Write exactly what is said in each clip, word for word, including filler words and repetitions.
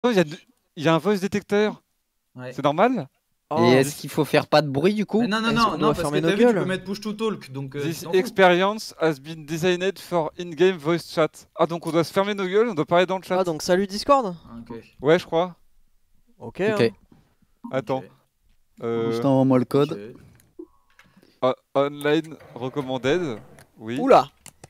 Il y, a de... y a un voice detector. Ouais. C'est normal? Oh, et est-ce qu'il faut faire pas de bruit du coup? Mais non, non, non, non, parce que t'as vu, tu peux mettre push to talk. Donc, euh, This experience has been designed for in-game voice chat. Ah, donc on doit se fermer nos gueules, on doit parler dans le chat. Ah, donc salut Discord? Okay. Ouais, je crois. Ok. Ok. Hein. Attends. Okay. Euh... Je t'envoie moi le code. Okay. Uh, online recommanded. Oui. Oula.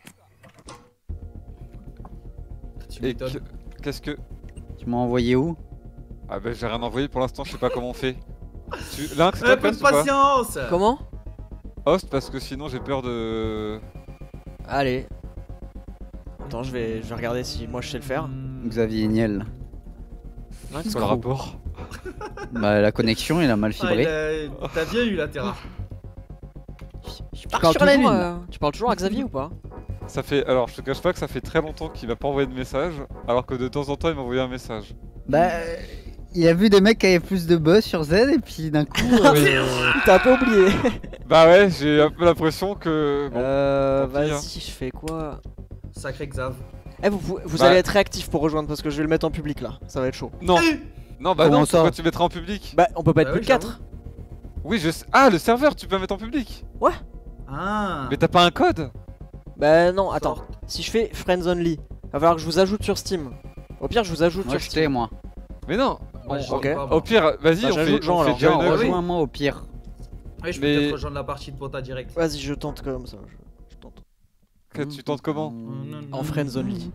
Et qu'est-ce que... Tu m'as envoyé où? Ah bah j'ai rien envoyé pour l'instant, je sais pas comment on fait. Tu... Lynx, un peu de patience. Comment? Host parce que sinon j'ai peur de... Allez. Attends, je vais, je vais regarder si moi je sais le faire. Xavier Niel. Lynx, sur le rapport. Bah la connexion, il a mal fibré. Ah, T'as bien eu la Terra. Je pars sur la lune. Euh, tu parles toujours à Xavier ou pas? Ça fait... Alors je te cache pas que ça fait très longtemps qu'il m'a pas envoyé de message, alors que de temps en temps il m'a envoyé un message. Bah... Il a vu des mecs qui avaient plus de buzz sur Z et puis d'un coup... Euh... T'as un peu oublié. Bah ouais, j'ai un peu l'impression que... Bon, euh... Vas-y, hein. je fais quoi? Sacré Xav. Eh, vous, vous, vous bah... allez être réactif pour rejoindre parce que je vais le mettre en public là, ça va être chaud. Non. Non, bah Comment non, ça? pourquoi tu mettras en public? Bah on peut pas être bah plus oui, de quatre. Oui, je sais. Ah, le serveur, tu peux mettre en public? Ouais. Ah. Mais t'as pas un code? Bah non, attends. Si je fais Friends Only, va falloir que je vous ajoute sur Steam. Au pire, je vous ajoute moi, sur je Steam. sais, moi. Mais non. Ouais, bon, okay. pas, au pire, vas-y, bah, on fait, Jean, on fait alors. Jean, rejoins-moi au pire. Oui, je peux mais... peut-être rejoindre la partie de Pota direct. Vas-y, je tente comme ça. Je, je tente. Que tu tentes comment? En Friends Only.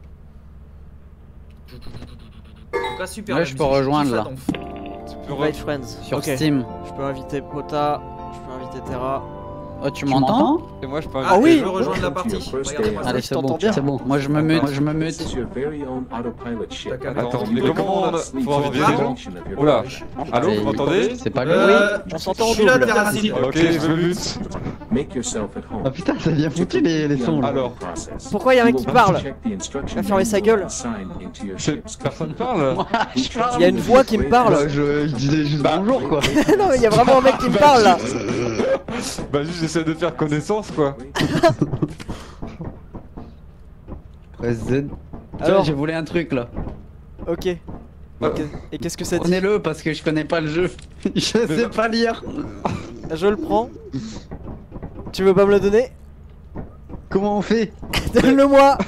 En tout cas, super. Ouais, je peux rejoindre là. Tu peux Invite Friends. Sur okay. Steam. Je peux inviter Pota, je peux inviter Terra. Oh, tu m'entends? Et moi je peux inviter. Ah oui, je veux rejoindre la partie. Allez, c'est bon, c'est bon. Moi je me mute, moi je me mute. Attends, mais comment on a... Faut inviter les gens? Oula. Allô, vous m'entendez? C'est pas lui. Euh, on s'entend en double. Ok, je me mute. Ah putain, ça vient foutu les, les sons là. Alors. Pourquoi y'a un mec qui parle? Il va fermer sa gueule. Personne parle? Il y a une voix qui me parle. Bah, je, je disais juste bah, bonjour quoi. Non mais il y a vraiment un mec qui me parle là. Bah juste j'essaie de faire connaissance quoi. Press Z. Alors j'ai volé un truc là. Ok. Okay. Et qu'est-ce que ça dit? Prenez-le parce que je connais pas le jeu. Je sais pas lire. Je le prends. Tu veux pas me le donner? Comment on fait? Donne-le-moi.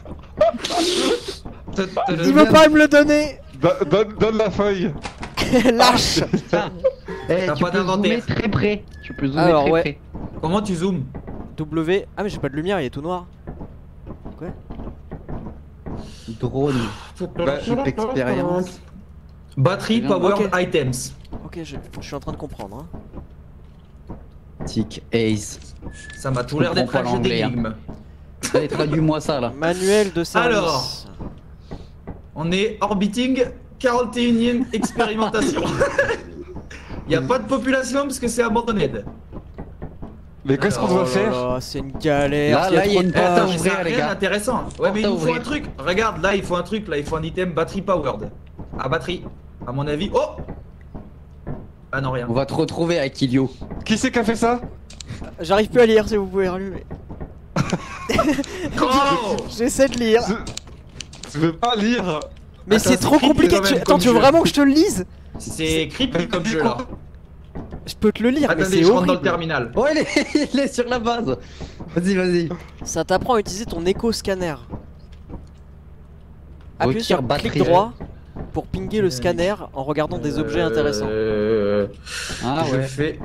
Il veut pas me le donner. Donne, donne la feuille. Lâche. Eh, tu peux zoomer très près. Tu peux zoomer Alors, très ouais. près. Comment tu zoomes? W. Ah mais j'ai pas de lumière, il est tout noir. Quoi? Drone. Bah, expérience. Batterie, power, okay. Items. Ok, je, je suis en train de comprendre. Hein. Tic, Ace. Ça m'a tout l'air d'être un jeu d'énigmes. Allez, traduis-moi ça là. Manuel de service. Alors, on est orbiting quarante et unième expérimentation. Il n'y a pas de population parce que c'est abandonné. Mais qu'est-ce qu'on doit oh faire? C'est une galère. Là, là, il y a une porte à ouvrir, les gars. Intéressant. Ouais, mais il nous faut un truc. Regarde, là, il faut un truc. Là, il faut un item battery powered. Ah, batterie. À mon avis. Oh! Ah non, rien. On va te retrouver avec Ilio. Qui c'est qui a fait ça? J'arrive plus à lire si vous pouvez rallumer. Oh! J'essaie de lire. Tu veux pas lire? Mais c'est trop compliqué. Tu... Attends, tu veux vraiment que je te le lise? C'est creepy comme jeu là. Je peux te le lire. Attendez, mais je rentre horrible. dans le terminal. Oh, il est, il est sur la base. Vas-y, vas-y. Ça t'apprend à utiliser ton éco-scanner. Appuie Retire sur batterie. clic droit pour pinguer le scanner en regardant des objets intéressants. Euh... Ah je ouais. fais.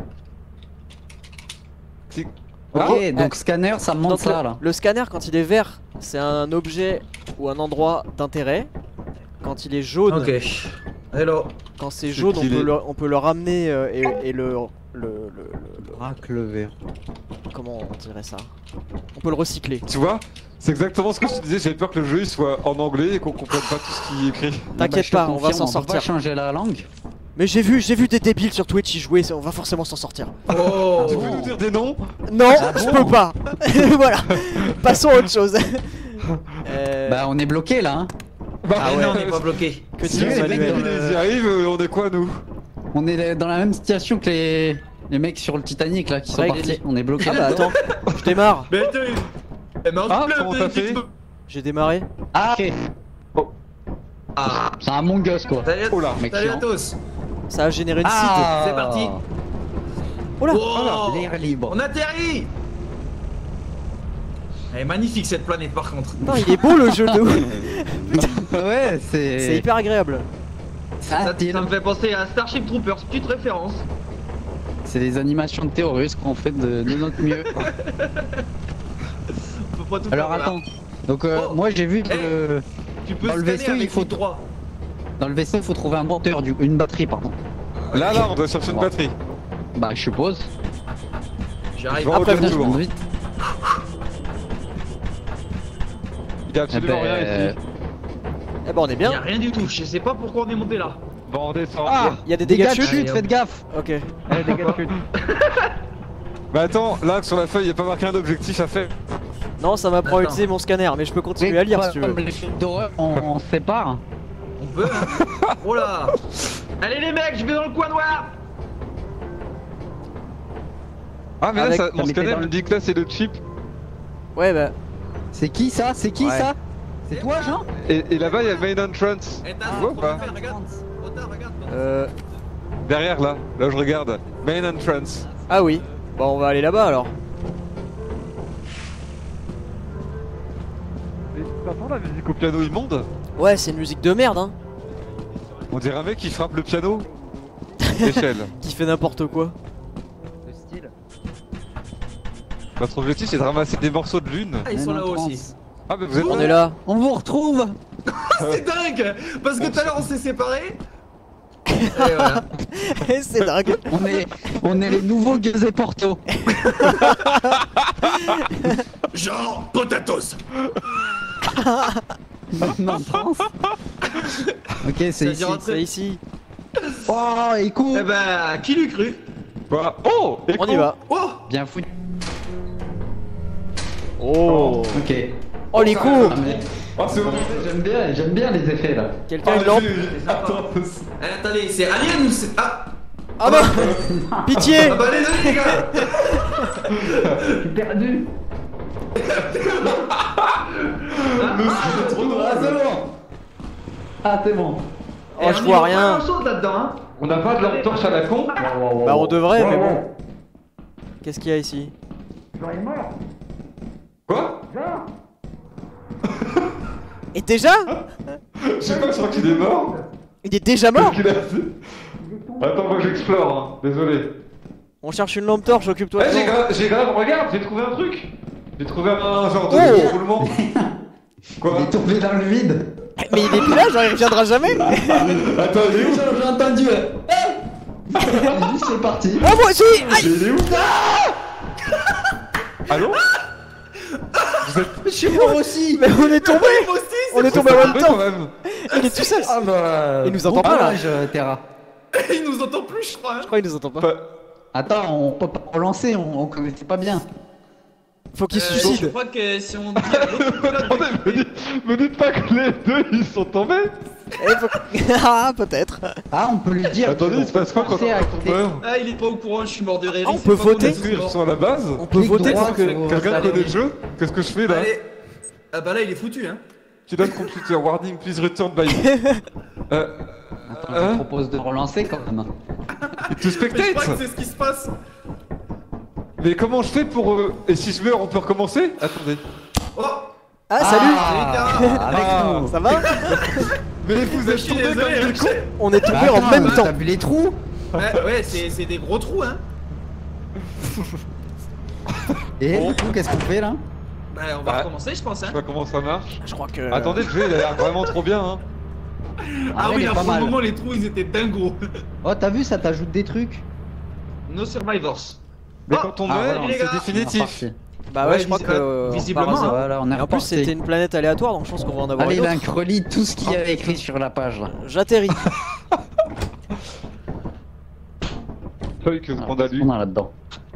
Ok, ah, donc eh, scanner, ça monte donc ça le, là. Le scanner, quand il est vert, c'est un objet ou un endroit d'intérêt. Quand il est jaune, ok. Hello. Quand c'est jaune, on peut, le, on peut le ramener euh, et, et le, le, le, le, Braque le vert. Comment on dirait ça? On peut le recycler. Tu vois? C'est exactement ce que je te disais, j'avais peur que le jeu il soit en anglais et qu'on comprenne pas tout ce qui est écrit. T'inquiète bah, pas, on va s'en sortir. On va changer la langue. Mais j'ai vu, j'ai vu des débiles sur Twitch y jouer, on va forcément s'en sortir. Oh. Tu peux nous dire des noms? Non, ah je bon peux pas. Voilà, passons à autre chose. euh... Bah on est bloqué là. Hein. Bah ah ouais, non, on est pas bloqué. Que si les mecs ils y arrivent, on est quoi nous? On est dans la même situation que les, les mecs sur le Titanic là qui sont partis. On est bloqué. Ah bah attends, je démarre. Mais attends, eh, mais ah, comment t'as fait? J'ai démarré. Ah ok. Oh. Ah, C'est un Among Us quoi. salut à, Oh là, mec salut à chiant. tous. Ça a généré une Ah, C'est parti. site. Oh là. Oh, L'air libre. on atterrit. Elle est magnifique cette planète par contre. Putain, il est beau le jeu de ouf. Ouais, C'est c'est. hyper agréable. Ça, Ça, ça me fait penser à Starship Troopers, petite référence. C'est les animations de terroristes qu'on fait de, de notre mieux. On peut pas tout Alors faire, là. attends. Donc euh, Oh. moi j'ai vu que Tu peux dans le scanner vaisseau, avec il faut les droits. dans le vaisseau il faut trouver un moteur, du... une batterie pardon. Là, là, on doit chercher une Bon. batterie. Bah je suppose. J'arrive. Bon, Après, au Putain, je tour. monte vite. Il y a Eh absolument ben, rien ici. Eh ben on est Y'a bien. rien du tout, je sais pas pourquoi on est monté là. Bon, on descend. Ah, Il y a des dégâts de chute. chute. faites gaffe. Ok. Eh, dégâts de chute. Bah attends, là sur la feuille, y a pas marqué un objectif à faire. Non, ça m'apprend à Attends. utiliser mon scanner, mais je peux continuer à lire si tu veux. Comme les films d'horreur, on, on se sépare. On peut hein. Oh là. Allez les mecs, je vais dans le coin noir. Ah, mais là, Avec- ça, t'as mon mis tes scanner dents. me dit que là c'est le chip. Ouais, bah. C'est qui ça? C'est qui Ouais. ça? C'est toi Jean? Et, et là-bas, il y a Main Entrance. Eh, t'as Tu un vois ou truc pas qu'on peut faire, regarde. Otard, regarde. Euh. Derrière là, là où je regarde. Main Entrance. Ah oui. Bon, on va aller là-bas alors. Mais t'entends la musique au piano immonde? Ouais, c'est une musique de merde, hein. On dirait un mec qui frappe le piano. Échelle. Qui fait n'importe quoi. Le style. Notre objectif c'est de ramasser des morceaux de lune. Ah, ils sont là-haut aussi. Ah, mais vous êtes On là. est là. On vous retrouve. C'est dingue. Parce que tout à l'heure on s'est séparés. Et voilà. C'est dingue. On est, on est les nouveaux Gueux et Porto. Genre potatoes. Maintenant en France. Ok, c'est Ça ici. dira- C'est ici. Oh, écoute. Eh bah, qui l'eût cru? Quoi? Oh, On y va. Oh. Bien foutu. Oh. Ok. Oh les coups. Ah, mais- Oh, c'est bon. J'aime bien, j'aime bien les effets là. Quelqu'un a une lampe. Attends. Eh, attendez, c'est Alien ou c'est. Ah. Ah bah. Pitié. Ah bah les deux les gars. Perdu. Ah, Ah, c'est bon. Ah, c'est bon. Oh, je vois rien. Pas grand-chose là-dedans hein. On n'a pas de lampe torche à la con? Bah on devrait, mais bon. Qu'est-ce qu'il y a ici? Quoi? Et déjà? Je sais pas, je crois qu'il est mort. Il est déjà mort? Qu'est-ce qu'il a fait? Attends, moi j'explore, hein. Désolé. On cherche une lampe torche, occupe-toi Eh, de j'ai ça. grave, j'ai grave, regarde, j'ai trouvé un truc. J'ai trouvé un genre de Oh. roulement. Quoi? Il est tombé dans le vide. Mais il est plus là, genre il reviendra jamais. Attends, il est où? J'ai entendu. C'est parti. Oh moi aussi. Aïe. Il est où? Allô? Vous êtes Je suis mort aussi. Mais on est tombé. Moi aussi. On est tombé en même tombés temps. quand même. Il est tout seul. Ah bah. Il nous entend pas, là. courage, Terra. c'est- Il nous entend plus, je crois. hein. Je crois qu'il nous entend pas. Pas- Attends, on peut pas relancer, on, on connaissait pas bien. Faut qu'il se Euh, je suicide. crois que si on dit à l'autre Attendez, me dites, me dites pas que les deux ils sont tombés. Eh, faut- Ah peut-être. Ah, on peut lui dire. Attendez, il se passe quoi quand C'est à on côté. meurt? Ah, il est pas au courant, je suis mort de rire. Ah, on il sait peut pas voter comment Est-ce on est qu'ils sont à la base? On peut Clique voter droit pour que. pour- Quelqu'un Allez, connaît le jeu? Qu'est-ce que je fais là? Allez. Ah bah là, il est foutu, hein. Tu donnes computer warning, please return by. Euh. Attends, je Hein? propose de relancer quand même. To Mais je crois que spectate? c'est ce qui se passe. Mais comment je fais pour. euh, Et si je meurs, on peut recommencer? Attendez. Oh. Ah salut. Ah, avec Ah. nous. Ça va? Mais vous Je êtes suis tombés désolé, comme des je cons! sais. On est tombés Bah, en attends, même temps. T'as vu les trous? Ouais, ouais, c'est c'est des gros trous, hein. Et Bon. du coup, qu'est-ce qu'on fait là? Bah, on va Ouais. recommencer, je pense, Je hein. sais pas comment ça marche. Je crois que. Attendez, le jeu il a l'air vraiment trop bien, hein. Ah Ouais, oui, il est là, pas pour le mal. moment, les trous, ils étaient dingos. Oh, t'as vu, ça t'ajoute des trucs. No Survivors. Mais Oh. quand on Ah, meurt, voilà, les c'est gars. définitif. Reparti. Bah ouais, Ouais, je crois vis- que. euh, visiblement, par hasard. Voilà, on est Et en plus, reparti. c'était une planète aléatoire, donc je pense qu'on va en avoir Allez, une autre. Link, relis tout ce qu'il y avait écrit sur la page là. J'atterris. Feuille que Alors, on a lu. On a là-dedans.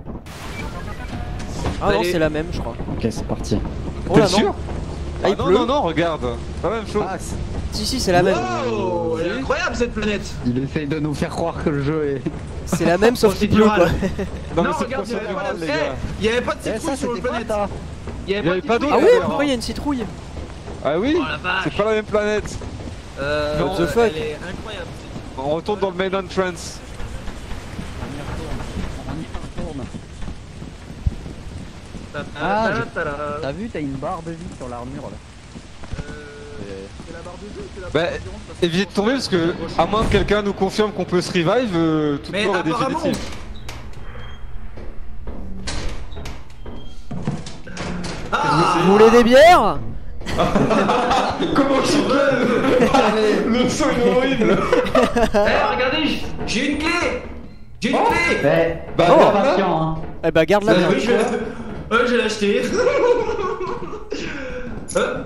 Ah non, Allez. c'est la même, je crois. Ok, c'est parti. Oh là T'es non. sûr? Ah, il Ah non, pleut. non, non, regarde. C'est la même chose. Ah, c'est- Si, si, c'est la même. Wow, elle est incroyable cette planète. il essaye de nous faire croire que le jeu est. C'est la même, sauf qu'il pleut quoi. Procédural. Non, Non, mais c'est regarde, il y avait pas procédural, la- les gars. Eh, il y avait pas de Eh, ça, citrouille sur le c'était quoi planète. ça? Il y Il y avait pas de d'eau. Ah citrouille. oui, D'ailleurs. pourquoi il y a une citrouille? Ah oui? Oh la vache. C'est pas la même planète. Euh, What the fuck? Elle est incroyable. On retourne dans le main entrance. On y retourne. On y retourne. Ah, T'as vu, t'as une barre de vie sur l'armure là. c'est la barre de jeu, c'est la Bah, barre de violence, parce que évitez de tomber parce que, à moins que quelqu'un nous confirme qu'on peut se revive, euh, toute Mais mort est apparemment- définitive. Ah Vous voulez des bières? Comment tu peux? Le son il est horrible. Eh, regardez, j- j'ai une clé. J'ai une clé. Ouais, Bah, Oh. regarde là. patient hein. Eh bah garde la Ça bien. veut Oui, je vais euh, je vais l'acheter. Euh,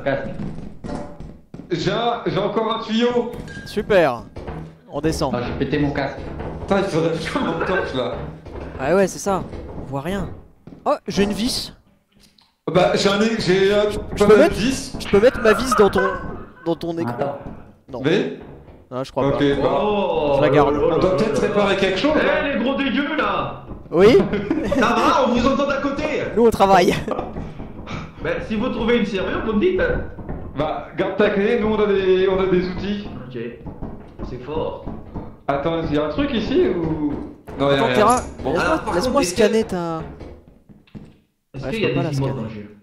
J'ai un- j'ai encore un tuyau. Super. On descend. Ah, j'ai pété mon casque. Putain, il faudrait que je prenne mon torche là. Ah ouais, c'est ça. On voit rien. Oh, j'ai une vis. Bah, j'ai un. J'ai un. Je pas peux mal mettre dix. Je peux mettre ma vis dans ton dans ton écran. Attends. Non. Mais. Non, je crois Ok, pas. bah. Oh, Je la garde. oh là On doit là peut-être là. réparer quelque chose. hein. Eh, les gros dégueux là. Oui, Ça va, on vous entend d'à côté. nous on travaille. Bah, si vous trouvez une serrure, vous me dites. Bah, garde ta clé, nous on a des, on a des outils. Ok. C'est fort. Attends, il y a un truc ici ou. Non, il y a Attends, rien. Terra, Bon. laisse-moi Alors, par laisse-moi contre, est-ce scanner ta. Est-ce Ouais, qu'il je y a peux pas des la emotes scanner. dans le jeu?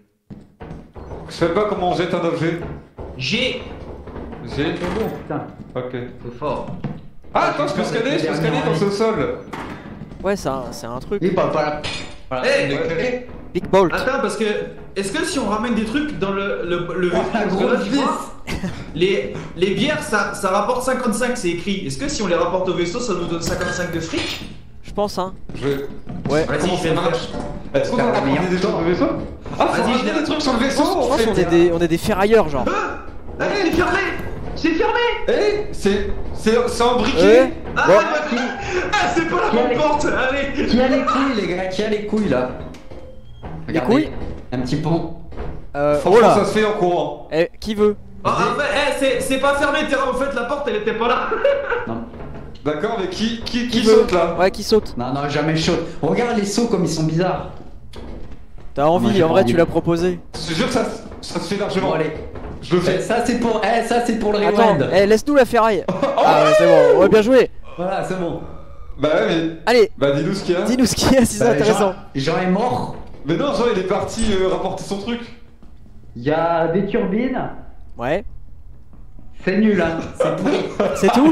Je sais pas comment on jette un objet. J'ai. J'ai. Bon, putain. Ok. C'est fort. Ah, attends, je peux scanner, je peux scanner dans ce sol. Ouais, ça, c'est un truc. Il parle pas là. Voilà. Eh, Ouais. Big Bolt. Attends, parce que. Est-ce que si on ramène des trucs dans le. le, le Oh, la parce que grosse là, tu vis. vois, les, les bières, ça, ça rapporte cinquante-cinq, c'est écrit. Est-ce que si on les rapporte au vaisseau, ça nous donne cinquante-cinq de fric? Je pense, hein. Je. Ouais. Vas-y, Comment fais ça le marche? faire. Est-ce qu'on doit rapporter des trucs sur le vaisseau? Ah, faut Vas-y, je rajouter l'ai- des trucs sur le Je vaisseau pense, je en pense fait. qu'on est des, on est des ferrailleurs, genre. Ah, allez, c'est fermé. C'est fermé. Eh, c'est. C'est c'est en briquet. Ouais. Ah, Bon. ah, c'est pas la Qui a bonne les- porte. Allez. Qui a les couilles, les gars? Qui a les couilles là? Les Regardez, couilles un petit pont. Euh, oh Franchement, là. ça se fait en courant. Eh, qui veut? Ah, en fait, eh, c'est- c'est pas fermé, Terra. En fait, la porte, elle était pas là. Non. D'accord, mais qui, qui, qui Qui veut saute là? Ouais, qui saute? Non, non, jamais chaud. Regarde les sauts comme ils sont bizarres. T'as Moi, envie, j'ai en pas vrai, envie. tu l'as proposé. Je te jure que ça, ça se fait largement. Bon, allez. Je le Eh, fais. Ça, c'est pour, eh, ça, c'est pour le Attends, rewind. eh, laisse-nous la ferraille. Ah ouais, c'est bon, ouais, bien joué. Voilà, c'est bon. Bah ouais, mais. Allez, Bah dis-nous ce qu'il y a. dis-nous ce qu'il y a si c'est Bah, intéressant. Jean, Jean est mort. Mais non, genre il est parti euh, rapporter son truc. Il y a des turbines. Ouais, C'est nul, hein. C'est pourri. c'est tout.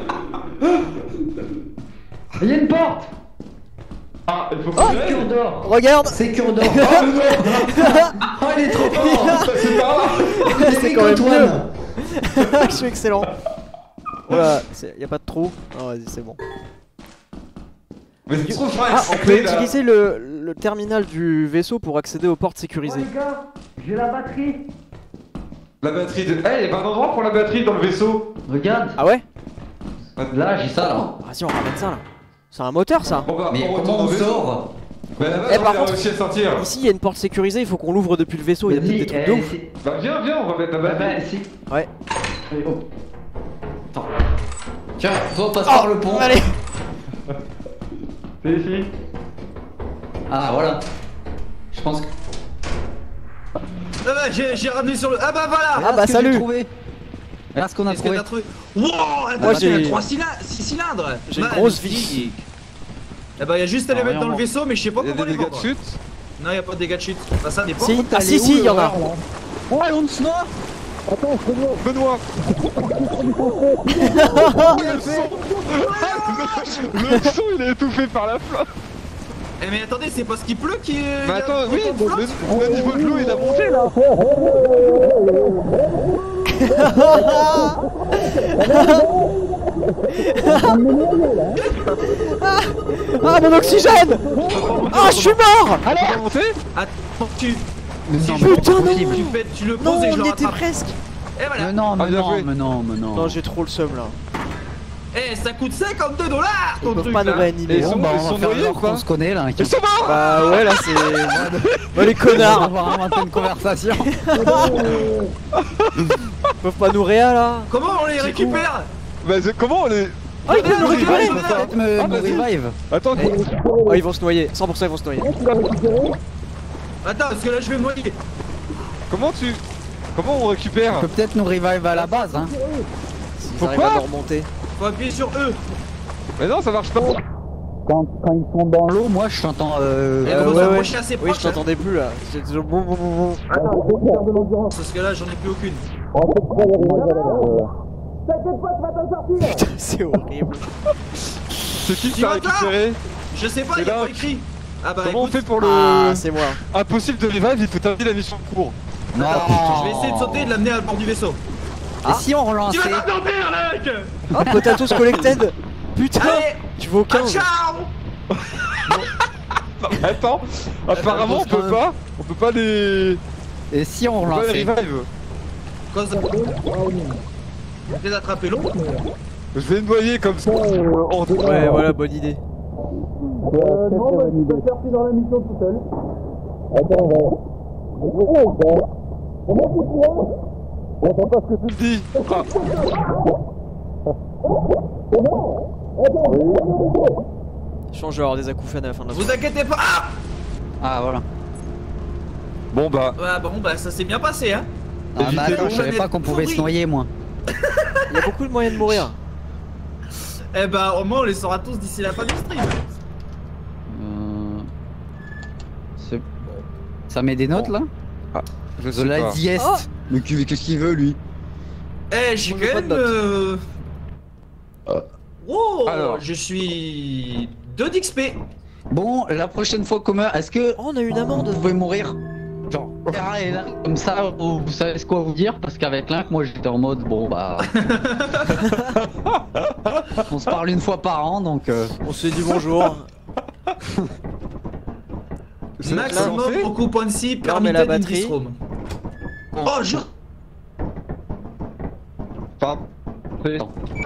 Il y a une porte. Ah, il faut Oh, que Cure d'or. Regarde. C'est cure d'or. Oh, il est trop fort. C'est pas là. C'est quand même mieux. Je suis excellent. Voilà, c'est- y a pas de trou. Non, vas-y, c'est bon. Mais c'est trop frais. Ah, on peut utiliser le, le terminal du vaisseau pour accéder aux portes sécurisées. gars, j'ai la batterie. La batterie de. Eh, il y a pas un endroit pour la batterie dans le vaisseau. Regarde. Ah ouais? Là, j'ai ça là. Vas-y, on ramène ça là. C'est un moteur ça. Bon bah, Mais on comment retourne on au vaisseau. sort? Bah là-bas, Eh, on par a contre- réussi à sortir. Ici, il y a une porte sécurisée, il faut qu'on l'ouvre depuis le vaisseau. Il y a peut-être des trucs de eh, ouf. c'est- Bah viens, viens, on va mettre la Bah, bah, batterie. si. Ouais. Allez, oh. Attends. Tiens, toi, passe par le pont. Allez. C'est ici. Ah, voilà. Je pense que. Ah bah, j'ai j'ai ramené sur le. Ah bah voilà. Ah bah, ce que j'ai salut. trouvé. Regarde ce qu'on a Qu'est-ce que trouvé. t'as trouvé? Wow, attends, Moi, tu as j'ai- trois cylindres, six cylindres. J'ai une grosse vis. Magnifique. Eh bah, y a juste à les Ah, mettre dans le rien, vaisseau, mais je sais pas Il y a comment des les dégâts de vendre. chute. Non, y a pas de dégâts de chute. Bah, ça dépend. Si, ah Elle si, est si, où, il y en a. l'horreur, là? Oh, on se noie. Benoît. Le son il est étouffé par la flamme. Eh mais attendez, c'est parce qu'il pleut qu'il. Mais attends, oui, le, le niveau de l'eau il a monté là. Ah, mon oxygène. Ah, je suis mort. Il a monté. Attends, tu. Mais Si non, je mais le c'est pas Putain, non. possible. Tu, fais, tu le poses Non, et je le on y était rattrape. presque. Et voilà. Mais non, Ah, mais bien non, joué. mais non, mais non. Non, j'ai trop le seum là. Eh, ça coûte cinquante-deux dollars Ils ton peuvent truc pas nous là. réanimer. Et ils hein. sont- bah, ils on sont va faire noyés genre ou pas qu'on se connaît là. Ils sont morts. Bah ouais, là c'est. Bah, les On va connards. avoir inventé une conversation. Ils peuvent pas nous réa là. Comment on les récupère? Bah c'est- comment on est. Ah, ils peuvent nous récupérer. Je peux peut-être me, Ah, me vas-y. revive. Attends, Eh. Oh, ils vont se noyer. cent pour cent ils vont se noyer. Attends, parce que là je vais me noyer. comment tu. Comment on récupère? Je peux peut-être nous revive à la base, hein. S'ils Faut arrivent quoi à nous remonter. Faut appuyer sur E. Mais non, ça marche pas. Quand, quand ils sont dans l'eau, moi je t'entends. Euh... Et Euh, vous vous ouais, ouais. approchez assez Oui, proche. je t'entendais plus là. C'est toujours bon, bon, bon, bon. Attends, je vais faire de l'endurance parce que là j'en ai plus aucune. Putain, c'est horrible. C'est qui qui Tu t'a m'entends récupéré? Je sais pas, Mais il y a là, pas écrit. Ah bah Comment on écoute, fait pour le. Ah, c'est moi. Impossible de revive, il faut terminer la mission de cours. Non. je vais essayer de sauter et de l'amener à bord du vaisseau. Et si on relançait? Tu vas pas sortir, mec. Oh, Potatoes Collected. Putain, Allez, tu vas au ah, quinze. ciao. Attends, apparemment on Attends, peut pas. On peut pas les. Et si on On peut pas les relançait? revive. Quoi ça? Je vais attraper l'autre. Je vais me noyer comme ça. euh, en deux. Ouais, voilà, bonne idée. Euh, non, bah, tu peux faire plus dans la mission tout seul. J'entends pas ce que tu me dis. Ah. Je change genre des acouphènes à la fin de la Vous inquiétez pas. Ah, Ah voilà. Bon bah. ouais, bon bah ça s'est bien passé hein. Ah bah Évitez attends, l'eau. je savais pas qu'on pouvait se noyer moi. Il y a beaucoup de moyens de mourir. Eh bah au moins on les saura tous d'ici la fin du stream. Euh... c'est- Ça met des notes là? Je De sais la pas. dieste. Oh. Mais qu'est-ce qu'il veut lui? Eh j'ai Moi, quand j'ai pas même... de notes. Euh... Oh, Alors. je suis... deux d'X P. Bon, la prochaine fois commun, est-ce que Oh, on a une amende. vous pouvez mourir? Genre, Terra est là, comme ça, vous, vous savez ce quoi vous dire? Parce qu'avec Link, moi j'étais en mode, bon bah... on se parle une fois par an, donc... euh, On se dit bonjour. C'est Maximum lancé occupancy Non, mais la permitted in batterie. this room. Oh je... Enfin, c'est-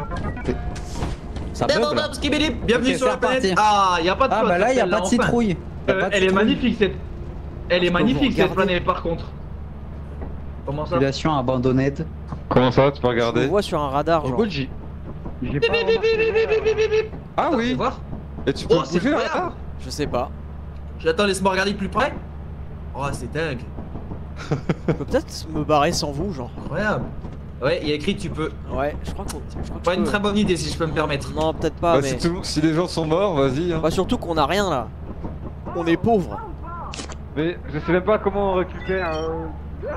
Ça Bienvenue bug là. Bienvenue Ok, sur la c'est planète. reparti. Ah, y a pas de Ah flotte, bah là, y a celle-là, pas de enfin. citrouille. Y a Euh, pas de elle est citrouille. magnifique cette... Elle est peux magnifique vous cette regarder. planète par contre. Comment ça? Population abandonnée. Comment ça, tu peux Je le regarder? vois sur un radar, genre. Écoute, j'ai... J'ai Bip, pas bip, bip, bip, bip, bip, bip, bip, bip. Ah Attends, fais oui. voir. Et tu peux Oh, c'est bouger là? incroyable. Je sais pas. J'attends, laisse-moi regarder de plus près. Oh, c'est dingue. Je peux peut-être me barrer sans vous, genre. Incroyable. Ouais, il y a écrit tu peux. Ouais, je crois qu'on. je crois que Pas je une peux. très bonne idée si je peux me permettre. Non, peut-être pas, Bah, mais. si, tout le monde- si les gens sont morts, vas-y. Hein. Bah, surtout qu'on a rien là. On est pauvres. Mais je sais même pas comment on récupère. hein.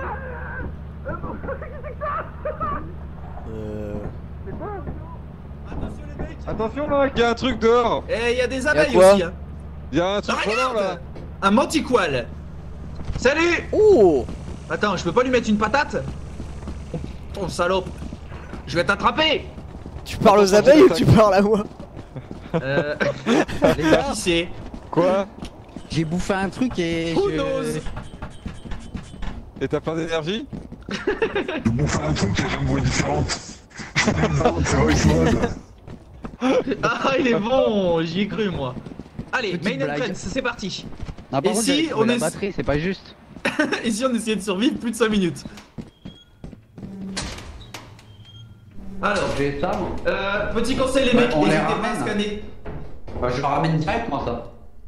Euh. Attention les mecs. Attention mec, il y a un truc dehors. Eh, il y a des abeilles quoi aussi. Hein. Il y a un truc volant là. Regarde. Un mantiqual. Salut. Oh! Attends, je peux pas lui mettre une patate? Ton salope. Je vais t'attraper. Tu parles aux abeilles ou tu parles à moi? Euh... Les gars, Qui c'est? Quoi? j'ai bouffé un truc et... Who je- knows? Et t'as plein d'énergie? Je bouffe un truc et j'ai une voix différente. C'est Voice Mode. Ah, il est bon. J'y ai cru moi. Allez, Petite main blague. entrance, c'est parti. Ah, par Et contre, si j'avais trouvé on la est- batterie, c'est pas juste. Et si on essayait de survivre plus de cinq minutes? Alors, J'ai ça, moi. euh, petit conseil les Bah, mecs, on les n'hésitez pas à ramène. scanner. Bah, je le ramène direct, moi, ça.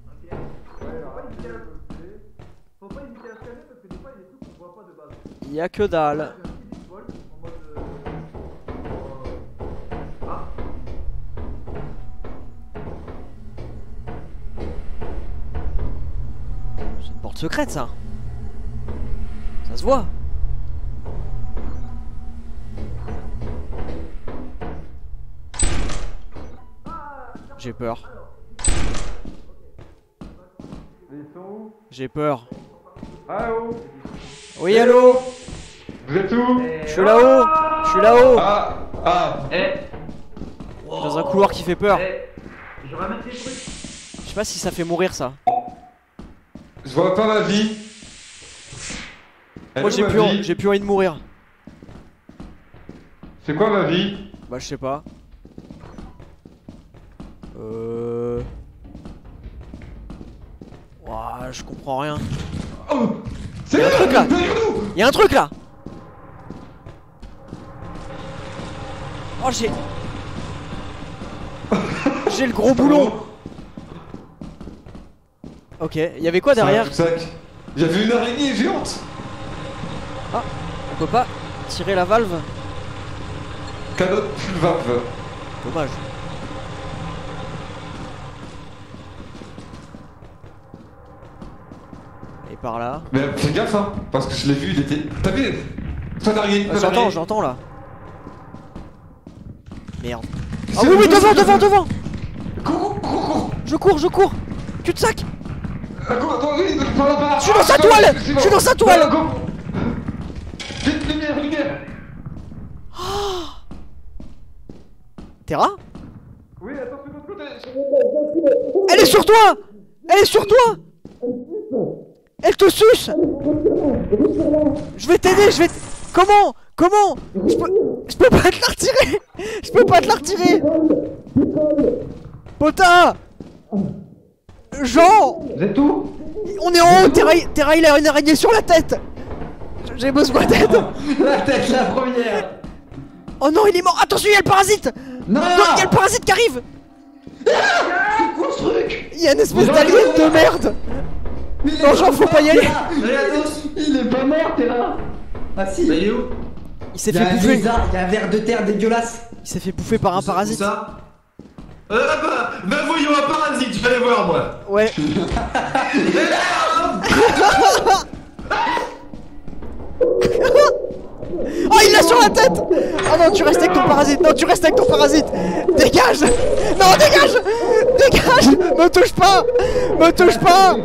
Faut pas hésiter à scanner parce que des fois il y a des trucs qu'on voit pas de base. Y'a que dalle. C'est une porte secrète ça. Ça se voit. J'ai peur. Ils sont où? J'ai peur. Allô? Oui, allô? Vous êtes où? Je suis là-haut. Je suis là-haut. Ah! Ah! Eh, Dans un couloir qui fait peur. eh, je ramène tes trucs. Je sais pas si ça fait mourir ça. Je vois pas ma vie. Elle Moi est où, j'ai ma plus, en- vie j'ai plus envie de mourir. C'est quoi ma vie? Bah je sais pas. Euh... Ouah, je comprends rien. Oh! C'est Y'a un truc là! derrière nous! Y'a un truc là! Oh j'ai... J'ai le gros boulon! Ok, y'avait quoi derrière? C'est un cul-de-sac. J'avais une araignée géante! On peut pas tirer la valve? Canotte pulvave. Dommage. Et par là. Mais fais gaffe hein, parce que je l'ai vu, il était. T'as vu? Toi d'arrière, Ah, j'entends, j'entends là. Merde. Ah C'est oui, oui, le- devant, devant, devant. Cours, cours, cours. Je cours, je cours. Cul de sac. Ah, cours, attends, oui, par là, par là. Je suis dans sa Ah, toile. c'est Je bon. suis dans sa toile. Ah, go. Vite, lumière, lumière. Terra? Oui, attends, c'est de l'autre côté. Elle est sur toi. Elle est sur toi. Elle te suce. Je vais t'aider, je vais... t- Comment? Comment? Je peux... Je peux pas te la retirer. Je peux pas te la retirer. Pota. Jean. Vous êtes où? On est en haut, Terra, Terra il a une araignée sur la tête. J'ai besoin d'aide. La tête la première. Oh non, il est mort. Attention, il y a le parasite. Non, Non, il y a le parasite qui arrive. c'est quoi ce truc? Il y a une espèce d'alien de merde. Non, Jean, faut pas y aller. Salut à tous. Il est pas mort, Terra. Ah si. Bah, il est où? Il s'est Il y fait a un bouffer. lézard, il y a un ver de terre dégueulasse. Il s'est fait bouffer par un Où parasite. ça? Euh, bah, bah voyons un parasite, je vais aller voir moi. Ouais. Oh, il l'a sur la tête. Oh non, tu restes avec ton parasite. Non, tu restes avec ton parasite. Dégage. Non, dégage. Dégage. Me touche pas. Me touche pas.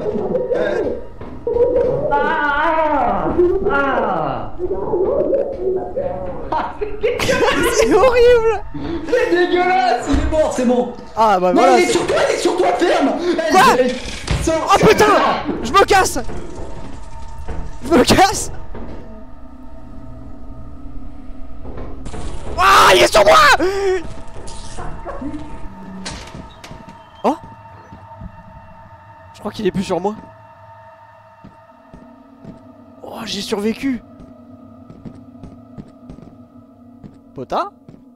C'est horrible. C'est dégueulasse, il est mort, c'est bon. Ah bah Non, voilà. il est sur toi, il est sur toi, ferme. Allez, Quoi? allez, sors. Oh putain. Je me casse. Je me casse. Ah, il est sur moi. Oh. Je crois qu'il est plus sur moi. Oh, j'ai survécu. Pota?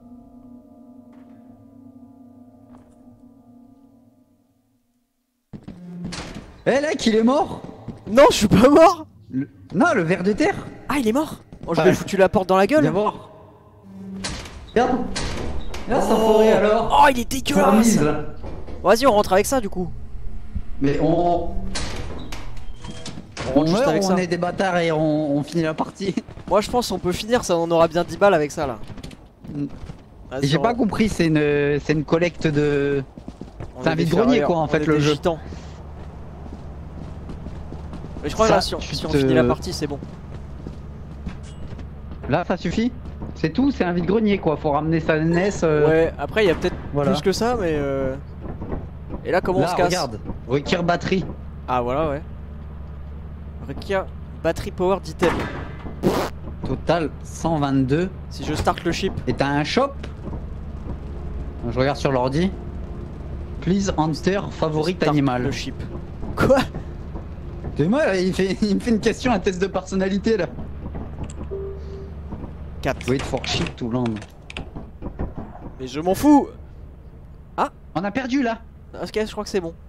Eh mec, il est mort. Non, je suis pas mort. Le- Non, le ver de terre. Ah, il est mort. Oh, je Ouais. lui ai foutu la porte dans la Viens gueule. voir. Regarde. Regarde cette forêt alors. Oh, il est dégueulasse. Fourmise, là. Vas-y, on rentre avec ça du coup. Mais on. On On rentre juste meurt avec ou ça. on est des bâtards et on, on finit la partie. Moi, je pense qu'on peut finir, ça on aura bien dix balles avec ça là. Mm. Vas-y, J'ai on- pas compris, c'est une, c'est une collecte de. on c'est est un des vide-grenier, ferrailleurs, quoi, en on fait, est le des jeu. gitans. Mais je crois que Ça, là, si on, tu si on te- finit la partie, c'est bon. Là, ça suffit. C'est tout, c'est un vide-grenier quoi. Faut ramener sa N E S. euh, Ouais, après, il y a peut-être Voilà. plus que ça, mais. Euh... Et là, comment on Là, se casse? regarde. Requiert batterie. Ah, voilà, ouais. Requiert battery power d'item. Total cent vingt-deux. Si je start le chip. Et t'as un shop. Je regarde sur l'ordi. Please enter favorite start animal. Le chip. Quoi? C'est moi, il, fait, il me fait une question, un test de personnalité là. quatre. Wait for ship to land. Mais je m'en fous. On a perdu là. Ok, je crois que c'est bon.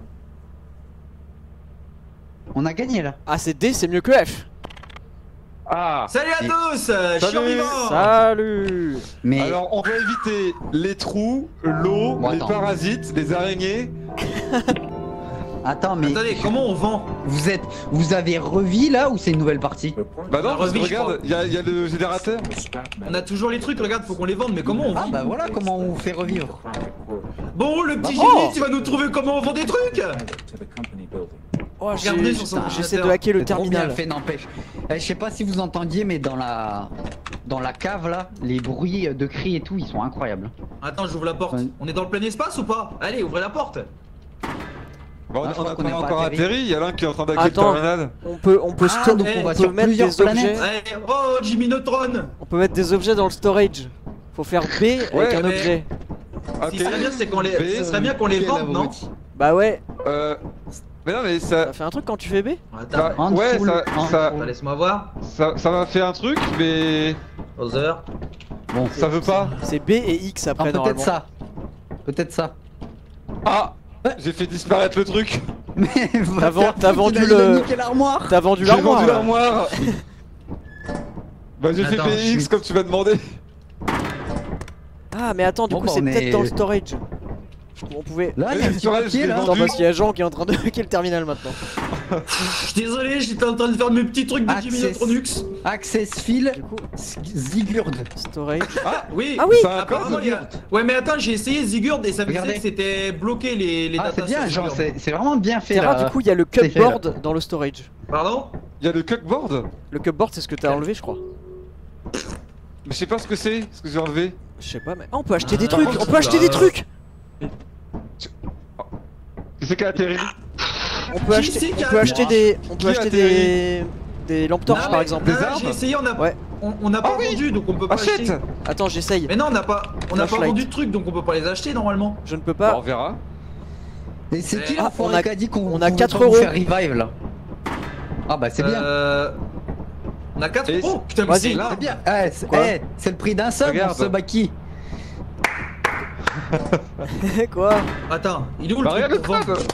On a gagné là. Ah, c'est D, c'est mieux que F. Ah. Salut à Et- tous, euh, je suis Salut. vivant. Salut. Mais Alors, on va éviter les trous, l'eau, Bon, les attends. parasites, les araignées. attends, mais Attendez, comment on vend? vous êtes, vous avez revis là ou c'est une nouvelle partie? Bah non, La parce que revue, je regarde, il y, a- y a le générateur. On a toujours les trucs, regarde, faut qu'on les vende, mais comment on Ah vend? bah voilà comment on vous fait revivre. Bon, le petit Bah, génie, oh. tu vas nous trouver comment on vend des trucs? Oh, j'ai- Regardez sur son putain, j'essaie de ordinateur. hacker le C'est trop terminal. bien fait, n'empêche. Eh, je sais pas si vous entendiez, mais dans la dans la cave là, les bruits de cris et tout, ils sont incroyables. Attends, j'ouvre la porte. Ouais. On est dans le plein espace ou pas? Allez, ouvrez la porte. Bah, on, Ah, je on crois a qu'on pas est pas encore atterri. atterri, il y a l'un qui est en train d'hacker le Attends. terminal. On peut, on peut, Ah, sto- donc on on va peut sur mettre plusieurs des objets. planètes. Allez, oh, Jimmy Neutron. On peut mettre des objets dans le storage. Faut faire B avec Ouais, un mais- objet. Ok. Ce qui serait bien, c'est qu'on les... B, ce serait bien qu'on les Quel vende, non? abruti. Bah ouais, Euh. Mais non, mais ça. ça fait un truc quand tu fais B. Attends, ça- En ouais, dessous, ça, en ça, attends, laisse-moi voir. ça, ça m'a fait un truc, mais Other. Bon, ça veut pas. C'est B et X Ah, après peut-être normalement. ça. Peut-être ça. Ah, j'ai fait disparaître le truc. Mais T'as ven- t'as vendu il a le- niqué l'armoire. T'as vendu J'ai l'armoire. vendu là. l'armoire. Bah j'ai fait Attends, P X je- comme tu m'as demandé. Ah, mais attends, du Bon, coup, bah, c'est on peut-être est- dans le storage. On pouvait. Là, il y a un petit Storage, papier je l'ai là. vendu. Attends, parce qu'il y a Jean qui est en train de hacker le terminal maintenant. Je suis désolé, j'étais en train de faire mes petits trucs de Access. Gimiotronux. Access File Du coup, Zigurd. storage. Ah oui, Ah oui. C'est un apparemment code il y a... Ouais mais attends, j'ai essayé Zigurd et ça me disait Regardez. que c'était bloqué les, les Ah, datas c'est bien, sur genre, Zigurd. c'est c'est vraiment bien fait Terra, là. du coup, il y a le c'est fait, cupboard dans le storage. Pardon? Il y a le cuckboard. Le cupboard, c'est ce que t'as enlevé, je crois. Mais je sais pas ce que c'est, ce que j'ai enlevé. Je sais pas, mais. Ah, on peut acheter des Ah, trucs. On peut acheter des bah, trucs. C'est qui a atterri? On peut Qui acheter. c'est qui On a- peut acheter des. On peut Qui a acheter des. Des lampes torches, Non, par mais- exemple. non, Des non, armes j'ai essayé, on a, Ouais. on, on n'a pas Ah oui. vendu donc on peut pas Achète. acheter. Attends, j'essaye. Mais non, on n'a pas, on n'a pas Flashlight. vendu de trucs donc on peut pas les acheter normalement. Je ne peux Bah, pas. on verra. Et c'est qui Ah, l'enfoiré on a- qui a dit qu'on on a pouvait quatre pas vous euros. faire revive là? Ah bah c'est bien. Euh... On a quatre Et euros. Putain, mais Vas-y. c'est là. C'est bien. Eh, c'est Quoi eh, c'est le prix d'un sub, on Regarde. se bat qui? Quoi? Attends, il est où le Bah, regarde le truc pour vendre? code.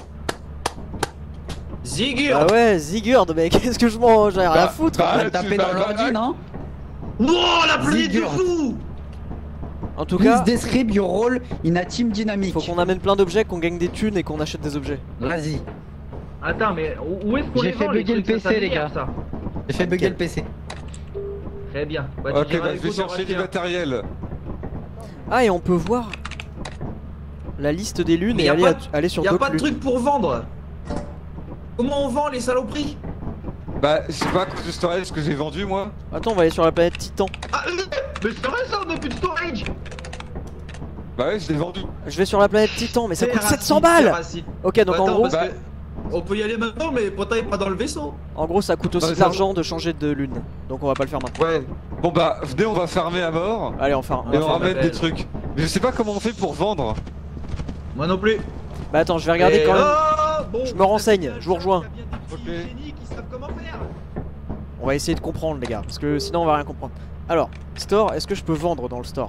Zigurd. Ah ouais, Zigurd, mais qu'est-ce que je m'en. J'en ai rien à Bah, foutre. bah, On va tu- taper bah, dans bah, l'ordi, bah, non? Wow, la planète de Zigurd. fou. En tout Please cas, describe your role in a team dynamic. faut qu'on amène plein d'objets, qu'on gagne des thunes et qu'on achète des objets. Vas-y, Attends, mais où où est-ce qu'on J'ai les fait vend, les bugger le trucs, ça, P C, ça les vénère, gars. ça. j'ai fait bugger le P C. Très bien. Bah, tu Ok, diras, bah je il vais faut chercher racheter du un. matériel. Ah, et on peut voir la liste des lunes Mais et y a aller, pas à- de- aller sur Y a d'autres pas de lunes. truc pour vendre. Comment on vend les saloperies? Bah, je sais pas à cause du storage que j'ai vendu moi. Attends, on va aller sur la planète Titan. Ah, euh, mais c'est vrai ça, on a plus de storage. Bah ouais, je l'ai vendu. Je vais sur la planète Titan, mais ça coûte Terracite, sept cents balles. Terracite. Ok, donc en Attends, gros, parce que on peut y aller maintenant, mais Pota est pas dans le vaisseau. en gros, ça coûte Non, aussi mais de ça- l'argent de changer de lune. Donc on va pas le faire maintenant. Ouais. Bon bah, venez, on va farmer à mort. Allez, enfin. on Et va on faire- ramène belle. des trucs. Mais je sais pas comment on fait pour vendre. Moi non plus. Bah attends, je vais regarder Et quand même. oh, bon, Je me renseigne, je vous rejoins. Il y a bien des petits Ok. génies qui savent comment faire. On va essayer de comprendre, les gars, parce que sinon on va rien comprendre. Alors, store, est-ce que je peux vendre dans le store?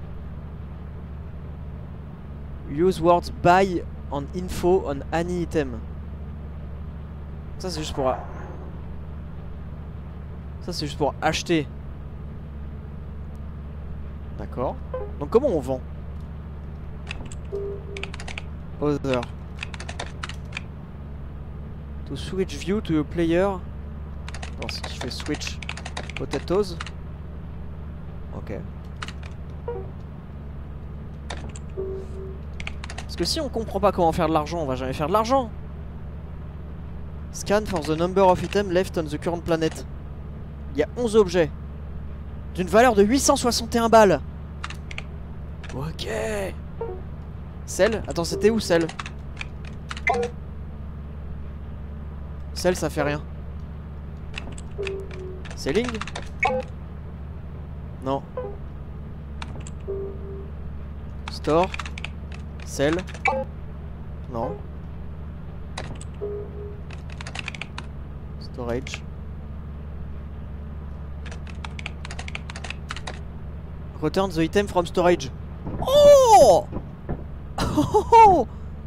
Use words buy on info on any item. Ça c'est juste pour... a- Ça c'est juste pour acheter. D'accord. Donc comment on vend? Other. To switch view to a player. Alors si je fais switch potatoes. Ok. Parce que si on comprend pas comment faire de l'argent, on va jamais faire de l'argent. Scan for the number of items left on the current planet. Il y a onze objets. D'une valeur de huit cent soixante et un balles. Ok. Celle. Attends, c'était où celle? Celle, ça fait rien. Selling? Non. Store? Sell? Non. Storage? Return the item from storage. Oh! Oh, oh!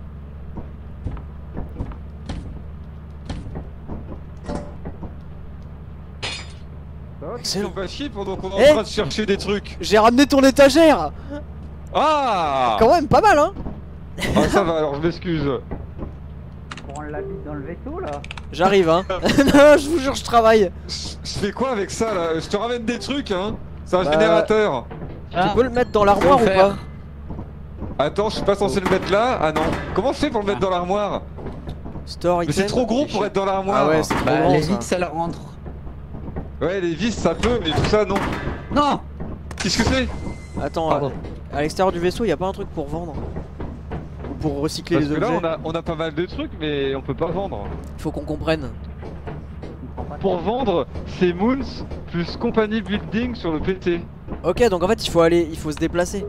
Excellent. C'est pas chier pendant qu'on est Eh en train de chercher des trucs. J'ai ramené ton étagère! Ah Quand même, pas mal, hein? Ah ça va, alors je m'excuse. On l'habite dans le vaisseau là. J'arrive, hein. Non, je vous jure, je travaille. Je je fais quoi avec ça là? Je te ramène des trucs hein. C'est un Bah, générateur. Tu peux le mettre dans l'armoire ou faut pas? faire. Attends, je suis pas censé le mettre là? Ah non. Comment je fais pour le mettre dans l'armoire? Store Mais item. c'est trop gros pour être dans l'armoire. Ah ouais, c'est trop Bah, grand, les ça. vides ça leur rentre. Ouais, les vis ça peut, mais tout ça non. Non! Qu'est-ce que c'est? Attends, Pardon. à, à l'extérieur du vaisseau, y a pas un truc pour vendre? Ou pour recycler Parce les que là objets? on a, on a pas mal de trucs mais on peut pas vendre. Il faut qu'on comprenne. Pour vendre, c'est Moons plus compagnie building sur le P T. Ok, donc en fait, il faut aller, il faut se déplacer.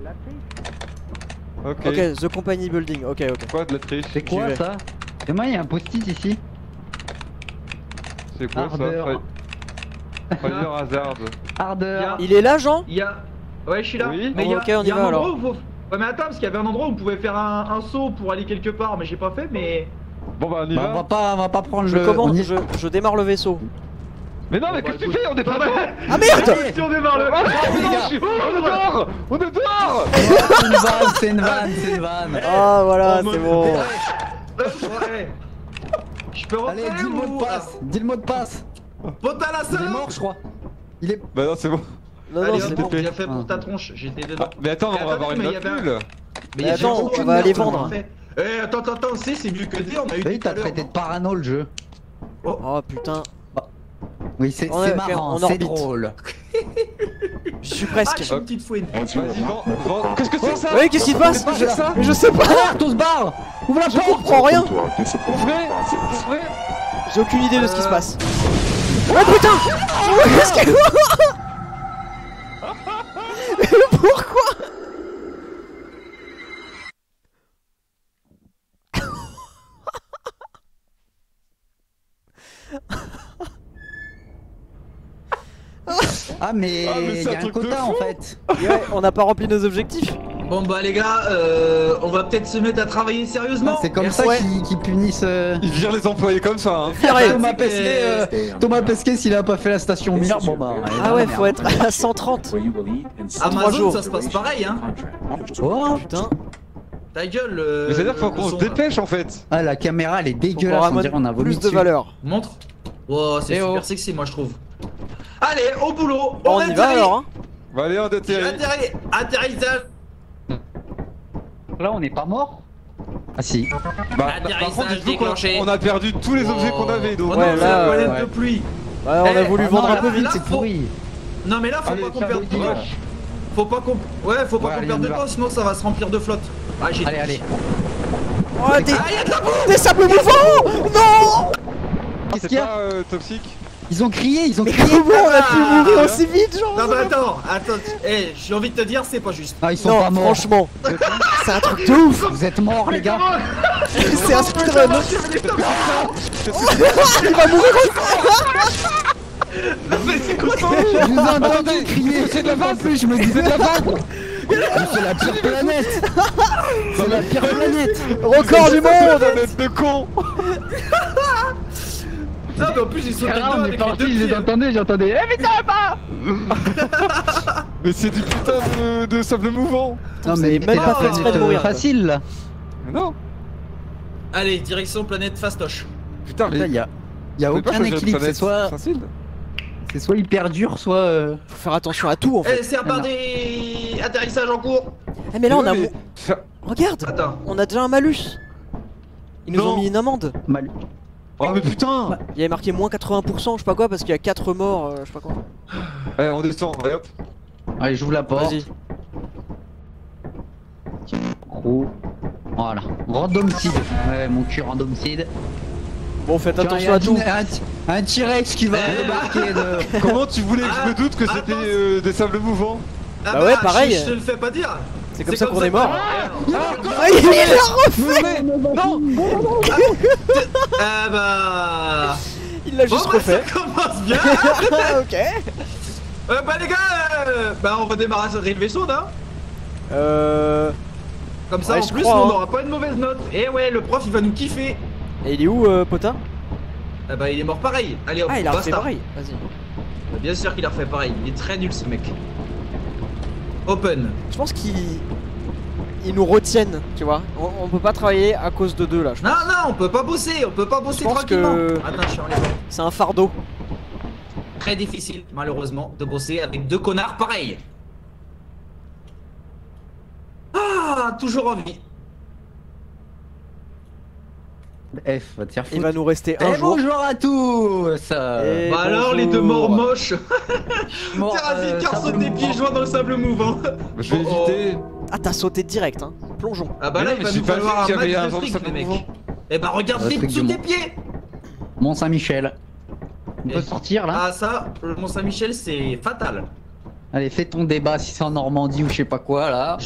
Ok. Ok, the company building. Ok, ok. Quoi de la triche? C'est quoi J'y vais. ça? Et moi il y a un post-it ici. C'est quoi Ardeur. ça? Fire Hazard. Ardeur. Il est là, Jean? Il y a. Ouais, je suis là. Oui. Mais il y a, Ok, on il y a y va, un alors. endroit où faut. Ouais, mais attends, parce qu'il y avait un endroit où on pouvait faire un, un saut pour aller quelque part, mais j'ai pas fait, mais. Bon bah on y Bah, va. on va pas, on va pas prendre Je le. commande, on y- je, je démarre le vaisseau. Mais non, mais qu'est-ce que tu fais? On est pas mort. Ah merde! Si on démarre le. Ah, non, je suis- On est dehors. On est dehors. C'est une vanne, c'est une vanne, c'est une vanne. Ah voilà, Oh, c'est mon- bon. Ouais. Je peux Allez, rentrer dis le mot de ou... passe. Dis le mot de passe. Potin la Il est salope. mort, je crois. Il est. Bah non, c'est bon. Non, non, Allez, c'est hop, bon. bien fait Ah. pour ta tronche, j'étais dedans. Ah, mais attends, Mais on va avoir attendez, une mais autre il y avait bulle. Mais Mais j'ai attends, aucune on va aller merde, vendre. en fait. Eh, attends, attends, attends, c'est c'est mieux que D, on a eu Oui, tout t'as à l'heure. traité de parano le jeu. Oh putain, Oui, c'est On est- c'est marrant, on c'est orbite. drôle. je suis Ah, presque. j'ai une petite fouine. Vas-y, vends, vends. Qu'est-ce que c'est ça? Oui, qu'est-ce qui se passe? C'est ça? Je sais pas. Ah, tous se barre. Ouvre la Je porte. comprends rien. Toi, laissez pas Ouvrez, passer. ouvrez. J'ai aucune idée de ce qui se Euh. passe. Oh putain! Oh, qu'est-ce que... Mais pourquoi? Ah, mais Ah, mais c'est il y un a un truc de quota fou. en fait. Ouais, on n'a pas rempli nos objectifs. Bon bah les gars, euh, on va peut-être se mettre à travailler sérieusement. Ah, c'est comme Merci. ça Ouais. qu'ils qu'ils punissent. euh, Ils virent les employés comme ça, hein. Viré. Thomas c'est que- Pesquet, euh, Thomas Pesquet, s'il a pas fait la station Mir, bon bah. Ah ouais, faut être à cent trente. Trois Amazon, jours. ça se passe pareil, hein. Oh, Putain. Ta gueule. euh, Mais c'est-à-dire qu'il faut le qu'on se son, dépêche en fait. ah, la caméra elle est Faut dégueulasse, qu'on on dirait ramène on a vomi plus de dessus. valeur. là. Montre. Wow, c'est Eh super oh. sexy, moi je trouve. Allez, au boulot. On y va alors, hein. Bah allez, on J'ai atterrit. atterri. Atterrissage. Là on n'est pas mort. Ah si. Bah, bah, par Atterrissage contre, dites-vous déclenché. qu'on on a perdu tous les objets qu'on avait, donc. Oh Ouais, non, là, c'est la ouais, planète ouais. de pluie. Ouais, on a Eh, voulu Ah vendre non, un peu là, vite. là, c'est faut- pourri. Non mais là faut Allez, pas qu'on tiens, perde de ouais. temps. Faut pas qu'on. Ouais, faut pas Ouais, qu'on allez, perde on de y va. temps, sinon ça va se remplir de flotte. Ah j'ai. Allez, allez. Oh, des, Ah y'a de la boue. des sables mouvants. Non. Qu'est-ce C'est qu'il y a pas euh, toxique. Ils ont crié, ils ont Mais crié. comment on a pu Ah, mourir hein. aussi vite, genre? Non mais attends, attends. Eh, j'ai envie de te dire, c'est pas juste. Ah, ils sont Non, pas morts. franchement, c'est un truc de ouf. Vous êtes morts, les gars. C'est un speedrun. Il va mourir aussi. Mais c'est quoi ça? Je vous ai entendu crier. C'est de la vanne. En plus, je me disais de la vanne. Mais c'est la pire planète. C'est la pire planète. Record du monde. Planète de con. Non mais en plus ils sont dedans on est avec les parti, deux je les pieds. entendais, j'entendais. Eh putain, pas Mais c'est du putain de, de sable mouvant. Non, mais c'était même la pas fait exprès de planète, mourir. euh, Facile là. Mais non. Allez, direction planète fastoche. Putain, Putain, mais. y a, y a Vous pouvez pas aucun choisir une équilibre. C'est planète soit, facile. c'est soit hyper dur, soit. euh, Faut faire attention à tout en fait. Eh, c'est reparti. Atterrissage en cours. Eh, mais là on a. Mais- mon- Ça- Regarde, Attends. on a déjà un malus. Ils nous Non. ont mis une amende. mal. Oh mais putain. Il y avait marqué moins quatre-vingts pour cent, je sais pas quoi, parce qu'il y a quatre morts, euh, je sais pas quoi. Allez, on descend, allez hop. Allez, j'ouvre la porte. Vas-y. Gros. Voilà. Randomcide. Ouais, mon cul randomcide. Bon, faites Tiens, attention y a à tout. Un, un T-Rex qui va Eh, débarquer de. Comment tu voulais que je me Ah, doute que c'était attends. euh, des sables mouvants? Ah Bah ouais, pareil. Je, je te le fais pas dire. C'est comme ça qu'on est mort. qu'on- Ah, il l'a refait. Non. Ah bah. Il l'a Bon, juste bah, refait. ça commence bien. Ok. Euh, bah les gars, euh, bah on va démarrer sur le vaisseau, hein. Euh. Comme ça Ouais, en je plus crois, on hein. n'aura pas une mauvaise note. Et ouais, le prof il va nous kiffer. Et il est où, euh, Pota? Ah bah il est mort pareil. Allez hop, Ah, il a refait basta. pareil. Vas-y. Bah, bien sûr qu'il a refait pareil. Il est très nul ce mec. Open. Je pense qu'ils. Ils nous retiennent, tu vois. On, on peut pas travailler à cause de deux là. je Non pense. non, on peut pas bosser, on peut pas bosser Je pense tranquillement. que- Attends, je suis en l'air. C'est un fardeau. Très difficile malheureusement de bosser avec deux connards pareils. Ah, toujours en vie. F, va te faire Il foutre. va nous rester Eh, un jour. bonjour à tous. Et Bah alors les deux bonjour. morts moches. Mort, Terrasie, euh, car sable saute des pieds mouvant. joints dans le sable mouvant. Je vais Oh, oh. éviter. Ah, t'as sauté direct, hein. Plongeons. Ah bah Mais là non, il mais va j'ai nous pas falloir vu un qu'il y avait match un de genre de fric sable les mecs. mouvant. Eh bah regarde Un vite truc sous du tes Mont- pieds. Mont Saint-Michel. On peut Et- sortir là. Ah ça, le Mont Saint-Michel c'est fatal. Allez, fais ton débat si c'est en Normandie ou je sais pas quoi là.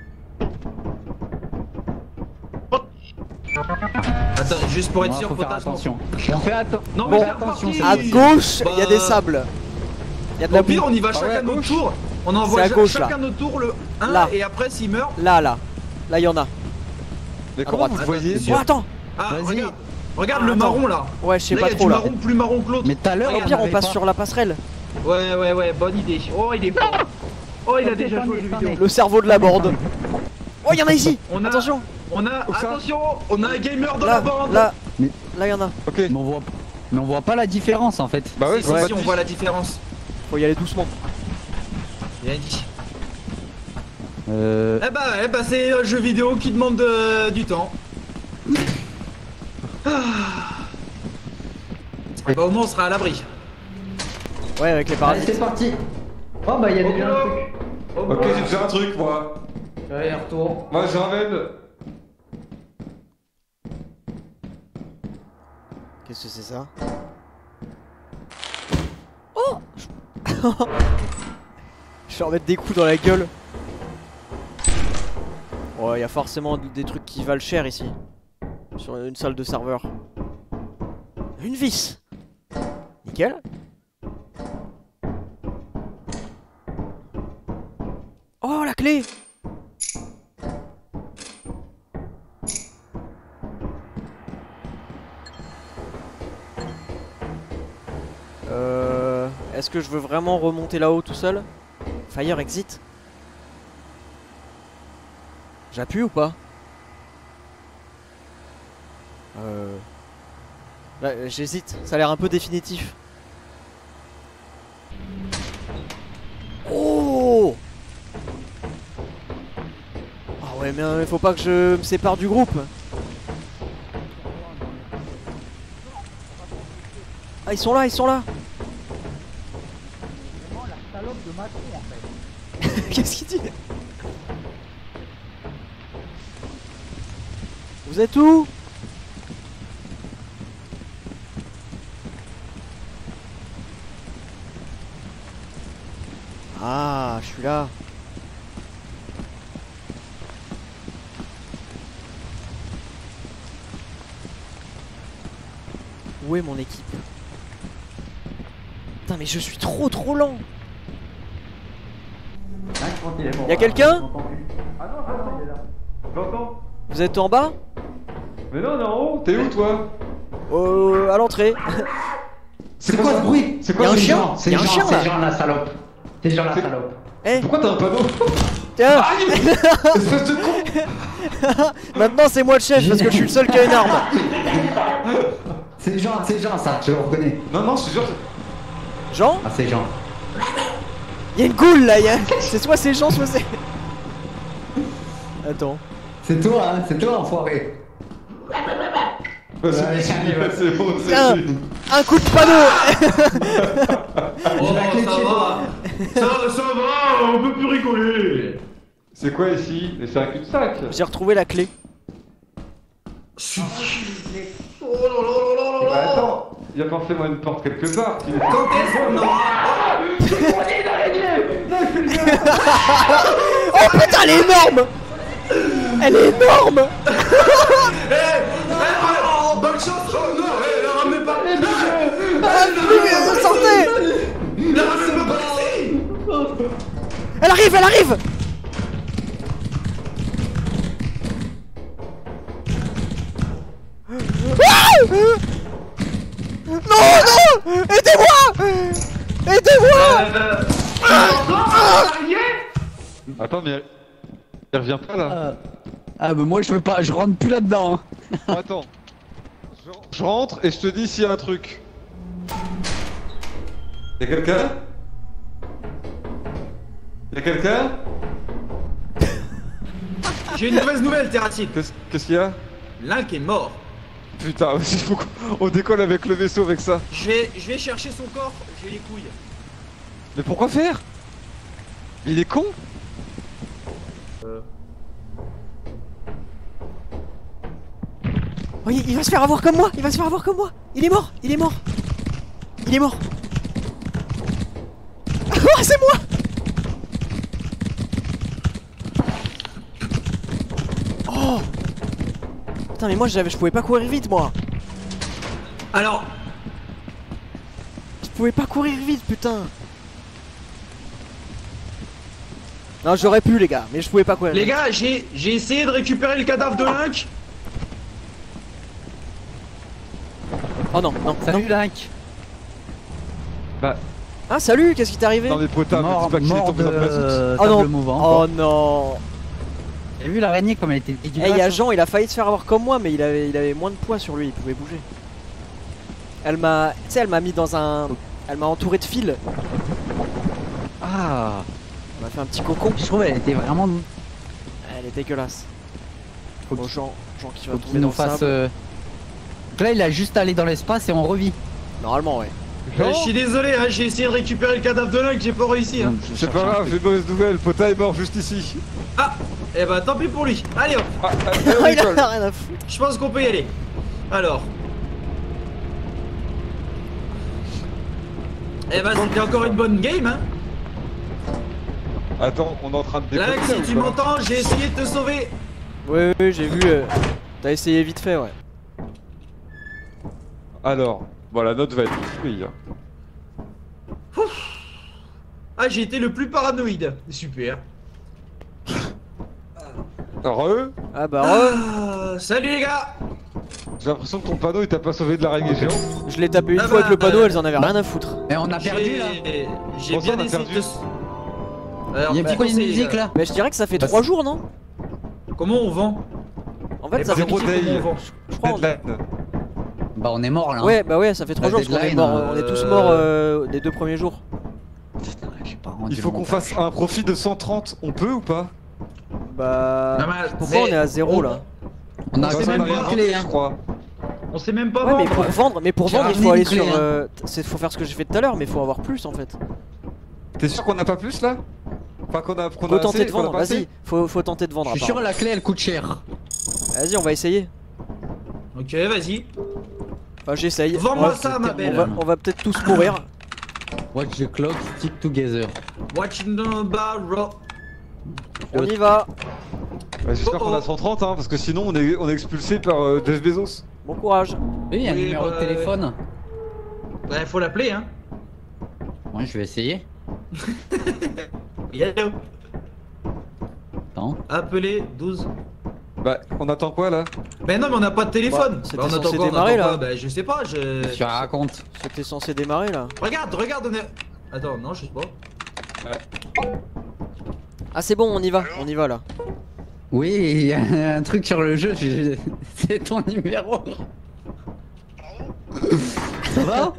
Attends, juste pour être Ouais, sûr, faut faire potage, attention. On fait atten- Non Bon, mais c'est attention, reparti. À gauche, il y a des Bah, sables. Il y a de la Au pire, boue. on y va Ah ouais, chacun à notre gauche. tour. On envoie C'est à cha- gauche, là. chacun notre tour le un Là. et après s'il meurt. Là, là. Là, il y en a. Mais À comment droite. vous le Attends, voyez? c'est Oh, attends. Ah, Vas-y. regarde. Regarde Ah, le attends. marron là. Ouais, je sais Là, pas y a trop du là. marron plus marron que l'autre. Mais tout à l'heure, Au il y en pire, on avait passe pas. sur la passerelle. Ouais, ouais, ouais, bonne idée. Oh, il est fort. Oh, il a déjà joué aux jeux vidéo. Le cerveau de la bande. Oh, y'en a ici. On a- Attention. On a, Où ça attention, on a un gamer dans la Là, bande. là, Mais- là, y'en a. Ok. Mais on voit, mais on voit pas la différence en fait. Bah ouais, Si, c'est si, pas si, on de- voit la différence. Faut y aller doucement. Bien dit. Euh. Eh bah, eh bah c'est un jeu vidéo qui demande euh, du temps. Ah. Et bah au moins on sera à l'abri. Ouais, avec les Allez, parasites. c'est parti. Oh bah il y a déjà un truc. Ok, j'ai déjà un truc moi. Allez, retour. Moi je ramène. Qu'est-ce que c'est ça? Oh. Je vais en mettre des coups dans la gueule. Ouais, y a forcément des trucs qui valent cher ici. Sur une salle de serveur. Une vis. Nickel. Oh, la clé. Euh... Est-ce que je veux vraiment remonter là-haut tout seul? Fire exit. J'appuie ou pas? Euh... Là, j'hésite, ça a l'air un peu définitif. Oh! Ah ouais, mais il faut pas que je me sépare du groupe. Ah, ils sont là, ils sont là. Qu'est-ce qu'il dit? Vous êtes où? Ah, je suis là. Où est mon équipe? Putain, mais je suis trop trop lent. Y'a quelqu'un? J'entends. Vous êtes en bas? Mais non, on est en haut. T'es où toi? Euh, à l'entrée. C'est quoi ce bruit? C'est Y'a quoi un ce chien? genre? C'est Y'a un Jean, chien, là. c'est Jean la salope. C'est Jean la C'est- salope. Eh, Pourquoi t'as un panneau? tiens. Espèce de con. Maintenant c'est moi le chef parce que je suis le seul qui a une arme. C'est Jean, c'est Jean ça, je le reconnais. Non, non, je suis sûr. Jean? Ah c'est Jean. Y'a une goule là, y'a... c'est soit c'est Jean, soit c'est... Attends. C'est toi hein, c'est toi enfoiré. Vas-y, Ouais, c'est bon, c'est Tiens, fini. un coup de panneau. Oh, la clé de ça chez va. toi. Ça, ça va, on peut plus rigoler. C'est quoi ici? Mais c'est un cul-de-sac. J'ai retrouvé la clé. Oh là là là là Bah là. attends, il y a forcément une porte quelque part. qui- Quand est-ce qu'on aura... Oh putain, elle est énorme. Elle est énorme. Eh, eh, oh, bonne chance, oh non, eh, la ramenez pas les jeux. Ah, mais, sortez. La ramenez pas ici. Elle arrive, elle arrive. Ah. Non, non. Aidez-moi. Aidez-moi. Euh, Attends, mais elle... elle revient pas là. Ah, ah bah moi je veux pas, je rentre plus là-dedans. Hein. Attends. Je... je rentre et je te dis s'il y a un truc. Y'a quelqu'un? Y'a quelqu'un? J'ai une mauvaise nouvelle, Terratine. Qu'est-ce qu'est-ce qu'il y a? Link est mort. Putain, il faut qu'on décolle avec le vaisseau avec ça. Je vais, je vais chercher son corps, j'ai les couilles. Mais pourquoi faire? Il est con? Oh, il, il va se faire avoir comme moi. Il va se faire avoir comme moi. Il est mort. Il est mort. Il est mort. Oh, c'est moi. Oh. Putain, mais moi j'avais, je pouvais pas courir vite moi. Alors, Je pouvais pas courir vite, putain. Non, j'aurais pu les gars, mais je pouvais pas courir les vite. gars, j'ai j'ai essayé de récupérer le cadavre de Link. Oh non, non, Salut non. Link. Bah, Ah salut, qu'est-ce qui t'est arrivé? dans les potards, Mort, dis pas qu'il est mort tombé de dans ma soute. euh, Oh table non. mouvant. Oh non. T'as vu l'araignée comme elle était Eh dégueulasse? y'a Jean, il a failli se faire avoir comme moi, mais il avait, il avait moins de poids sur lui, il pouvait bouger. Elle m'a, tu sais, elle m'a mis dans un, elle m'a entouré de fils. Ah, On a fait un petit cocon. je trouve elle était vraiment. Elle est dégueulasse. Faut Bon, qu'il- Jean, Jean qui va faut tomber qu'il dans nous le fasse. sable. euh, Donc là, il a juste allé dans l'espace et on revit. Normalement, ouais. Euh, Je suis désolé, hein, j'ai essayé de récupérer le cadavre de l'un que j'ai pas réussi. Hein. Donc, je C'est cherche pas un grave, truc. j'ai une mauvaise nouvelle, Pota est mort juste ici. Ah, et bah tant pis pour lui. Allez hop, Ah, ah, il on a rigole. rien à foutre. je pense qu'on peut y aller. Alors. Eh bah c'était encore une bonne game, hein. Attends, on est en train de Là, décoller. si tu m'entends, j'ai essayé de te sauver. Ouais, ouais, j'ai vu. euh, T'as essayé vite fait, ouais. Alors, bon, la note va être oui. Ah, j'ai été le plus paranoïde. Super. Heureux. Ah bah, re, Ah, salut les gars. J'ai l'impression que ton panneau il t'a pas sauvé de l'araignée géante. je l'ai tapé une Ah fois bah, avec le panneau, euh, elles en avaient rien à foutre. Mais on a perdu là. J'ai j'ai Bonsoir, bien on a essayé de perdu. te. Alors, Il y a petit pourquoi une conseil, musique euh, là? Mais je dirais que ça fait Bah, trois c'est- jours, non? Comment on vend? En fait, Eh ça ben, fait. zéro comment day. on vend Je crois. on- Deadline. Bah, on est mort là. hein. Ouais, bah ouais, ça fait trois La jours parce qu'on est deadline, morts. euh, On est tous morts euh, les deux premiers jours. Putain, j'ai pas rendu Il faut le qu'on montage. fasse un profit de cent trente, on peut ou pas? Bah. Non, mais- Pourquoi on mais- est à zéro on- là? On a sait fait même même pas, pas rien clé, vendu, hein. je crois. On sait même pas Ouais, mais vendre. pour vendre, mais pour J'ai vendre, il ramené faut aller une clé, sur. hein. euh, c'est- faut faire ce que j'ai fait tout à l'heure, mais faut avoir plus en fait. T'es sûr qu'on n'a pas plus là? Enfin qu'on a, qu'on Faut a tenter assez, de qu'on a vendre, pas assez vas-y, faut, faut tenter de vendre. Je suis sûr apparemment. la clé elle coûte cher. Vas-y, on va essayer. Ok, vas-y. Enfin, j'essaye. Vends-moi Ouais, ça, ma on belle. va, on va peut-être tous mourir. Watch the clock stick together. Watching the barrel. On y va. Bah, J'espère Oh, qu'on oh. a cent trente hein, parce que sinon on est, on est expulsé par euh, Jeff Bezos. Bon courage. Oui, il y a un Oui, numéro bah, de téléphone. Ouais, faut l'appeler, hein. Ouais, je vais essayer. Hello. Attends. Appelez douze. Bah on attend quoi là? Mais non, mais on n'a pas de téléphone. Bah, c'était Bah, on attend censé quoi, on démarrer, attend là. quoi Bah, je sais pas, je. Tu racontes. C'était censé démarrer là. Regarde, regarde, on est. Attends, non, je sais pas. Ah c'est bon, on y va, on y va là. Oui, il y a un truc sur le jeu, je- c'est ton numéro. Ça va?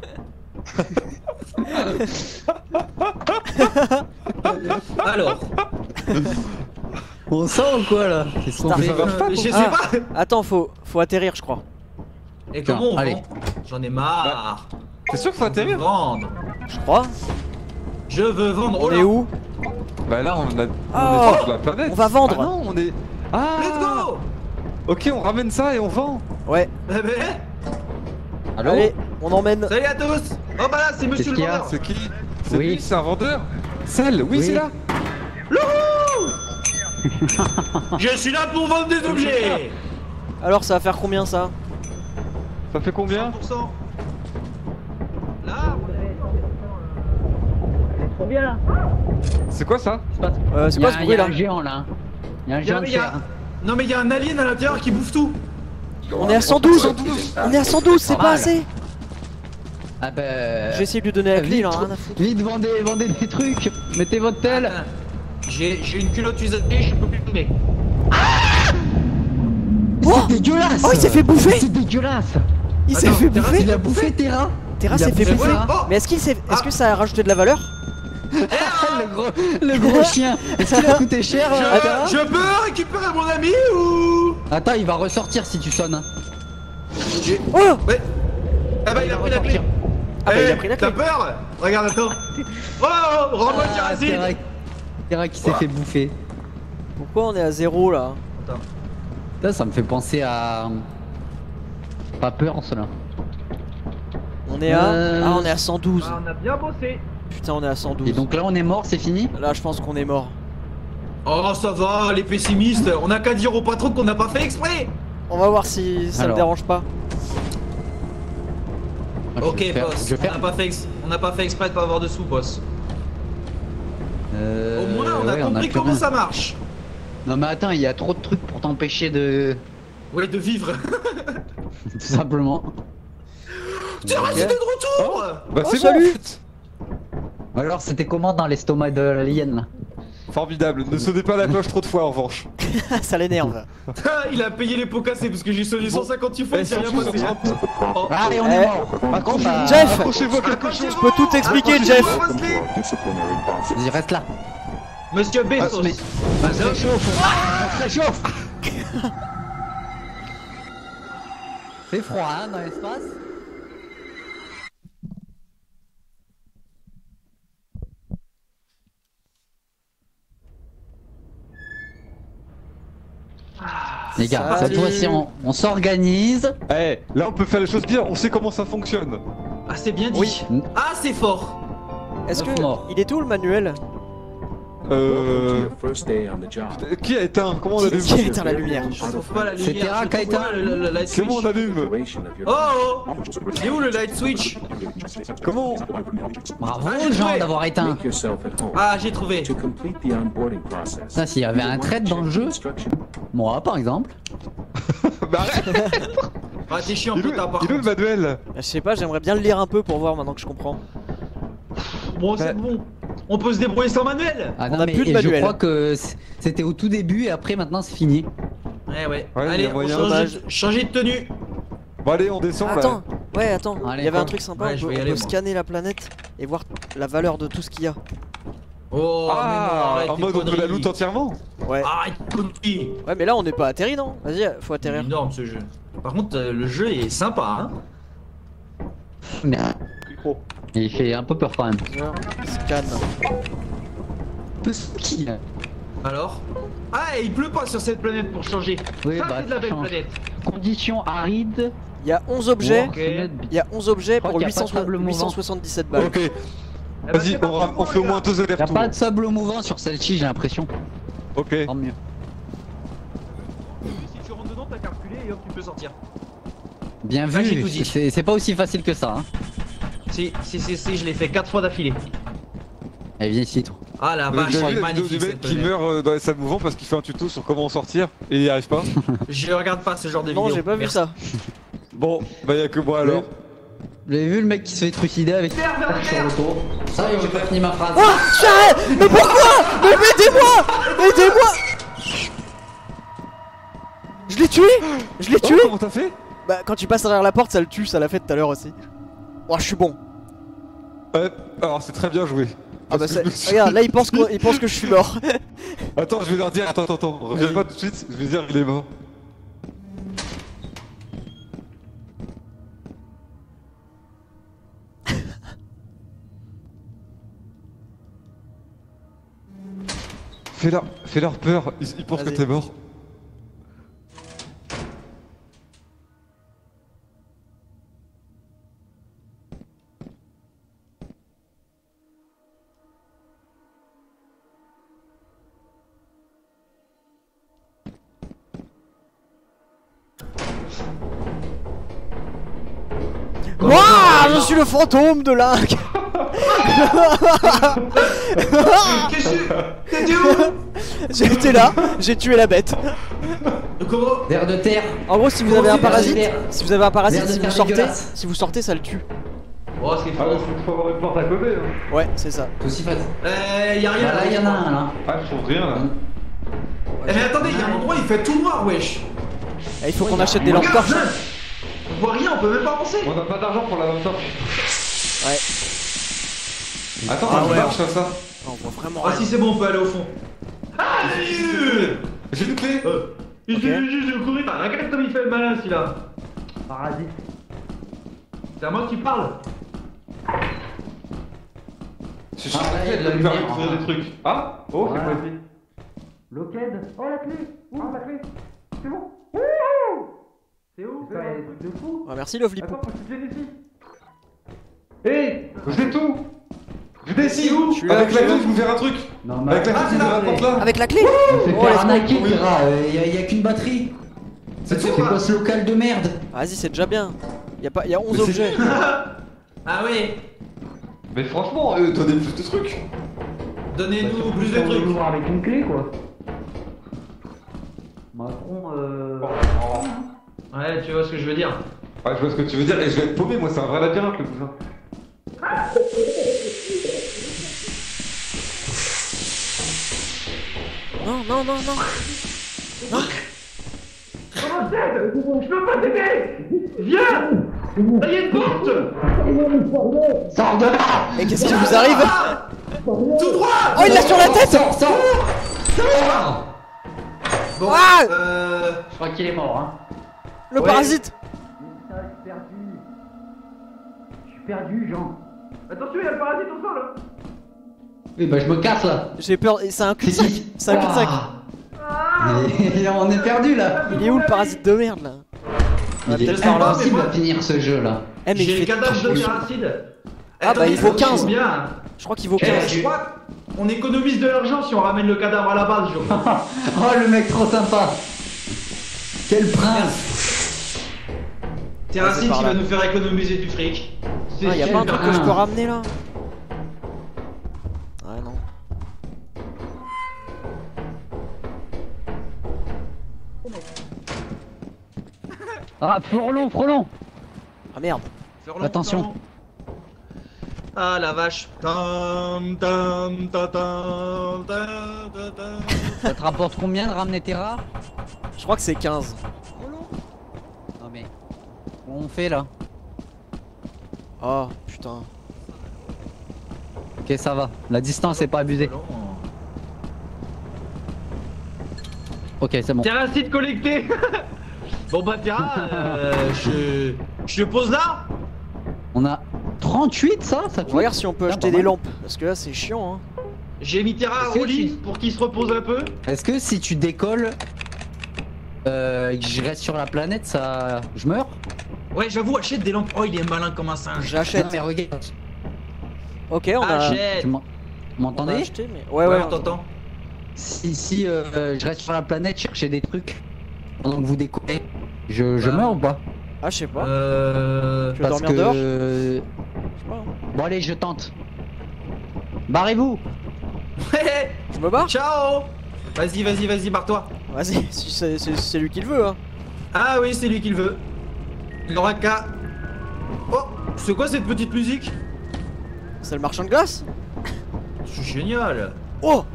Alors, On sort ou quoi là? Qu'est-ce qu'on Start. fait? Ça marche pas, euh, je sais Ah. pas. Attends, faut, faut atterrir, je crois. Et Tiens, comment on allez. vend J'en ai marre. T'es sûr qu'il Je faut veux atterrir? vendre. Je crois. Je veux vendre. Oh On là. est où? Bah là on, a, on Oh, est sur la planète. on va vendre. Ah non on est... Ah Let's go. ok on ramène ça et on vend. Ouais, Eh ben, Allô? allez, on emmène. salut à tous. Oh bah là, c'est monsieur le qu'il y a vendeur. C'est qui? C'est Oui. lui, c'est un vendeur? Celle, oui, Oui. c'est là. Je suis là pour vendre des objets. Alors ça va faire combien ça? Ça fait combien? cent pour cent. Là, C'est quoi ça? Euh, c'est Il y a, quoi ce un- il y bruit a là? un géant là. Il y a un il y a- géant de il y a- fer. Non mais il y a un alien à l'intérieur qui bouffe tout. On est à cent douze. On est à cent douze, c'est Pas pas mal. assez. Ah bah. J'ai essayé de lui donner la clé, il en a vite, rien à foutre. vite, vendez, vendez des trucs. Mettez votre tel. Attends, J'ai j'ai une culotte usagée, je peux plus tourner. Oh, C'est dégueulasse. Oh, il s'est fait bouffer. C'est dégueulasse. Il s'est Attends, fait Terra, bouffer. Il a bouffé Terra. Terra il a s'est fait bouffé bouffer. Terra. Oh. Mais est-ce qu'il s'est, est-ce Ah. que ça a rajouté de la valeur? le gros, le gros chien. Est-ce qu'il a coûté cher euh, Terra Je, je peux récupérer mon ami ou Attends, il va ressortir si tu sonnes. J'ai- Oh, Ouais. Ah bah il a pris la clé. Ah bah, il a Eh, pris la clé. T'as peur? Regarde, attends. Oh, rends-moi le Ah, Terracine. Terra, Terra qui s'est fait bouffer. pourquoi on est à zéro là? Attends. Putain, ça me fait penser à. Pas peur cela. On est à, Euh, ah on est à cent douze. Ah, on a bien bossé. Putain, on est à cent douze. Et donc là on est mort, c'est fini. Là, je pense qu'on est mort. Oh ça va, les pessimistes. On a qu'à dire au patron qu'on n'a pas fait exprès. On va voir si ça Alors. le dérange pas. Ah, je Ok vais faire- boss, Je vais on faire. n'a pas, fait ex- on n'a pas fait exprès de pas avoir de sous boss. Euh, Au moins on a ouais, compris plus comment rien. ça marche. Non mais attends, il y a trop de trucs pour t'empêcher de. Ouais, de vivre. Tout simplement. Tiens, Ok. c'était de retour. Bah Oh, c'est salut. bon en fait. Alors, c'était comment dans l'estomac de l'alien là? Formidable, ne sonnez pas la cloche trop de fois en revanche. Ça l'énerve. Ah, il a payé les pots cassés parce que j'ai sonné cent cinquante-huit fois Eh, et c'est rien surtout, passé. hein. surtout. Oh. Allez, on Eh. est mort. Par contre, bah, Jeff. Accrochez-vous à quelque chose. Je peux tout expliquer, Jeff. vas-y, reste là. Monsieur Bezos. mais- Bah, On se réchauffe. On se réchauffe. C'est froid hein, dans l'espace. Les gars, Salut. cette fois-ci on, on s'organise. Eh, là on peut faire les choses bien, on sait comment ça fonctionne. Ah, c'est bien dit. Oui. Ah, c'est fort. Est-ce Neuf que morts. il est où le manuel? Euh... Qui a éteint? Comment on allume? Qui a éteint la lumière? Je trouve pas la lumière. C'est Terra je trouve Kaita. pas le- le- le light switch. Comment on allume? Oh, oh. Il est où le light switch? Comment? Bravo Ah, j'ai les gens trouvé. d'avoir éteint. Ah, j'ai trouvé. Ça, s'il y avait un trait dans le jeu, moi par exemple. Bah arrête. Ah, t'es chiant, Il est où, putain, par il est où le contre. manuel? Je sais pas, j'aimerais bien le lire un peu pour voir maintenant que je comprends. Bon, c'est bon. On peut se débrouiller sans manuel. Ah On non, a mais plus de et je manuel. crois que c- c'était au tout début et après maintenant c'est fini. Ouais, ouais. Ouais, il y Allez, a on moyen. change, changer de tenue. Bon allez, on descend là. Attends, ouais, attends. Allez, il y avait quoi un truc sympa. Ouais, on je peut, vais y on aller, peut moi. scanner la planète et voir la valeur de tout ce qu'il y a. Oh, mais non, Ah, arrête en tes mode on peut la conneries. loot entièrement. Ouais. Arrête tes conneries. Ouais, mais là on n'est pas atterri, non? Vas-y, faut C'est atterrir. énorme ce jeu. Par contre, euh, le jeu est sympa, hein. Mais- Il fait un peu peur quand même. Scan. Un peu spooky, là. Alors? Ah, et il pleut pas sur cette planète pour changer. Oui, Ça, bah, c'est de la ça belle change. planète. Conditions arides. Il y a onze objets. Ok. Il y a onze objets crois pour qu'il y a pas de sable mouvant. huit cent soixante-dix-sept balles. Ok, Eh ben, vas-y, c'est on, parti ra- pour on fait au les moins gars. deux Y a allers-retours. pas de sable mouvant sur celle-ci, j'ai l'impression. Ok. Tant mieux. Si tu rentres dedans, t'as qu'à reculer et hop, tu peux sortir. Bien Là, j'ai vu. tout dit. C'est c'est pas aussi facile que ça. Hein. Si, si, si, si, je l'ai fait quatre fois d'affilée. Allez, viens ici, toi. Ah la Vous vache, avez elle vu est la vidéo magnifique du cette mec qui planète. meurt euh, dans les sables mouvants parce qu'il fait un tuto sur comment en sortir et il y arrive pas? Je regarde pas ce genre de Non, vidéo. j'ai pas vu Merci. ça. Bon, bah y'a que moi alors. Vous avez vu le mec qui se fait trucider avec Terre vers la terre. ça? J'ai pas fini ma phrase. Oh, j'arrête. Mais pourquoi? Mais aidez-moi. Aidez-moi. Je l'ai tué. Je l'ai Oh, tué. comment t'as fait? Bah quand tu passes derrière la porte, ça le tue, ça l'a fait tout à l'heure aussi. Oh, je suis bon. Ouais, alors c'est très bien joué. Ah bah Parce que c'est... je me suis- Regarde, là il pense, qu'on- il pense que je suis mort. Attends, je vais leur dire, attends, attends, attends, reviens pas tout de suite, je vais dire il est mort. Fais-leur, fais-leur peur, ils, ils pensent que Vas-y. t'es mort. Waouh, je suis le fantôme de Link. Qu'est-ce que t'étais où? J'étais là, j'ai tué la bête. Comment? Vers de terre. En gros, si vous avez un parasite, Vers si vous avez un parasite, Vers de si vous terre sortez, dégueulasse. si vous sortez, ça le tue. Oh, c'est Ah, faux. il faut avoir une porte à côté. Hein. Ouais, c'est ça. C'est aussi facile. Euh, y'a rien Bah, là, il y en a un là. Ah, je trouve rien là. Eh, mais attendez, y'a un endroit, il fait tout noir, wesh. Et il faut qu'on achète des lampes Regarde, torches. on voit rien, on peut même pas avancer. On n'a pas d'argent pour la lampe torche. Ouais. Attends, Ah ça ouais. marche ça, ça. On voit vraiment Ah, rien. si c'est bon, on peut aller au fond. Ah, J'ai une clé. Euh, il Ok. suffit juste de courir. Ah, regarde comme il fait le malin, celui-là. Paradis. C'est à moi qui parle. Je suis Ah, là, il y a de la de lumière. faire découvrir des trucs. Ah. Oh, c'est Voilà. quoi ici? Loqued. Oh, la clé. Où la clé? C'est bon. C'est où? C'est des trucs de fou. Ah, merci Lovely Poop. Attends, faut que tu viennes ici. Hé, j'ai tout. Venez ici. Je suis là, Avec je la suis clé, là. je vous faire un truc. Non, mais Avec la clé, Ah, je vous c'est faire là, un compte là. Avec la clé. on fait Oh, faire let's arnaquer, go. Kira. Il y, a- y a qu'une batterie. C'est C'est tout, quoi quoi. ce local de merde? Vas-y, c'est déjà bien. Y a pas, y a onze Mais c'est- objets. Ah oui. Mais franchement, euh, donnez plus de trucs. Donnez-nous plus de trucs. Avec une clé quoi. Macron, euh. Ouais, tu vois ce que je veux dire. Ouais, je vois ce que tu veux dire, et je vais être paumé, moi, c'est un vrai labyrinthe, le bousin. Non, non, non, non. Non. Comment t'aides? Je peux pas t'aider. Viens. Il y a une porte. Sors de là. Et qu'est-ce qui vous arrive? Tout droit. Oh, il l'a sur la tête. Sors, sors. Sors. Bon, Ah euh... Je crois qu'il est mort, hein. Le Ouais. parasite. Je suis perdu. Je suis perdu, Jean. Attention, il y a le parasite au sol. Hein. Oui, bah je me casse là. J'ai peur, c'est un cul-de-sac. C'est un cul-de-sac. Et on est perdu là. Il est où le parasite de merde là? Il est peut-être par là. impossible à finir ce jeu là. Eh mais J'ai il le fait... cadavre de Terracide. Ah bah il vaut quinze. Bien. Je crois qu'il vaut Eh, quinze. je crois qu'on économise de l'argent si on ramène le cadavre à la base, je crois. Oh le mec trop sympa. Quel prince. Terracide par qui là. va nous faire économiser du fric. C'est Ah, y'a pas un truc que je peux Ah. ramener là? Ouais, non. Ah Frelon, Frelon. Ah merde. Furlon, Attention. Furlon. Ah la vache. Tam, tam, ta, tam, ta, ta, ta. Ça te rapporte combien de ramener tes rats? Je crois que c'est quinze. Non mais... On fait là. Oh putain. Ok, ça va. La distance est pas abusée. Ok, c'est bon. Terracide collecté. Bon bah Terra, euh, je... je le pose là. On a trente-huit ça, ça fait. Regarde si on peut Ah, acheter pas des mal. lampes. Parce que là c'est chiant hein. J'ai mis Terra Est-ce que au lit tu- pour qu'il se repose un peu. Est-ce que si tu décolles euh, et que je reste sur la planète, ça... Je meurs? Ouais, j'avoue, achète des lampes. Oh, il est malin comme un singe. Non J'achète. mais regarde. Ok on a... Achète. Tu m'en- on a m'entendez? acheté mais... Ouais Ouais, ouais. on t'entend. Si, si euh, je reste sur la planète chercher des trucs pendant que vous décollez, je, je Bah. meurs ou pas? Ah je sais pas. Euh... Tu veux Parce dormir dehors? que... Je sais pas, hein. Bon allez, je tente. Barrez-vous. Ouais, Je me barre? ciao. Vas-y, vas-y, vas-y, barre-toi. Vas-y, si c'est c'est- c'est lui qui le veut hein. Ah oui, c'est lui qui le veut. Il aura qu'à... Oh, c'est quoi cette petite musique? C'est le marchand de glace? C'est génial. Oh!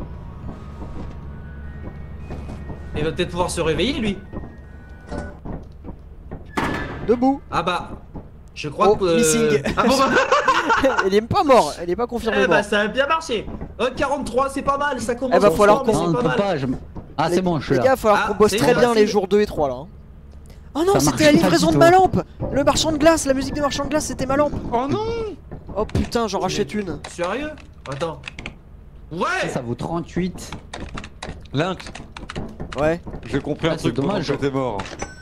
Il va peut-être pouvoir se réveiller, lui. Debout. Ah bah... Je crois Oh, que... missing. Ah bon bah... Elle est pas mort, elle est pas confirmée Eh bah mort. ça a bien marché. Euh, quarante-trois, c'est pas mal, ça commence Eh bah, faut alors mais qu'on- Non, c'est on pas ne peut mal. pas. Je... Ah Les- c'est bon, je suis Les là. gars, il va falloir Ah, qu'on bosse c'est très bon, bien bah, les c'est- jours deux et trois là. hein. Oh non, Ça c'était marche la pas livraison du de tout. ma lampe! Le marchand de glace, la musique de marchand de glace, c'était ma lampe! Oh non! Oh putain, j'en rachète une. Sérieux? Attends. Ouais. Ça vaut trente-huit. Link, Ouais. j'ai compris Ah, un c'est truc pendant dommage. que j'étais mort.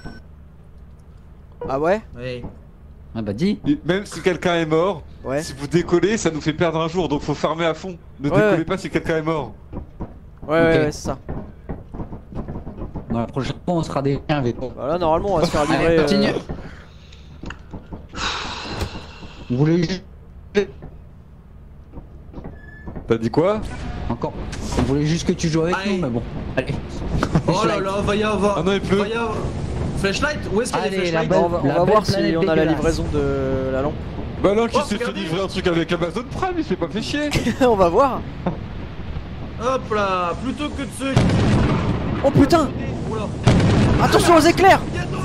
Ah ouais? Ouais. Ah bah dis. Et même si quelqu'un est mort, Ouais. si vous décollez, ça nous fait perdre un jour, donc faut farmer à fond. Ne Ouais, décollez ouais. pas si quelqu'un est mort. Ouais, Ok. ouais, ouais, c'est ça. Dans la prochaine fois, on sera des chiens avec toi. Bah là, normalement, on va se faire livrer. Allez, continue. euh, Vous voulez juste... T'as dit quoi? Encore. On voulait juste que tu joues avec Allez. nous, mais bon. Allez. Oh là là, va y avoir. Ah non, il pleut. Va y avoir. Flashlight? Où est-ce qu'il y a des Allez, la flashlights? belle- on va, on La va belle voir si planète on a la dégueulasse. livraison de la lampe. Bah là, qui Oh, s'est fait regardez. livrer un truc avec Amazon Prime, il s'est pas fait chier. On va voir. Hop là, plutôt que de se... Oh putain! Oula. Attention aux éclairs! Bientôt.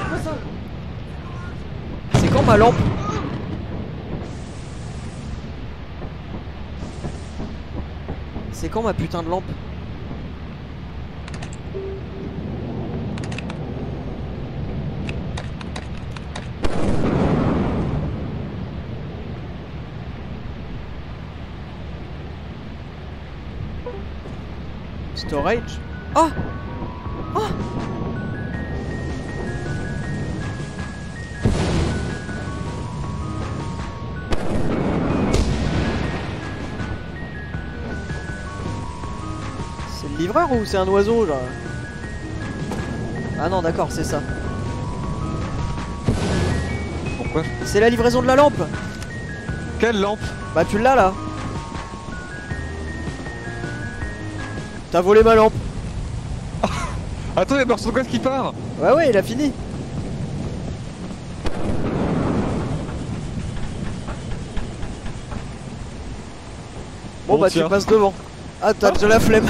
C'est quand ma lampe? C'est quand ma putain de lampe? Storage? Ah! Ah! C'est le livreur ou c'est un oiseau là? Ah non d'accord c'est ça. Pourquoi? C'est la livraison de la lampe. Quelle lampe? Bah tu l'as là. T'as volé ma lampe. Attends, y'a Marceau qui part. Ouais ouais il a fini. Bon bah tiens. tu passes devant. Ah t'as déjà la flemme.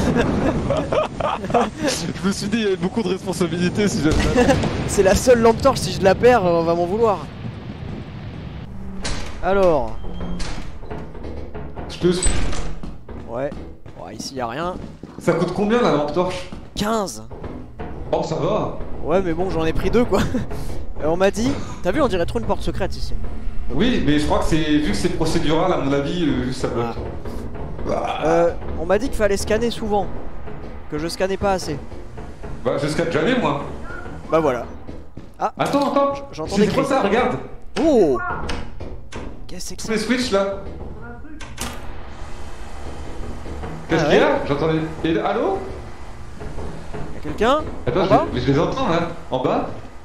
Je me suis dit, il y avait beaucoup de responsabilités si j'avais. C'est la seule lampe torche, si je la perds, on va m'en vouloir. Alors. Je te suis. Ouais. Bon, ici y a rien. Ça coûte combien la lampe torche? quinze. Oh, ça va. Ouais mais bon j'en ai pris deux quoi. Euh, on m'a dit. T'as vu on dirait trop une porte secrète ici. Oui, mais je crois que c'est vu que c'est procédural, à mon avis, euh, ça bloque. Bah, Euh, on m'a dit qu'il fallait scanner souvent. Que je scannais pas assez. bah je scanne jamais moi. Bah voilà. Attends, attends. J'entends C'est des quoi cris. ça? Regarde. Oh. Qu'est-ce que Tous c'est les que switches là. Qu'est-ce Ah qu'il y ouais a? J'entendais. Et- Allô? Y'a quelqu'un Attends, En je, bas les- je les entends là. En bas?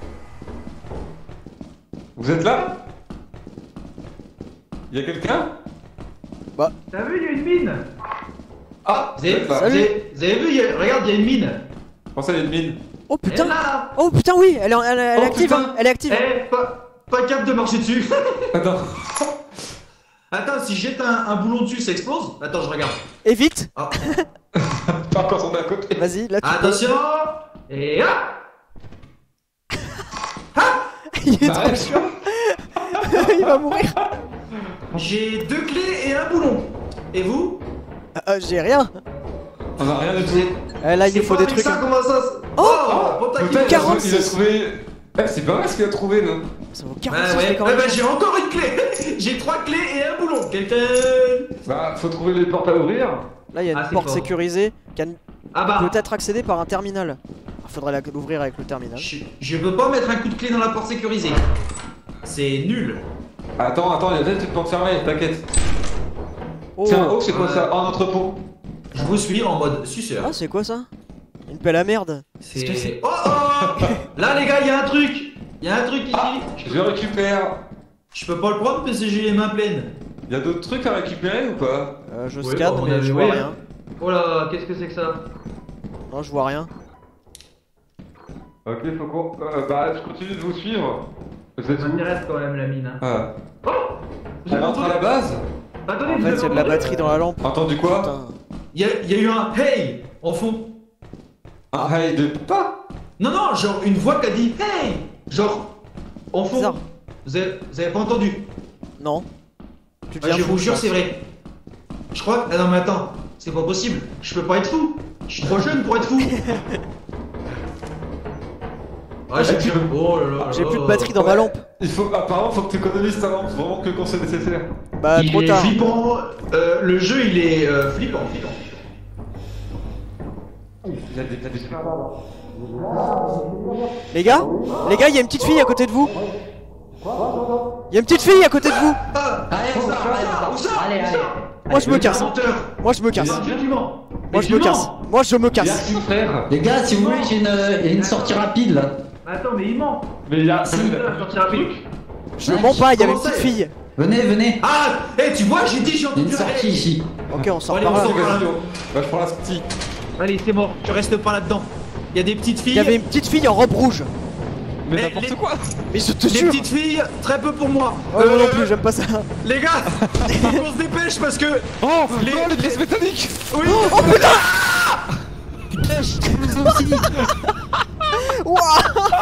Vous êtes là? Y'a quelqu'un? T'as vu, il y a une mine. Ah! Vous avez, Vous êtes là. vous avez- vous avez vu, il y a- regarde, il y a une mine. Comment ça, il y a une mine? Oh Elle est putain. là. Oh putain oui, elle est, elle, elle est Oh, active putain. hein. Elle est active. Eh, pas, pas cap de marcher dessus. Attends. Attends, si je jette un, un boulon dessus, ça explose? Attends, je regarde. Et vite. Ah. Pas quand on est à côté. Vas-y là tu peux. Attention. Et hop. Il est Bah, trop ouais. chiant. Il va mourir. J'ai deux clés et un boulon. Et vous? Euh, J'ai rien. On a rien du tout. Eh, là il C'est nous faut pas des avec trucs. ça, comment ça se- Oh. Oh, bon, t'as Putain, quitté. il a- quarante-six. il a trouvé. Eh, c'est pas mal ce qu'il a trouvé là. Ça vaut Bah quarante-six ouais, les ouais, bah j'ai encore une clé. J'ai trois clés et un boulon. Quelqu'un? Bah, faut trouver les portes à ouvrir. Là il y a une Ah, c'est porte fort. sécurisée qui a Ah bah. peut-être accéder par un terminal. Il faudrait la- l'ouvrir avec le terminal. Je, je peux pas mettre un coup de clé dans la porte sécurisée. C'est nul. Attends, attends, il y a peut-être une porte fermée, t'inquiète. Oh. Tiens, oh, c'est quoi Ouais. ça? En entrepôt. Je vous suis en mode suceur. Ah c'est quoi ça? Une pelle à merde. Qu'est-ce que c'est? C'est. Oh oh. Là les gars, il y a un truc. Il y a un truc ici. Ah, je récupère. Je peux pas le prendre parce que j'ai les mains pleines. Il y a d'autres trucs à récupérer ou pas? Euh, je Ouais, scanne bah, on mais avait- je vois ouais. rien. Oh là, qu'est-ce que c'est que ça? Non je vois rien. Ok, faut qu'on. Euh, bah, je continue de vous suivre. Vous êtes Ça où? m'intéresse quand même la mine. Hein. Ah. Oh. Vous On avez rentre à entendu? la base? Attendez, En vous fait avez il y a de la entendu? batterie dans la lampe. Entendu quoi? Putain. Il y, a, il y a eu un hey en fond. Un hey de pas? Non, non, genre une voix qui a dit hey. Genre en fond. Bizarre. Vous avez, vous avez pas entendu? Non. Tu Ah, deviens je fou, vous jure, pense. c'est vrai. Je crois. Ah non, mais attends, c'est pas possible. Je peux pas être fou. Je suis trop jeune pour être fou. Ah, j'ai plus... Oh là là J'ai là plus de là. batterie dans ma lampe. Il faut. Apparemment, faut que tu économises ta lampe, vraiment que quand c'est nécessaire. Bah Il trop est tard. flippant. Euh, le jeu, il est euh, flippant, flippant. Il y a des. Il y a des... Les gars, les gars, il y a une petite fille à côté de vous. Il y a une petite fille à côté de vous. Ah, Allez, où on ça, sort, où allez, ça, on où sort. ça, Allez, où allez. ça Moi je me Le casse. menteur. Moi je me casse. Mon Dieu, tu mens. Moi Mais je tu me mens. casse. Moi je me casse. Merci frère. Les gars, si vous voulez, j'ai une, il y a une sortie rapide là. Attends, mais il ment. Mais il y a. Sortir rapide. Je mens pas, il y avait une Comment petite ça fille. Venez, venez. Ah, eh, tu vois, j'ai dit, j'ai Il y a entendu une un sortie hey. ici. Ok, on sort Allez, par on là. sort. Bah, je prends la sortie. Allez, c'est mort. Tu restes pas là-dedans. Il y a des petites filles. Il y avait une petite fille en robe rouge. Mais Eh, n'importe les- quoi. Mais je te Des jure. petites filles, très peu pour moi. Ouais, moi Euh, non plus, j'aime pas ça. Les gars, faut qu'on se dépêche parce que. Oh, Les- les, les pièces métalliques. Oui. Oh putain. Putain, je vous aussi. Ouah.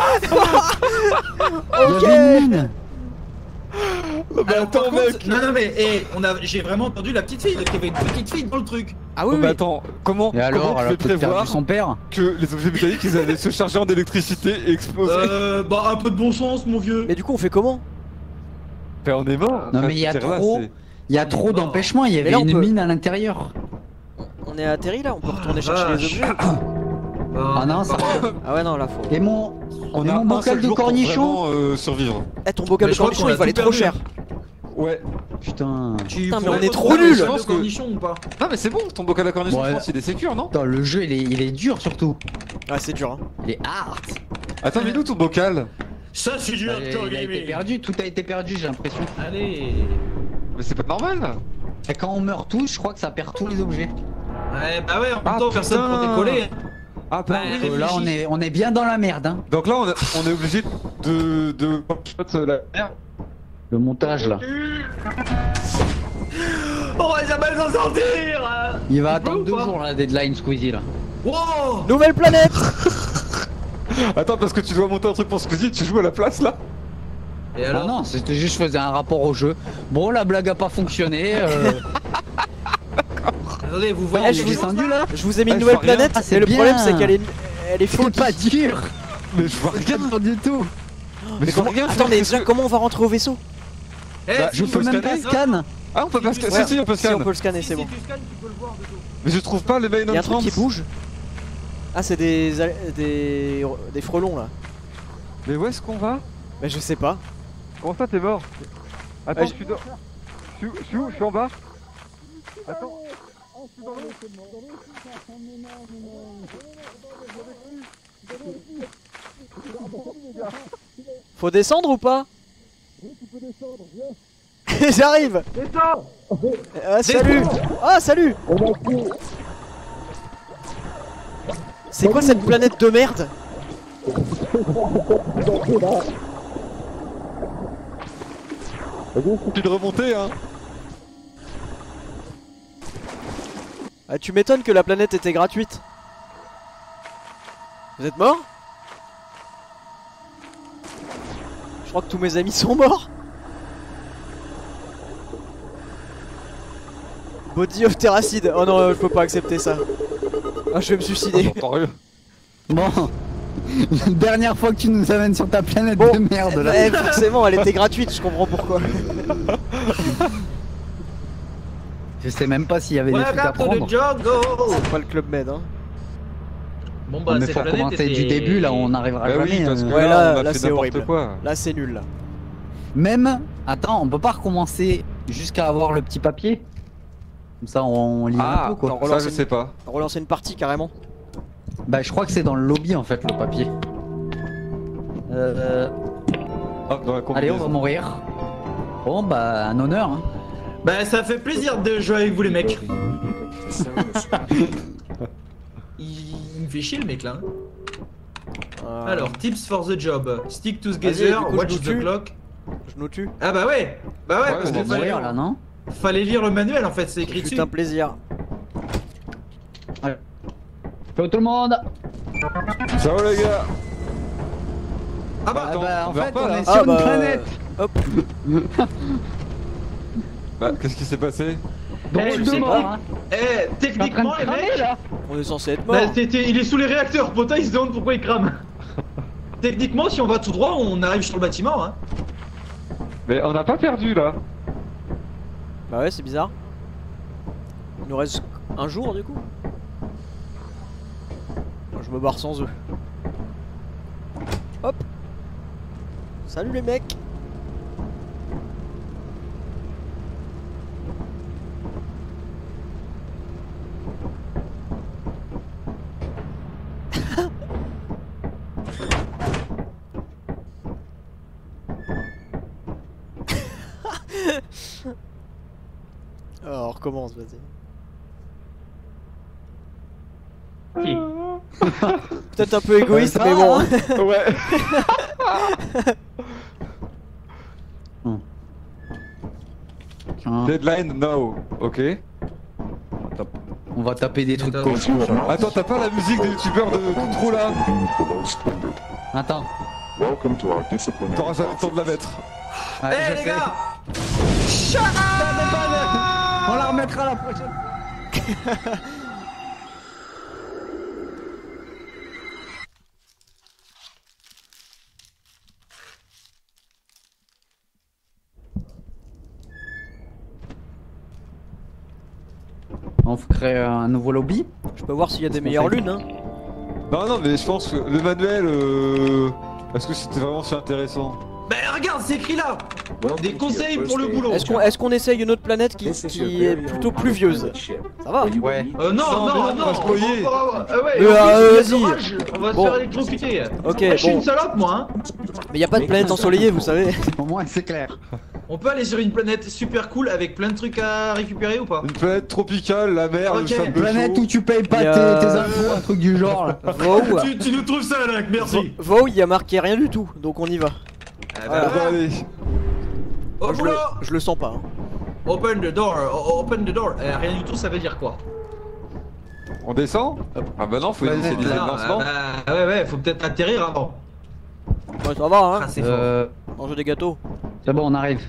Il Ok. y avait une mine. Oh, bah, Alors, par attends, contre, mec. non, non, mais eh, on a, j'ai vraiment entendu la petite fille. Il y avait une petite fille dans le truc. Ah oui, Oh, bah, oui. attends, comment, Et alors, comment elle a tu fais peut-être prévoir perdu son père. que les objets métalliques ils allaient se charger en électricité et exploser? Euh, bah un peu de bon sens, mon vieux. Mais du coup, on fait comment? Ben, on est mort. Non, Enfin, mais il y a c'est là, trop. c'est- Il y a trop d'empêchements, il y Mais avait là, on une peut- mine à l'intérieur. On est atterri là, on peut retourner Oh, chercher les vache. objets. Ah non, ça. Ah ouais, non, là faut. Et mon. On Et a mon un bocal seul de jour pour cornichons. vraiment, euh, survivre. Eh, ton bocal Mais de je crois cornichons qu'on a il valait tout trop perdu. cher. Ouais. Putain. Tu Putain, mais pourrais on est trop retrouver nuls. le Je pense que- cornichon ou pas? Non mais c'est bon, ton bocal à cornichons, Ouais. je pense qu'il est sécure, non? Attends, le jeu il est, il est dur surtout. Ouais, c'est dur. Hein. Il est hard. Attends, mais nous ton bocal? Ça, c'est du Bah, hardcore il a été gaming. perdu, tout a été perdu, j'ai l'impression. Allez. Mais c'est pas normal. Et quand on meurt tous, je crois que ça perd tous les objets. Ouais, bah ouais, en même Ah, temps, personne putain. pour décoller. Ah Ouais. Donc, euh, là, on est, on est bien dans la merde, hein. Donc là on, a- on est obligé de... de... shot la merde. Le montage là. On va jamais s'en sortir. Il va Tu peux attendre ou deux pas jours la deadline Squeezie là. Wow. Nouvelle planète. Attends, parce que tu dois monter un truc pour Squeezie, tu joues à la place là? Et Ah alors non, c'était juste je faisais un rapport au jeu. Bon, la blague a pas fonctionné. Euh... Attendez, vous Ouais, voyez je les vous- choses, descendu là. Je vous ai mis Ah, une je nouvelle vois rien. planète, Ah, c'est et le bien. problème c'est qu'elle est, elle est fausse. C'est pas dur. Mais je vois rien. Pas du tout. Mais comment rien Attends, mais déjà, comment on va rentrer au vaisseau? Eh, Bah, si je tu peux veux Même scanner pas scan. Ah, on peut pas Si, scanner. Ouais, Si, si, on peut Si on scanner. peut le scanner, Si, c'est si bon. tu scannes, tu peux le voir de dos. Mais je trouve pas les main Il y a un truc qui entrants. bouge. Ah, c'est des, al- des des frelons là. Mais où est-ce qu'on va? Mais je sais pas. Comment ça, t'es mort? Attends, Ouais, je suis dans. Je suis- je suis où? Je suis en bas? Attends. Faut descendre ou pas? J'arrive. Descends. Ah, salut. Ah, salut. C'est quoi cette planète de merde? Tu de remonter, hein? Ah, tu m'étonnes que la planète était gratuite. Vous êtes morts? Je crois que tous mes amis sont morts. Body of Terracide. Oh non, je peux pas accepter ça. Ah, je vais me suicider. J'entends rien. Bon. La dernière fois que tu nous amènes sur ta planète Bon, de merde là. Eh, forcément, elle était gratuite, je comprends pourquoi. Je sais même pas s'il y avait des trucs à Welcome to prendre. the jungle. C'est pas le Club Med, hein. Bon Ah, bah, mais cette faut planète commencer était- du début là, on n'arrivera Bah jamais. oui, parce euh. que Ouais, là, là- on a là, fait c'est n'importe horrible. quoi. Là, c'est nul, là. Même, attends, on peut pas recommencer jusqu'à avoir le petit papier. Comme ça, on lit un Ah, peu quoi. non. ça relance je une- sais pas. Relancer une partie carrément. Bah, je crois que c'est dans le lobby en fait le papier. Euh, Ah, dans la allez, on va combinaison. mourir. Bon, bah, un honneur. Hein. Bah, ça fait plaisir de jouer avec vous les mecs. Il il me fait chier le mec là. hein. Euh, Alors, tips for the job. Stick Vas-y, together, du coup, watch je the nous tue. clock. Je nous tue. Ah bah ouais. Bah ouais, Ouais, parce on qu'il va fallait, Mourir là, non? fallait lire le manuel en fait, c'est écrit dessus. C'est un plaisir. Ciao tout le monde. Ciao les gars. Ah bah, Ah bah, en on meurt fait, pas, on là. est sur Ah une bah. planète. Hop. Bah, qu'est-ce qui s'est passé? Donc, Eh, tu je sais te morts, pas. hein. eh, T'es en train techniquement de les cramer, mecs, là. On est censé être mort. bah, c'était- il est sous les réacteurs, Pota il se demande pourquoi il crame. Techniquement, si on va tout droit, on arrive sur le bâtiment. Hein. Mais on n'a pas perdu là. Bah ouais, c'est bizarre. Il nous reste un jour du coup. Je me barre sans eux. Hop. Salut les mecs. Oh, on recommence, vas-y. Peut-être un peu égoïste, mais bon. Ouais. Hein, Deadline now. Ok. on va taper des trucs Attends. cool. Attends, t'as pas la musique des youtubeurs de, de trop là? Attends. Welcome to our discipline. T'auras jamais le temps de la mettre. Ouais, Eh je les sais. gars. On la remettra la prochaine. On crée un nouveau lobby. Je peux voir s'il y a des qu'on meilleures fait lunes, hein. Non, non, mais je pense que le manuel. Euh... Est-ce que c'était vraiment si intéressant? Bah regarde, c'est écrit là. Des conseils pour le boulot. Est-ce qu'on est qu'on essaye une autre planète qui, qui est plutôt pluvieuse? Ça va. Ouais. Euh, non, Non, mais non, non, non, on va se noyer. va pas- Ah ouais, Mais, en plus, euh, il y a de vas-y. l'orage, on va se Bon. faire électrocuter. Ok, Moi, je suis bon. une salope, moi. Hein. Mais y a pas de planète ensoleillée, vous savez. Au moins c'est clair. On peut aller sur une planète super cool avec plein de trucs à récupérer ou pas? Une planète tropicale, la mer, le Ok. sable Planète chaud. où tu payes pas Il y a- tes, tes infos, un truc du genre là. Vau. tu, tu nous trouves ça, Lac, merci. Vau, il y a marqué rien du tout, donc on y va. Ah Voilà. Ah bah allez. Au Moi, je, le, boulot. je le sens pas. hein. Open the door, o- open the door. Euh, rien du tout, ça veut dire quoi? On descend? Ah bah non, faut Vas-y, initialiser le Non, lancement. ah bah, ouais, ouais, faut peut-être atterrir avant. Ouais, ça va, hein. Ah, c'est fort. Euh, Manger des gâteaux. c'est bon, on arrive.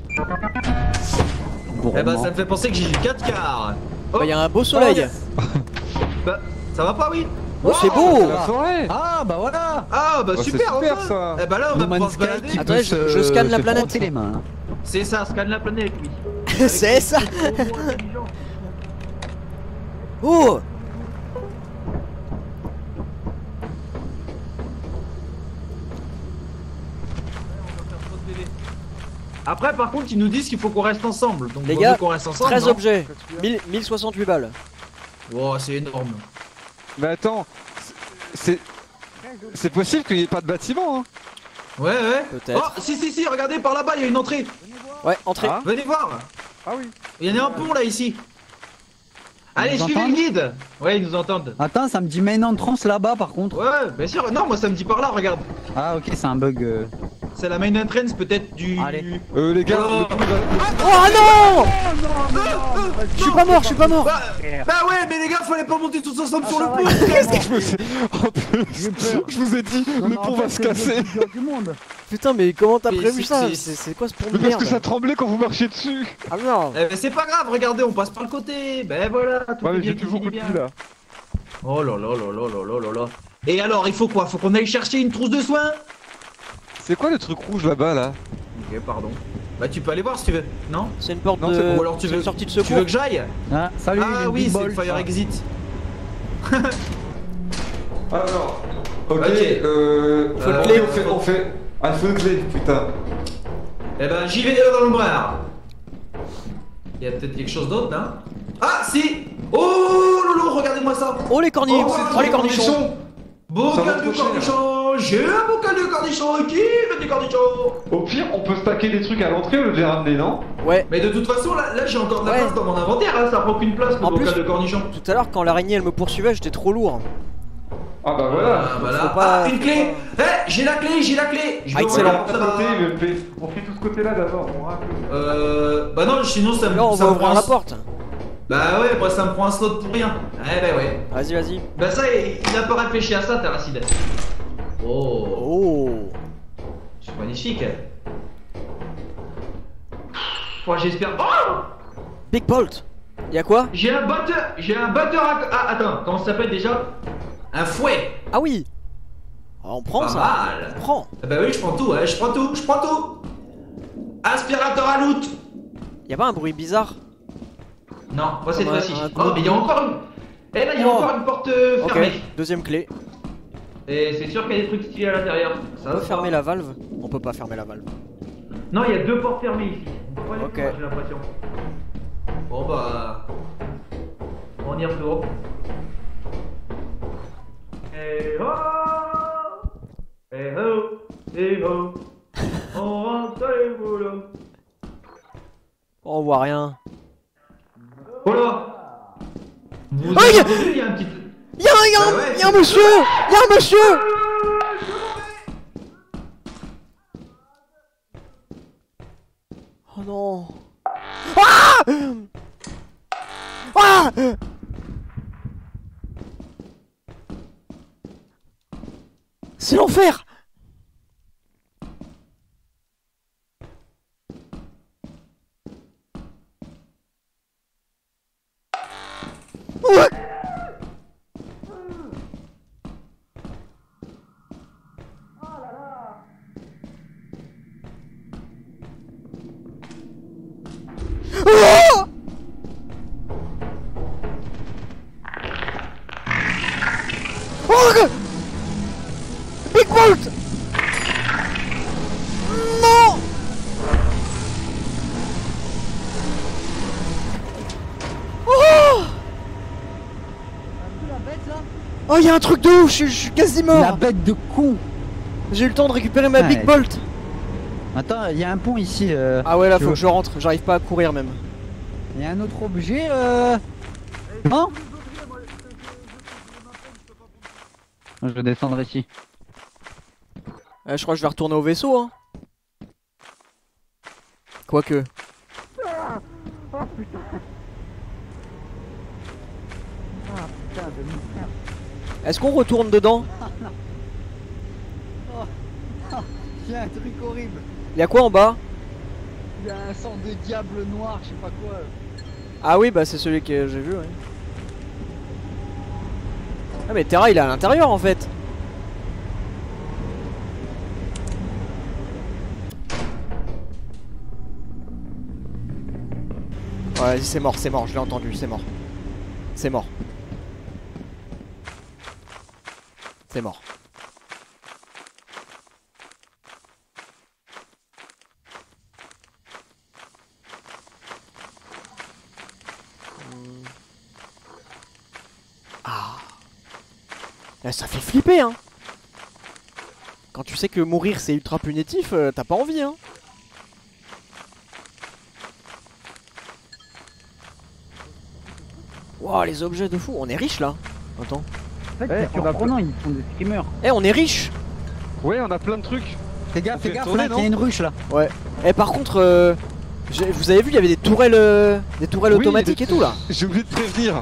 Eh bah, ça me fait penser que j'ai eu quatre quarts. Oh, Bah, y a un beau soleil. bah, ça va pas, oui? Oh, c'est beau. La forêt! Ah bah voilà. Ah, bah Oh, c'est super, super, enfin. ça. Eh bah là, on va No pouvoir Man's se Sky balader. qui Attendez, peut je- se- je scanne la se planète. frotter les mains. C'est ça, scanne la planète, oui. C'est ça. Oh. Après, par contre, ils nous disent qu'il faut qu'on reste ensemble. Donc, Les vaut gars, mieux qu'on reste ensemble. treize non objets. mille, mille soixante-huit balles. Oh, c'est énorme. Mais attends, c'est. C'est possible qu'il n'y ait pas de bâtiment, hein? Ouais, ouais. Peut-être. Oh, si, si, si, regardez par là-bas, il y a une entrée. Ouais, entrée. Ah. Venez voir. Ah oui. Il y en a un pont là, ici. Allez, nous suivez le entendent guide. Ouais, ils nous entendent. Attends, ça me dit main entrance là-bas par contre. Ouais, bien sûr. Non, moi, ça me dit par là, regarde. Ah ok, c'est un bug. euh. C'est la main entrance, peut-être du. Allez. Euh, les gars, Oh. le pont va- Oh non. Je suis pas mort, je suis pas mort. Bah, bah ouais, mais les gars, fallait pas monter tous ensemble sur le pont. Je me suis- En plus, J'ai peur. je vous ai dit, Non, le mais pont en va fait, se c'est le casser. plus dur du monde. Putain, mais comment t'as Mais prévu c'est- ça? c'est- C'est c'est quoi ce pont de Mais parce merde? que ça tremblait quand vous marchiez dessus. Ah non. Eh ben, c'est pas grave, regardez, on passe par le côté. Ben voilà, tout Ouais, est mais bien j'ai qui toujours finit coup de bien. cul là. Oh là là là là là là là là. Et alors, il faut quoi? Faut qu'on aille chercher une trousse de soins? C'est quoi le truc rouge là-bas là? Ok, pardon. Bah, tu peux aller voir si tu veux. Non? C'est une porte Non, de. c'est bon, Ou alors tu c'est veux. une sortie de Tu veux secours. que j'aille? Ah, salut, j'ai Ah une oui, big c'est ball. le fire exit. Alors, ok, Ok. euh. Faut une on clé. fait- on fait, on fait. Ah, il faut une clé, putain. Eh ben, j'y vais dans le noir. Il y a peut-être quelque chose d'autre, hein? Ah, si! Oh, Lolo, regardez-moi ça! Oh les cornichons. Oh, Oh les cornichons. Ça va Bocal de trop cher. cornichons! J'ai un bocal de cornichons! Qui veut des cornichons? Au pire, on peut stacker des trucs à l'entrée au lieu de les ramener, non? Ouais. Mais de toute façon, là, là j'ai encore de la Ouais. place dans mon inventaire, hein, ça prend aucune place le En bocal plus- de cornichons. Tout à l'heure, quand l'araignée elle me poursuivait, j'étais trop lourd. Ah bah voilà. Ah, voilà. Faut pas- Ah, une clé! Eh, j'ai la clé, j'ai la clé! Je Ah, vais excellent. ouvrir, ça va. M P. On fait tout ce côté-là d'abord, on rate. Euh. Bah non, sinon ça me. Là, on ça va me ouvrir prend la un- porte. Bah ouais, moi ça me prend un slot pour rien. Eh bah ouais. Vas-y, vas-y. Bah ça, il il a pas réfléchi à ça, Terracide. Oh, Oh. c'est magnifique. Moi j'espère. Oh, Big Bolt. Y'a quoi? j'ai un batteur, j'ai un batteur à... Ah attends, comment ça s'appelle déjà? Un fouet. Ah oui. Ah, on prend Pas ça. mal. On prend. Ah bah oui, je prends tout, ouais, je prends tout, je prends tout. Aspirateur à loot. Y'a pas un bruit bizarre? Non, pas cette Comme un- fois-ci. un Oh, mais il y a encore une. Eh là, il y a Oh. encore une porte euh, Ok. fermée. Deuxième clé. Et c'est sûr qu'il y a des trucs stylés à l'intérieur. On peut fermer la valve? On peut pas fermer la valve. Non, il y a deux portes fermées ici. On peut pas les Ok. faire, j'ai l'impression. Bon bah. On y retourne. Eh oh! Eh oh! Eh oh! On rentre le boulot. Oh, on voit rien. Oh là! Vous Oh, avez y a- entendu, il y a un petit. Y'a un, y'a un, Bah ouais. y'a un monsieur! Y'a un monsieur! Oh non! Ah! Ah! C'est l'enfer! Ouais! Oh! Oh que... Big Bolt! Non! Oh! Oh, y'a un truc de ouf, je suis- je suis quasi La mort! bête de con. J'ai eu le temps de récupérer ma Ouais. Big Bolt! Attends, il y a un pont ici. euh, Ah ouais, là tu faut veux- que je rentre, j'arrive pas à courir même. Il y a un autre objet. Euh... Non. Je descendrai ici. Euh, je crois que je vais retourner au vaisseau, hein. Quoique. Est-ce qu'on retourne dedans? Il y a un truc horrible. Y'a quoi en bas? Il y a un sort de diable noir, je sais pas quoi. Ah oui, bah c'est celui que j'ai vu, ouais. Ah mais Terra il est à l'intérieur en fait. Ouais, c'est mort, c'est mort, je l'ai entendu, c'est mort. C'est mort. C'est mort. Ah. Là, ça fait flipper, hein. Quand tu sais que mourir c'est ultra punitif, euh, t'as pas envie, hein. Wow, les objets de fou, on est riche là. Attends. En fait, Ouais, c'est on a surprenant, ils font des screamers. Eh, on est riche. Ouais, on a plein de trucs. Fais gaffe, On fais fait gaffe, tourner, là, il y a non une ruche là. Ouais. Eh, par contre, euh, j'ai- vous avez vu, il y avait des tourelles, euh, des tourelles Oui, automatiques des- et tout là. J'ai oublié de prévenir.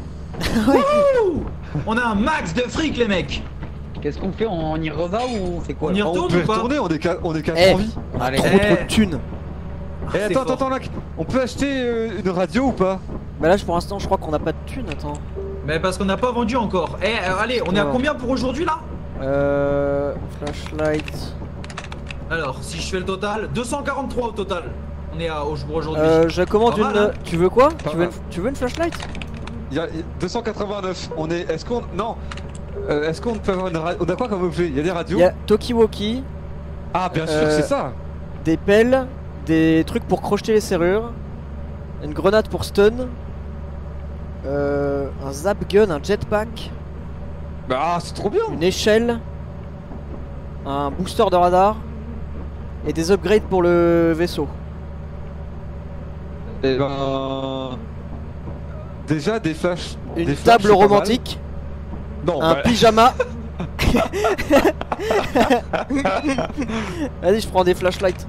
On a un max de fric, les mecs. Qu'est-ce qu'on fait? On y reva ou on fait quoi? On y là retourne On peut ou pas? retourner, on est qu'à on est qu'à Eh. cent vies. Allez, Trop Eh. trop de thunes. Eh c'est attends, fort. attends, là, on peut acheter euh, une radio ou pas? Bah là, pour l'instant, je crois qu'on n'a pas de thunes. Attends. Mais parce qu'on n'a pas vendu encore. Eh, euh, allez, on est à Alors. combien pour aujourd'hui là? Euh. Flashlight. Alors, si je fais le total, deux cent quarante-trois au total. On est à au jour aujourd'hui. Euh, je commande Pas une. mal, hein. Tu veux quoi? Pas Tu veux, une... mal. tu veux une flashlight? Il y a deux cent quatre-vingt-neuf. On est. Est-ce qu'on. Non. Euh, Est-ce qu'on peut avoir une radio? On a quoi comme objet? Il y a des radios? Il y a Tokiwoki, Ah, bien sûr, Euh, c'est ça. des pelles, des trucs pour crocheter les serrures, une grenade pour stun, euh, un zap gun, un jetpack, Bah, ah, c'est trop bien. une échelle, un booster de radar et des upgrades pour le vaisseau. Et ben. Déjà des flashs. Une des flashs, table c'est pas mal. romantique, Non, un bah, pyjama. Vas-y, je prends des flashlights.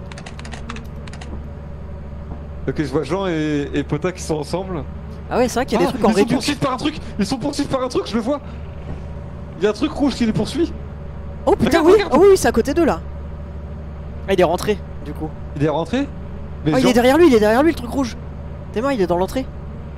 ok, je vois Jean et, et Pota qui sont ensemble. Ah ouais, c'est vrai qu'il y a des Ah, trucs en ils sont réduc. poursuivis par un truc. Ils sont poursuivis par un truc, je le vois. Il y a un truc rouge qui les poursuit. Oh putain, Regarde, oui, regarde. ah oui, oui, c'est à côté d'eux là. Ah, il est rentré, du coup. Il est rentré. Mais Oh, il Jean- est derrière lui, il est derrière lui le truc rouge. T'es mort, il est dans l'entrée.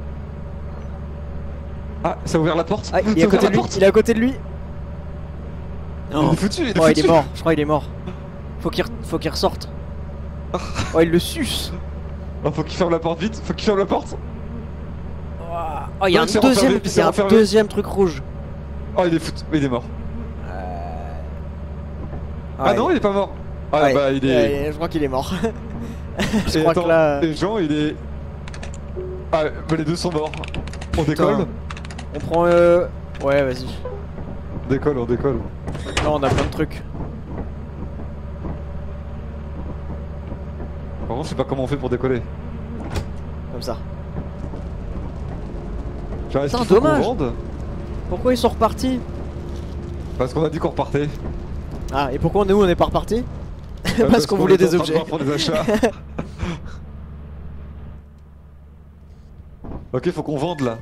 Ah, ça a ouvert la porte. Ah, il est Ça à a ouvert côté de la lui, porte. il est à côté de lui. Il Non. est foutu, il est Oh, il foutu. est mort, je crois qu'il est mort. Faut qu'il re- faut qu'il ressorte. Oh, il le suce. Oh, faut qu'il ferme la porte vite. Faut qu'il ferme la porte. Oh, il y a Non, un il s'est deuxième, renfermé, il il y s'est a un renfermé. deuxième truc rouge. Oh, il est foutu. Il est mort. Ah Ouais. non, il est pas mort. Ah Ouais. bah il est. Ouais, je crois qu'il est mort. Je Et crois attends, que là, et Jean, il est. Ah, bah les deux sont morts. On décolle. on prend. Euh... Ouais, vas-y. On décolle, on décolle. Là, on a plein de trucs. Par contre, je sais pas comment on fait pour décoller. Comme ça. Genre, est-ce Putain, qu'il faut qu'on dommage. vende? Pourquoi ils sont repartis? Parce qu'on a dit qu'on repartait. Ah, et pourquoi nous on est pas repartis? Euh, Parce qu'on voulait était des en train de objets. voir pour des achats. Ok, faut qu'on vende là.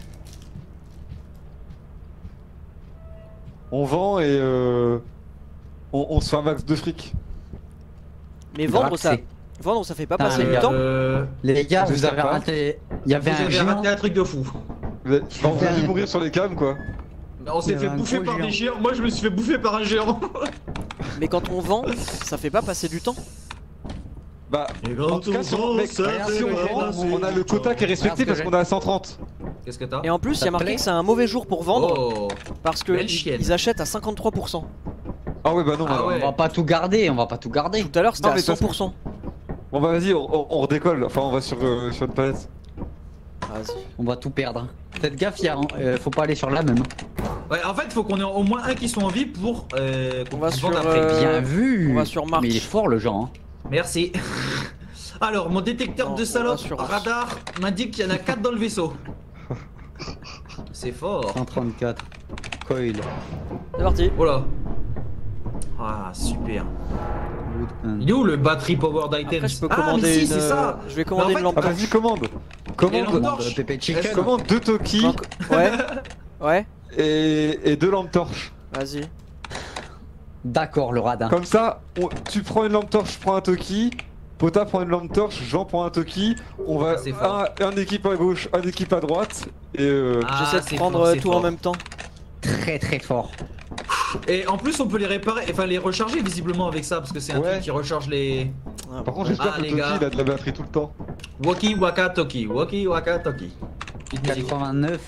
On vend et euh, on, on se fait un max de fric. Mais Grave, vendre ça. c'est- Vendre ça fait pas Putain, passer les du gars, temps. Euh, Les gars, vous J'espère avez pas. raté. Il y avait vous un avez géant. raté un truc de fou. Vous avez- bah, on a dû mourir sur les cams quoi. On s'est Il y fait avait un bouffer gros par des géant. géants. Moi, je me suis fait bouffer par un géant. Mais quand on vend, ça fait pas passer du temps. Bah, Et en tout cas, si on, mec, si on vend, on a le quota qui est respecté Regarde parce ce que qu'on est à cent trente. Qu'est-ce que t'as? Et en plus, il y Ça a marqué plaît que c'est un mauvais jour pour vendre Oh. parce que Belle ils, chienne. ils achètent à cinquante-trois pour cent. Ah ouais, bah non, Ah alors. ouais. On va pas tout garder, on va pas tout garder. Tout à l'heure, c'était Non, à mais cent parce que- pour cent. Bon bah vas-y, on, on- on redécolle. Enfin, on va sur, euh, sur une palette. Vas-y. On va tout perdre. Faites gaffe, y a, euh, faut pas aller sur la même. Ouais, en fait, faut qu'on ait au moins un qui soit en vie pour euh, qu'on On va puisse sur, vendre après. euh, Bien vu. on va sur March. Mais il est fort le genre. Hein. Merci. Alors, mon détecteur Non, de on salope va sur- radar m'indique qu'il y en a quatre dans le vaisseau. C'est fort. cent trente-quatre. Coil. C'est parti. Oh là. Ah, super. Wood, Il est où le battery powered items? Après, je peux Ah, mais commander si, une. c'est ça. Je vais Mais commander en une fait- lampe Ah torche. vas-y, commande. Commande, lampes torches. Pépé Est-ce Chicken. commande deux Toki Donc, ouais. Ouais. et, et deux lampes torches. Vas-y. D'accord, le radin. Comme ça, on- tu prends une lampe torche, je prends un Toki. Pota prend une lampe torche, Jean prend un Toki. On va Ah, c'est fort. un, un équipe à gauche, un équipe à droite. Et euh, Ah, J'essaie c'est de prendre fort, euh, c'est tout en fort. même temps. Très très fort. Et en plus, on peut les réparer, enfin les recharger visiblement avec ça, parce que c'est un Ouais. truc qui recharge les. Ah, par contre, ouais. j'espère Ah, que les le Toki gars. il a de la batterie tout le temps. Waki Waka Toki, Waki Waka Toki. Petite musique. quatre-vingt-neuf.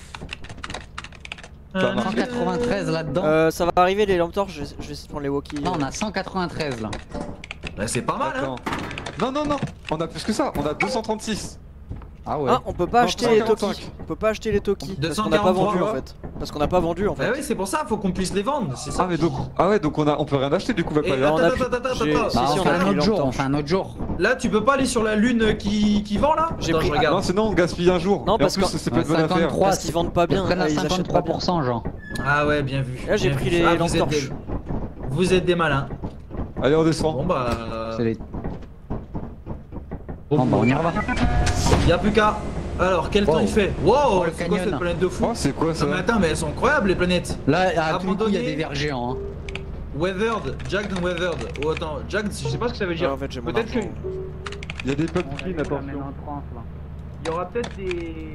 Ça marche. cent quatre-vingt-treize là-dedans. Euh, ça va arriver les lampes torches, je vais, je vais essayer de prendre les walkies. Non, on a cent quatre-vingt-treize là. Bah, c'est pas mal, hein. Attends. Non, non, non, on a plus que ça, on a deux cent trente-six. Ah ouais. Ah, on peut pas Non, acheter les cent quarante-cinq. Toki. On peut pas acheter les Toki. Parce qu'on deux cent n'a pas quarante-trois, vendu en ouais. fait. Parce qu'on n'a pas vendu en Bah fait. oui, c'est pour ça, faut qu'on puisse les vendre, c'est ça. Ah, mais donc, ah ouais, donc on, a, on peut rien acheter du coup, va Et pas attends, on a attends, plus- attends, attends, j'ai- attends. si, Bah, si, on on fait a un pris autre les jour, lampes on fait un autre jour. Là, tu peux pas aller sur la lune qui, qui vend là. J'ai Attends, pris- je regarde. Non, sinon on gaspille un jour. Non, Et parce en plus, que- c'est pas une Ouais, bonne affaire. cinquante-trois. Parce qu'ils vendent pas bien. Ils prennent à ils achètent pas cinquante-trois bien. pour cent, genre. Ah ouais, bien vu. Là, j'ai bien pris vu. les Ah, lampes vous êtes torches. des- Vous êtes des malins. Allez, on descend. Bon bah. C'est les... Bon, Bon, bah on y va. Y'a plus qu'à. Alors, quel temps Wow. il fait? Wow, Oh, le c'est quoi canyon. cette planète de fou? Oh, c'est quoi ça? Non mais attends, mais elles sont incroyables les planètes. Là, à tous les coups, il y a Abandonné. des vers géants. Hein. Weathered, jagged and weathered. Oh attends, jagged, je sais pas ce que ça veut Ouais, dire. en fait, j'ai mon Peut-être que. argent. Il y a des pumpkins, attention. Il y aura peut-être des.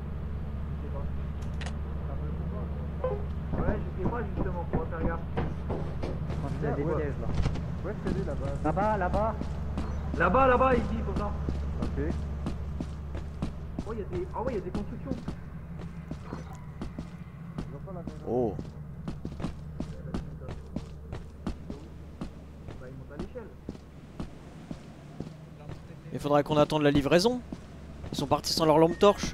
Ouais, je sais pas justement, faut faire gaffe. Là-bas, là-bas. Là-bas, là-bas, il dit, comme ça. Ok. Oh, il y a des. Ah ouais, il y a des constructions. Oh. Bah, ils montent à l'échelle. Il faudrait qu'on attende la livraison. Ils sont partis sans leur lampe torche.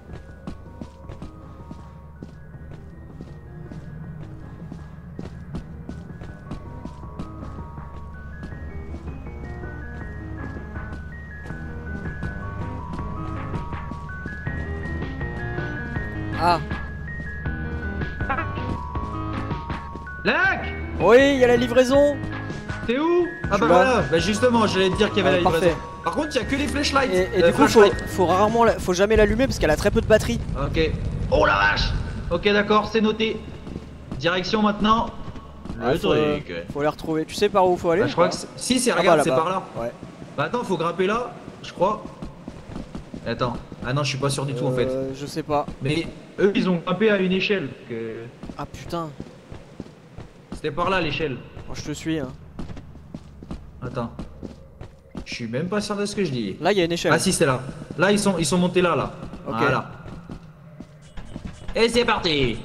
Ah. Lac, Oui, il y a la livraison. t'es où? Ah Je bah suis là. voilà, bah justement, j'allais te dire qu'il y avait Ah, la parfait. livraison. Par contre, il y a que les flashlights. Et, et Euh, du coup, faut, flashlights. faut rarement, la- faut jamais l'allumer parce qu'elle a très peu de batterie. Ok. Oh la vache. Ok, d'accord, c'est noté. Direction maintenant. Le Ah, faut, euh, truc. faut les retrouver. Tu sais par où faut aller? Bah, je crois que c'est- si, c'est Ah, regarde, bah, c'est là-bas. par là. Ouais. Bah attends, faut grimper là, je crois. Attends. Ah non, je suis pas sûr du tout en fait. Euh, Je sais pas. Mais eux, ils ont grimpé à une échelle. que- Ah putain. C'était par là l'échelle. Moi, je te suis. Hein. Attends. Je suis même pas sûr de ce que je dis. Là, il y a une échelle. Ah si, c'est là. Là, ils sont, ils sont montés là, là. Ok. Voilà. Et c'est parti.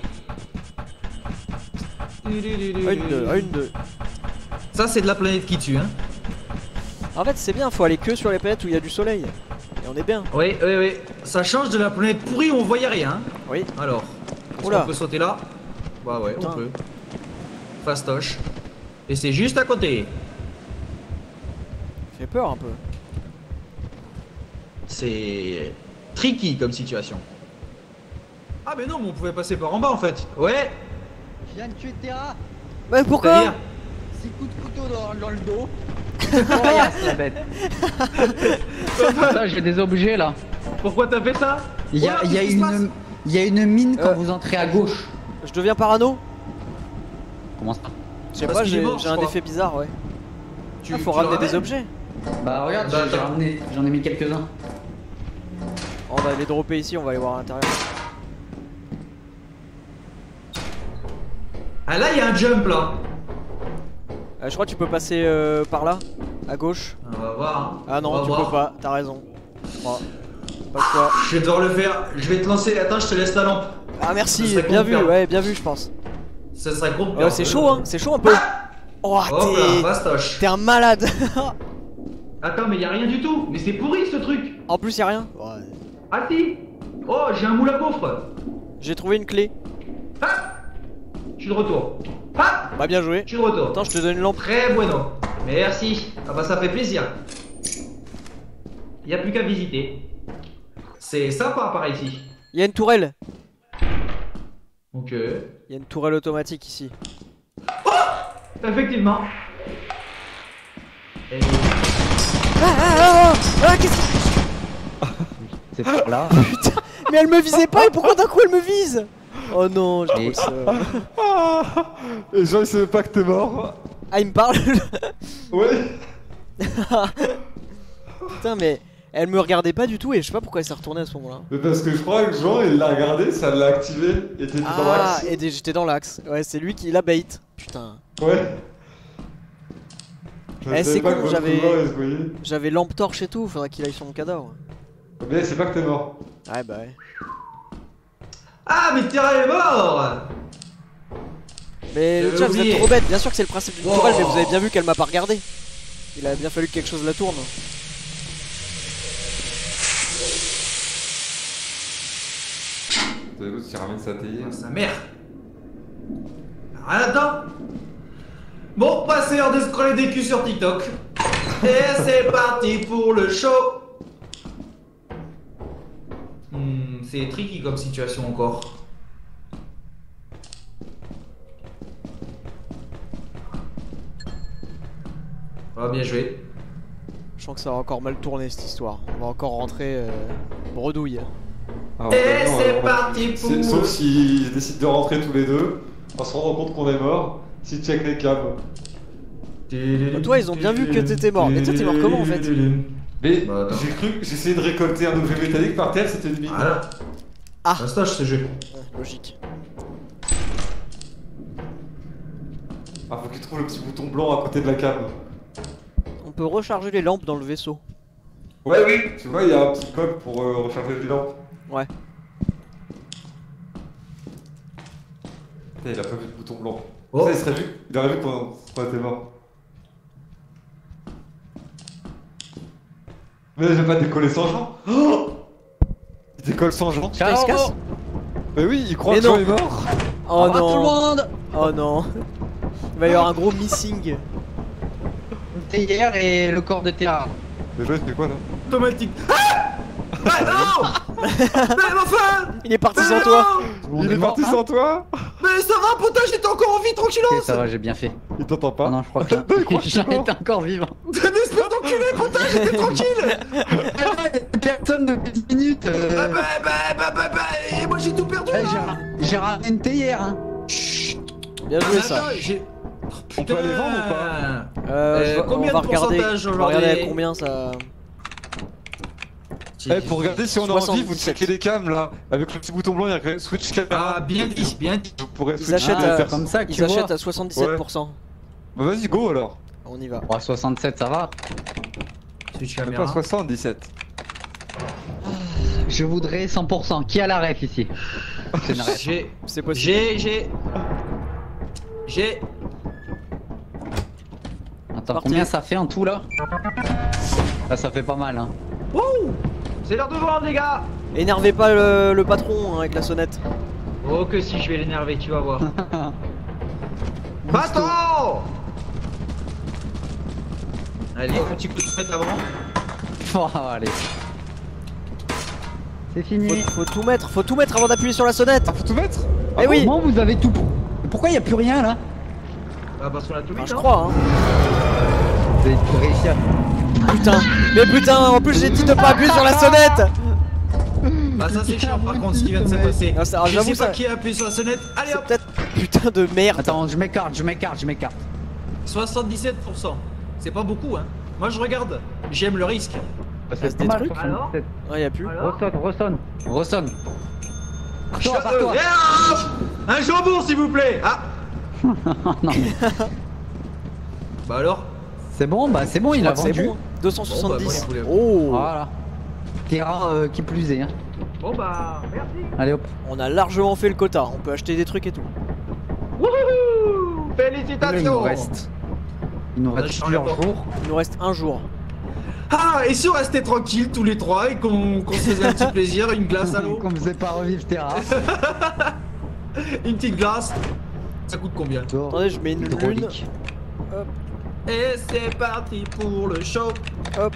Ah, une, deux, ah, une, deux. Ça, c'est de la planète qui tue, hein. En fait, c'est bien. Faut aller que sur les planètes où il y a du soleil. Et on est bien. Oui, oui, oui. Ça change de la planète pourrie où on voyait rien. hein. Oui. Alors, est-ce Oula. qu'on peut sauter là? Bah ouais, Putain. on peut. Fastoche. Et c'est juste à côté. Fait peur un peu. C'est tricky comme situation. Ah mais non, mais on pouvait passer par en bas en fait. Ouais. Je viens de tuer Terra. Mais pourquoi? C'est-à-dire Six coups de couteau dans, dans le dos. Coriace, la bête. Ça, j'ai des objets là. Pourquoi t'as fait ça? Il y a, Voilà, il y a qu'est-ce qui se passe une, il y a une mine quand Euh. vous entrez à gauche. Je deviens parano? Comment ça? Je sais Parce pas, qu'il est j'ai mort, j'ai je un crois. effet bizarre, ouais. Tu, Ah, faut tu le ramener des ramènes objets. Bah regarde, Bah, j'ai- j'ai attends. ramené- j'en ai mis quelques-uns. On va les dropper ici, on va aller voir à l'intérieur. Ah là, il y a un jump là. Euh, je crois que tu peux passer euh, par là, à gauche. On va voir. hein. Ah On non, va tu voir. peux pas, t'as raison. Je crois. Pas de quoi. Je vais devoir le faire. Je vais te lancer. Attends, je te laisse la lampe. Ah Ce merci, serait bien con de vu, perdre. ouais, bien vu je pense. Ce serait gros. Ouais, c'est chaud hein, c'est chaud un peu. Oh, Hop là, t'es... fastoche. T'es un malade. Attends, mais il y a rien du tout. Mais c'est pourri ce truc. En plus y a rien. Ouais. Ah si. Oh, j'ai un moule à gaufre. J'ai trouvé une clé. Ah. Je suis de retour. Ah. Bah bien joué. Je suis de retour. Attends, je te donne une lampe. Très bueno. Merci. Ah bah ça fait plaisir. Il n'y a plus qu'à visiter. C'est sympa par ici. Il y a une tourelle. Donc Il y a une tourelle automatique ici. effectivement. Et... Ah, ah, ah, ah, qu'est-ce que... C'est par là. Putain, mais elle me visait pas et pourquoi d'un coup elle me vise? Oh non, j'ai Et- trop le seum. Ah, et genre, ils savaient pas que t'es mort. Ah, il me parle. Ouais. Putain, mais elle me regardait pas du tout et je sais pas pourquoi elle s'est retournée à ce moment-là. Mais parce que je crois que Jean, il l'a regardé, ça l'a activé, et t'étais dans Ah, l'axe. et des- j'étais dans l'axe. Ouais, c'est lui qui l'a bait. Putain. Ouais. Je Eh, savais c'est pas con, que votre j'avais- couloir, il se voyait. J'avais lampe torche et tout, faudrait qu'il aille sur mon cadavre. Mais c'est pas que t'es mort. Ouais, bah ouais. Ah, mais Terra est mort. Mais J'avais tiens, vous oublié. êtes trop bête, bien sûr que c'est le principe du Wow. tutoriel, mais vous avez bien vu qu'elle m'a pas regardé. Il a bien fallu que quelque chose la tourne. T'as l'autre qui ramène sa théière. Sa mère. Rien là-dedans. Bon, pas c'est l'heure de scroller des culs sur TikTok. Et c'est parti pour le show. Hmm, c'est tricky comme situation encore. Ah, bien joué. Je sens que ça va encore mal tourner cette histoire. On va encore rentrer euh, bredouille. Ah, Et non, c'est alors, parti c'est- pour- Sauf s'ils décident de rentrer tous les deux, en se rendant compte qu'on est mort, s'ils checkent les câbles. Toi, ils ont bien vu que t'étais mort. Mais toi, t'es mort comment, en fait? Mais Bah, attends. j'ai cru que j'essayais de récolter un objet métallique par terre, c'était une mine. Voilà. Ah. Un stage ce jeu. Ouais, logique. Ah, faut qu'il trouve le petit bouton blanc à côté de la cave. On peut recharger les lampes dans le vaisseau. Ouais, oui. Tu vois, il y a un petit coq pour euh, recharger les lampes. Ouais. Putain, il a pas vu de bouton blanc. Oh. Ça, il serait vu. Il aurait vu qu'on qu'on était mort. Mais je vais pas décoller sans Jean. Oh, il décolle sans Jean. Putain, il se casse. Mais oui, il croit Mais que Jean non. est mort. Oh Au revoir tout le non. monde. Oh non. Il va y avoir un gros missing. Hier et le corps de Terra. Mais ouais, c'est quoi là? Automatique. Ah, ah non. Mais enfin. Il est parti Mais sans toi. non. Il est parti sans toi. Mais ça va, potage, j'étais encore en vie, tranquillos. Ok, ça va, j'ai bien fait. Il t'entend Oh pas. non, je crois que Il croit que j'en tu es mort. étais encore vivant. T'es une espèce d'enculé, potage, j'étais tranquille. Personne depuis dix minutes. euh. Bah, bah, bah, bah, bah, bah, et moi j'ai tout perdu. Eh, là. j'ai ra- J'ai ramené une théière. Hein. Bien joué ça. Attends, j'ai- On peut aller vendre ou pas? Euh, Euh, je- combien on va de regarder. pourcentage On va regarder à aujourd'hui combien ça. Eh, pour regarder si on est en vie, vous soixante-dix-sept. checkez les cams là. Avec le petit bouton blanc, il y a écrit switch caméra. Ah, bien dit, bien dit. Vous pourrez Ils switcher achètent la à- personne. Comme ça que tu Ils achètent vois. à soixante-dix-sept pour cent. Bah vas-y, go alors. On y va. Oh, soixante-sept, ça va. Switch Même caméra. pas soixante-dix-sept. Je voudrais cent pour cent. Qui a la ref ici? C'est une ref. J'ai, C'est possible. j'ai, j'ai, j'ai. Attends, Parti. combien ça fait en tout là? Là, ça fait pas mal. Hein. Wouh! C'est l'heure de vendre, les gars. Énervez pas le, le patron hein, avec la sonnette. Oh que si, je vais l'énerver, tu vas voir. Bâton! Allez, petit coup de tête avant. Oh, allez. C'est fini. Faut, faut tout mettre, faut tout mettre avant d'appuyer sur la sonnette. Faut tout mettre. Eh oui. Comment vous avez tout. Pourquoi il y a plus rien là? Ah, parce qu'on a tout mis, Enfin, je hein. crois hein. Vous avez réussi à. Putain. Mais putain, en plus j'ai dit de pas appuyer sur la sonnette. Bah ça c'est chiant par contre ce qui vient de se passer. Non, ça- Je j'avoue, sais pas ça- qui a appuyé sur la sonnette. Allez C'est hop, peut-être putain de merde. Attends, je m'écarte, je m'écarte, je m'écarte. soixante-dix-sept pour cent. C'est pas beaucoup hein. Moi je regarde, j'aime le risque. Ça se détruit. Alors Ouais, y a plus. Ressonne, ressonne, ressonne. Toi, Je- par toi. euh, ah, un jambon s'il vous plaît. Ah. Non, mais Bah alors. c'est bon, bah c'est bon, il a C'est vendu. bon. deux cent soixante-dix. Bon, bah, moi, Oh. Voilà. Terra euh, qui plus est. Hein. Bon bah merci. Allez hop. On a largement fait le quota. On peut acheter des trucs et tout. Wouhou! Il nous Félicitations. reste. Il nous On a reste changé plusieurs pas. jours. Il nous reste un jour. Ah et si on restait tranquille tous les trois et qu'on qu'on se faisait un petit plaisir, une glace à l'eau, Qu'on faisait pas revivre Terra. une petite glace. Ça coûte combien? Attendez, je mets une lune. Hydraulique. Et c'est parti pour le show. Hop.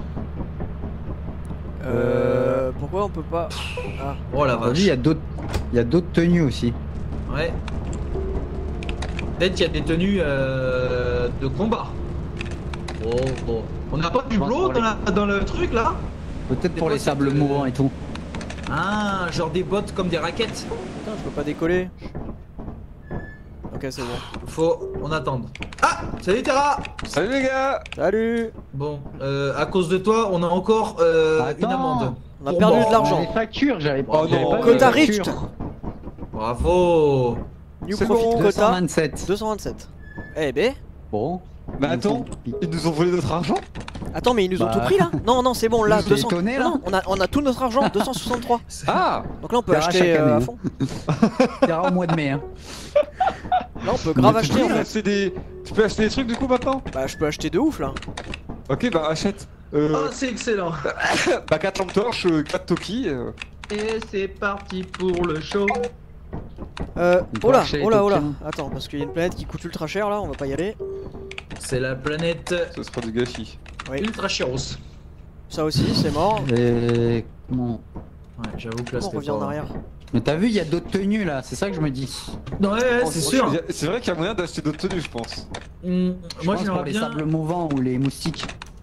Euh. Pourquoi on peut pas. Ah. Oh la T'as vu, vache. il y a d'autres, il y a d'autres tenues aussi. Ouais. Peut-être qu'il y a des tenues euh, de combat. Oh, oh. On n'a pas du Je pense blow pour dans, les- la- dans le truc là? Peut-être Des pour les bottes, sables euh, mouvants et tout. Ah, genre des bottes comme des raquettes. Putain, je peux pas décoller. Ok, c'est bon. Faut, on attende. Ah, salut Terra. Salut les gars. Salut. Bon, euh, à cause de toi, on a encore euh, Attends. une amende. On a Pour perdu mort. de l'argent. Les factures, j'avais Oh j'avais non. pas vu Quota les factures. reached. Bravo. New C'est profit bon. deux cent quota vingt-sept. deux cent vingt-sept. Eh ben. Bon. Mais attends, ils nous ont volé notre argent. Attends, mais ils nous ont Bah. tout pris là? Non, non, c'est bon, là, J'étais deux cents. étonné, là. Non, on a, on a tout notre argent, deux cent soixante-trois. Ah. Donc là, on peut Terra acheter chaque euh, à année. fond. Terra au mois de mai. Hein. Là, on peut grave Tu acheter en peux fait. acheter des... Tu peux acheter des trucs du coup maintenant. Bah, je peux acheter de ouf là. Ok, bah achète. Euh, Oh, c'est excellent. bah quatre lampes torches, quatre Toki. Euh... Et c'est parti pour le show. Euh, On peut oh là, acheter les oh là, oh là. tokens. Attends, parce qu'il y a une planète qui coûte ultra cher là, on va pas y aller. C'est la planète Ce sera du gâchis. Oui. Ultra Chiros. Ça aussi, c'est mort. Et... Comment Ouais, j'avoue que là On c'était revient en pas- arrière. Mais t'as vu, il y a d'autres tenues là, c'est ça que je me dis. Ouais, ouais, Oh, c'est c'est sûr. Il y a- C'est vrai qu'il y a moyen d'acheter d'autres tenues, je pense. Hum, Je moi pense j'aimerais pour les bien. sables mouvants ou les moustiques.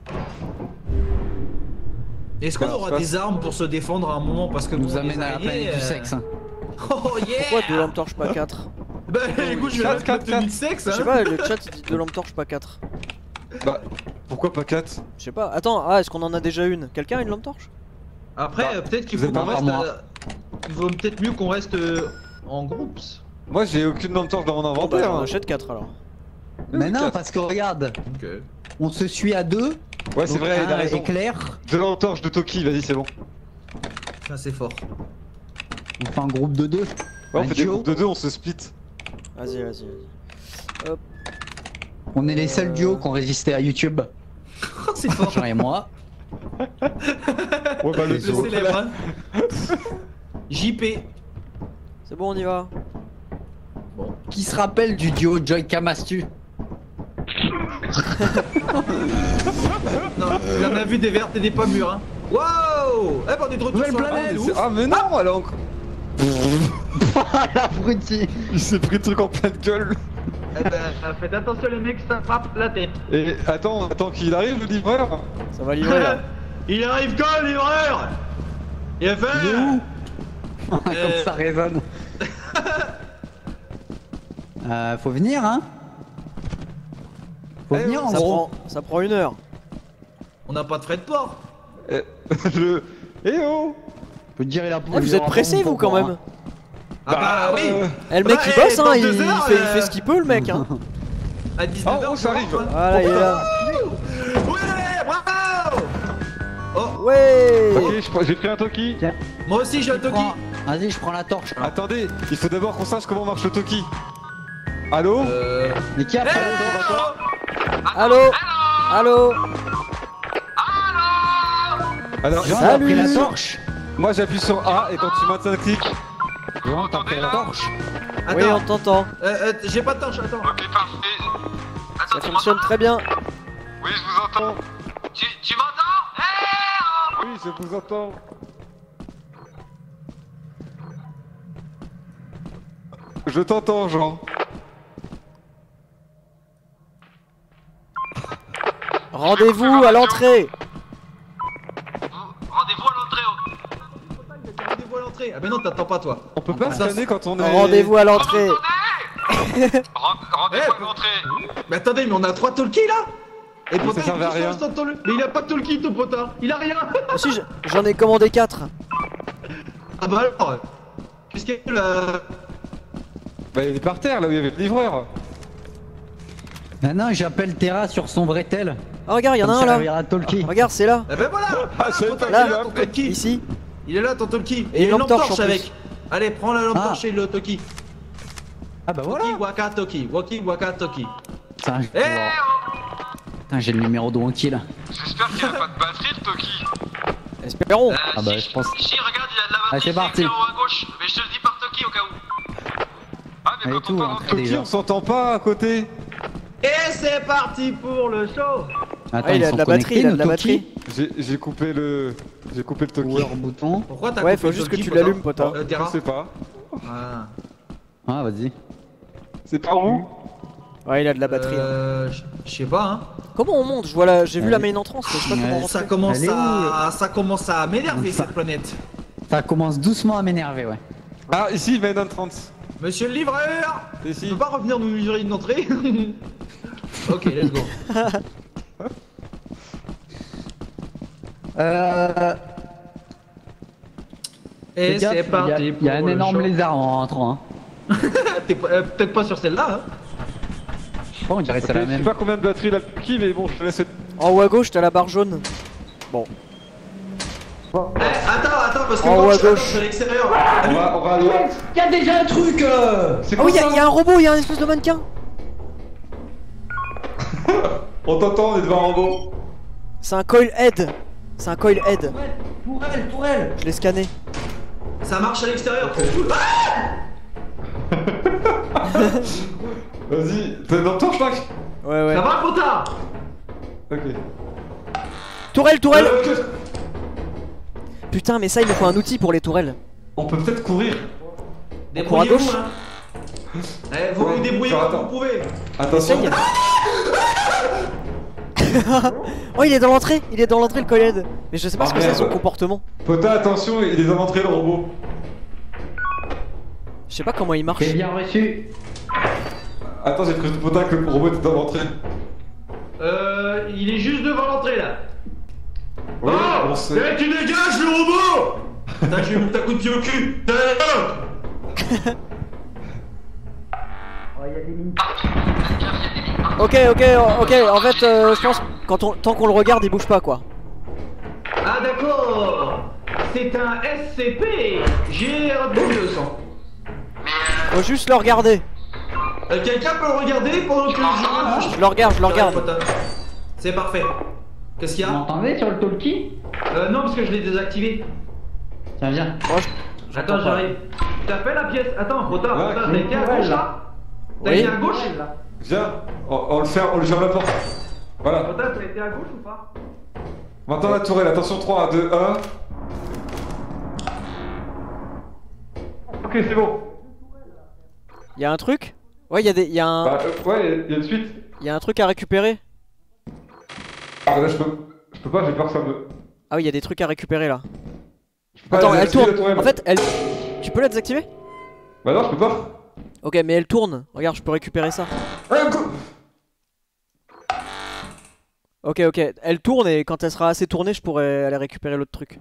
Est-ce qu'on Alors, aura je des armes pour se défendre à un moment parce que Ça nous bon, amène les à la araignées, planète du euh, sexe. Hein. Oh yeah. Pourquoi deux lampes torches pas quatre? Bah écoute, je vais Quatre, mettre la quatre, tenue de sexe. Je sais Hein. pas, le chat il dit deux lampes torches pas quatre. Bah, pourquoi pas quatre? Je sais pas. Attends, ah, est-ce qu'on en a déjà une? Quelqu'un a une lampe torche? Après, Bah, euh, peut-être qu'il vous faut êtes qu'on pas reste. moi. euh, Il vaut peut-être mieux qu'on reste euh, en groupe. Moi j'ai aucune lampe torche dans mon Bon, bah, inventaire. on hein. achète quatre alors. Mais non, quatre. parce que regarde, Ok. on se suit à deux. Ouais, c'est donc vrai, il a un raison. éclair, Deux lampes torches de Toki, vas-y, c'est bon. Ça c'est fort. on fait un groupe de deux. Ouais, on Un fait des duo. groupes de deux, on se split. Vas-y, vas-y, vas-y. On est les seuls Euh. duos qui ont résisté à YouTube. Oh, c'est fort. Jean et moi. Ouais, bah le Le duo, célèbre. hein. J P. C'est bon, on y va. Qui se rappelle du duo Joy Kamastu? Non, il en a vu des vertes et des pas mûres. Hein. Wow. Eh ben on est de retour Nouvelle sur la planète. planète. Ah, mais non, elle a encore. L'abruti. Il s'est pris le truc en pleine gueule. Eh ben, faites attention les mecs, ça frappe la tête. Et attends, attends qu'il arrive le livreur. Ça va livrer là. Il arrive quand le livreur? Il a fait. Il est où Comme Euh. ça résonne. euh, faut venir, hein? Faut Eh, venir en Ça gros. prend, ça prend une heure. On n'a pas de frais de port. Eh, le. Eh oh. Faut te dire, il a Eh, vous êtes pressés vous quand même. Ah bah, oui. euh, Eh, le mec Bah, il eh, bosse hein, dans il, deux il heures, fait, il euh. fait ce qu'il peut le mec hein. À dix-neuf heures, Oh, oh, ça arrive. Voilà, il est là. Ouais, bravo. Oh, Ouais. Ok, je prends- j'ai pris un Toki. moi aussi j'ai un Toki. Prends- Vas-y, je prends la torche. là. Attendez, il faut d'abord qu'on sache comment marche le Toki. Allô? Euh. Mais qui a Eh, pris la torche? Allô. Allô. Alors, Jean, Salut. t'as pris la torche? moi j'appuie sur A et quand tu maintiens le clic. Jean, t'as pris la torche? Oui, on Attends, t'entend. euh, euh, j'ai pas de torche, attends. Ok, parfait. Ça fonctionne très bien. Oui, je vous entends. Tu, tu m'entends? Eh, oh Oui, je vous entends. Je t'entends, Jean. Rendez-vous à l'entrée. Vous- Rendez-vous à l'entrée. oh. Rendez-vous à l'entrée. Ah, ben non, t'attends pas toi. On peut pas Ça, scanner quand on est. Rendez-vous à l'entrée. Rendez- Rendez-vous Eh, à l'entrée. Mais attendez, mais on a trois talkies là. Et Mais ça servait à rien. Mais il a pas de talkie ton potard. Il a rien. Ah si, je- j'en ai commandé quatre. Ah bah alors. Qu'est-ce qu'il y a là? Bah, il est par terre là où il y avait le livreur. Ah non, j'appelle Terra sur son vrai tel. Ah regarde, il y en a Comme un ça, là. elle verra Tolkien. Regarde, c'est là. Ah ben voilà. Ah, je savais pas Là, qu'il là, l'a ton appelé. talkie. Ici. Il est là ton talkie. Et Et une une lampe lampe torche, torche en plus. avec. Allez, prends la lampe Ah. torche et le toki. Ah bah voilà. Toki, waka, toki. Waki, waka, toki. Putain, je- Eh Putain, j'ai le numéro de Wonky là. J'espère qu'il n'y a pas de batterie, le Toki. Espérons. Euh, Ah bah, si, je pense- Si, regarde, il y a de la Ah, batterie. c'est parti. écrit en haut à gauche. Mais je te le dis par Toki au cas où. Ah, mais Allez, quand tout, on hein, parle en allez. Toki, Déjà. on s'entend pas à côté. Et c'est parti pour le show. Attends, Ah, il ils a de sont la batterie, connectés, il a de nos la Toki. batterie. J'ai j'ai coupé le. J'ai coupé le Toki. Power bouton. Pourquoi t'as Ouais, coupé faut le juste que talkie, tu Pota l'allumes, Pota. Euh, Je Terra. sais pas. Ah. Ah, vas-y. C'est par où? Ouais, il a de la batterie. hein. Euh. Je sais pas, hein. Comment on monte? Je vois la... J'ai vu la Allez. main entrance, mais je sais pas comment Ouais, on rentre. Ça commence Elle est où, à. Ça commence à m'énerver Ça- cette planète. Ça commence doucement à m'énerver, ouais. Ah, ici, main entrance. Monsieur le livreur! C'est Tu ici. peux pas revenir nous livrer une entrée? Ok, let's go. Euh. Et fais gaffe, c'est parti. Il y a, il y a un pour le énorme show. lézard en rentrant. Hein. T'es pas- euh, Peut-être pas sur celle-là, hein. Je sais pas, on dirait que Ok, c'est la je sais même. pas combien de batteries il a le qui, mais bon, je te laisse. En haut à gauche, t'as la barre jaune. Bon. Eh, attends, attends, parce que En moi haut à je suis gauche. je suis à l'extérieur. On va, on va à droite. Y'a déjà un truc euh... C'est Ah oui, quoi y'a ça y a un robot, y'a un espèce de mannequin. On t'entend, on est devant un robot. C'est un coil head. C'est un coil head. Pour elle, pour elle. Je l'ai scanné. Ça marche à l'extérieur. Vas-y, t'es dans ton Schmack. Ouais, ouais. Ça va, potard? Ok. Tourelle, tourelle. Euh, que- Putain, mais ça, il nous faut un outil pour les tourelles. On peut peut-être courir. court à Débrouillez-vous, gauche. hein. Eh, vous Ouais, vous débrouillez attends, comme attends. vous pouvez. Attention. Essaye. Oh, il est dans l'entrée. Il est dans l'entrée, le coil head. Mais je sais pas Ah, ce que c'est son merde. comportement. Pota, attention, il est dans l'entrée le robot. Je sais pas comment il marche. J'ai bien reçu. Attends, j'ai cru Pota que le robot était dans l'entrée. Euh, il est juste devant l'entrée là. Oui, Oh, on sait. eh, tu dégages le robot. Putain, je vais monter un coup de pied au cul. Ok, ok, ok. En fait, euh, je pense quand on, tant qu'on le regarde, il bouge pas quoi. Ah d'accord. C'est un S C P. J'ai retrouvé le sang. Faut juste le regarder. Euh, Quelqu'un peut le regarder pendant que je... Je le regarde, je le regarde. C'est parfait. Qu'est-ce qu'il y Vous a? m'entendez sur le talkie? Euh, non, parce que je l'ai désactivé. Tiens, viens. Moi, je- Attends, pas. j'arrive. T'as fait la pièce. Attends, Rota, Ouais, Rota, t'as mais été à ouais, gauche là. là? T'as Oui. été à gauche? Viens, on, on le ferme, on le ferme la porte. Voilà. Rota, t'as été à gauche ou pas? Maintenant la tourelle, attention, trois, deux, un. Ok, c'est bon. Y a un truc? Ouais, y a des, y a un, Bah, euh, ouais, il y a une suite. y a un truc à récupérer. Ah, là, je peux, je peux pas, j'ai peur que ça me. Ah oui, y a des trucs à récupérer là. Je peux pas Attends, elle désactiver tourne. la tourelle. En fait, elle. Tu peux la désactiver? Bah, non, je peux pas. Ok, mais elle tourne. Regarde, je peux récupérer ça. Ouais, go- Ok, ok. Elle tourne et quand elle sera assez tournée, je pourrai aller récupérer l'autre truc.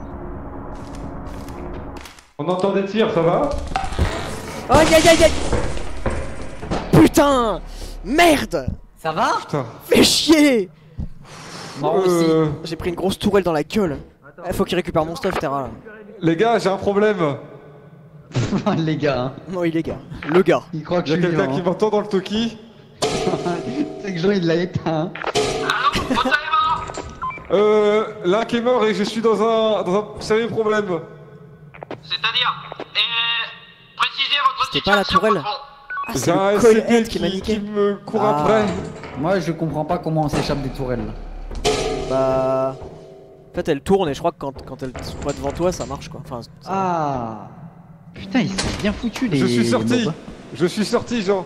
On entend des tirs, ça va? Aïe aïe aïe aïe. Putain. Merde. Ça va? Putain. Fais chier. Moi aussi. Euh, J'ai pris une grosse tourelle dans la gueule. Il faut qu'il récupère mon stuff, Terra là. les gars, j'ai un problème. Les gars, hein. Non, il est gars. Le gars. Il croit que Il y je a suis quelqu'un vivant. qui m'entend dans le Toki. C'est que Jean il l'a éteint. Allô, Rota est mort. Euh, l'un qui est mort et je suis dans un, dans un sérieux problème. C'est-à-dire, et précisez votre C'était pas la situation, tourelle. patron. Ah, J'ai c'est un le S coil C P head qui m'a qui, niqué. qui me court Ah. après. Moi je comprends pas comment on s'échappe des tourelles là. Bah. En fait, elle tourne et je crois que quand, quand elle se voit devant toi, ça marche quoi. Enfin, ça- Ah. Putain, ils sont bien foutus les. Je suis sorti. mobs. Je suis sorti, Jean.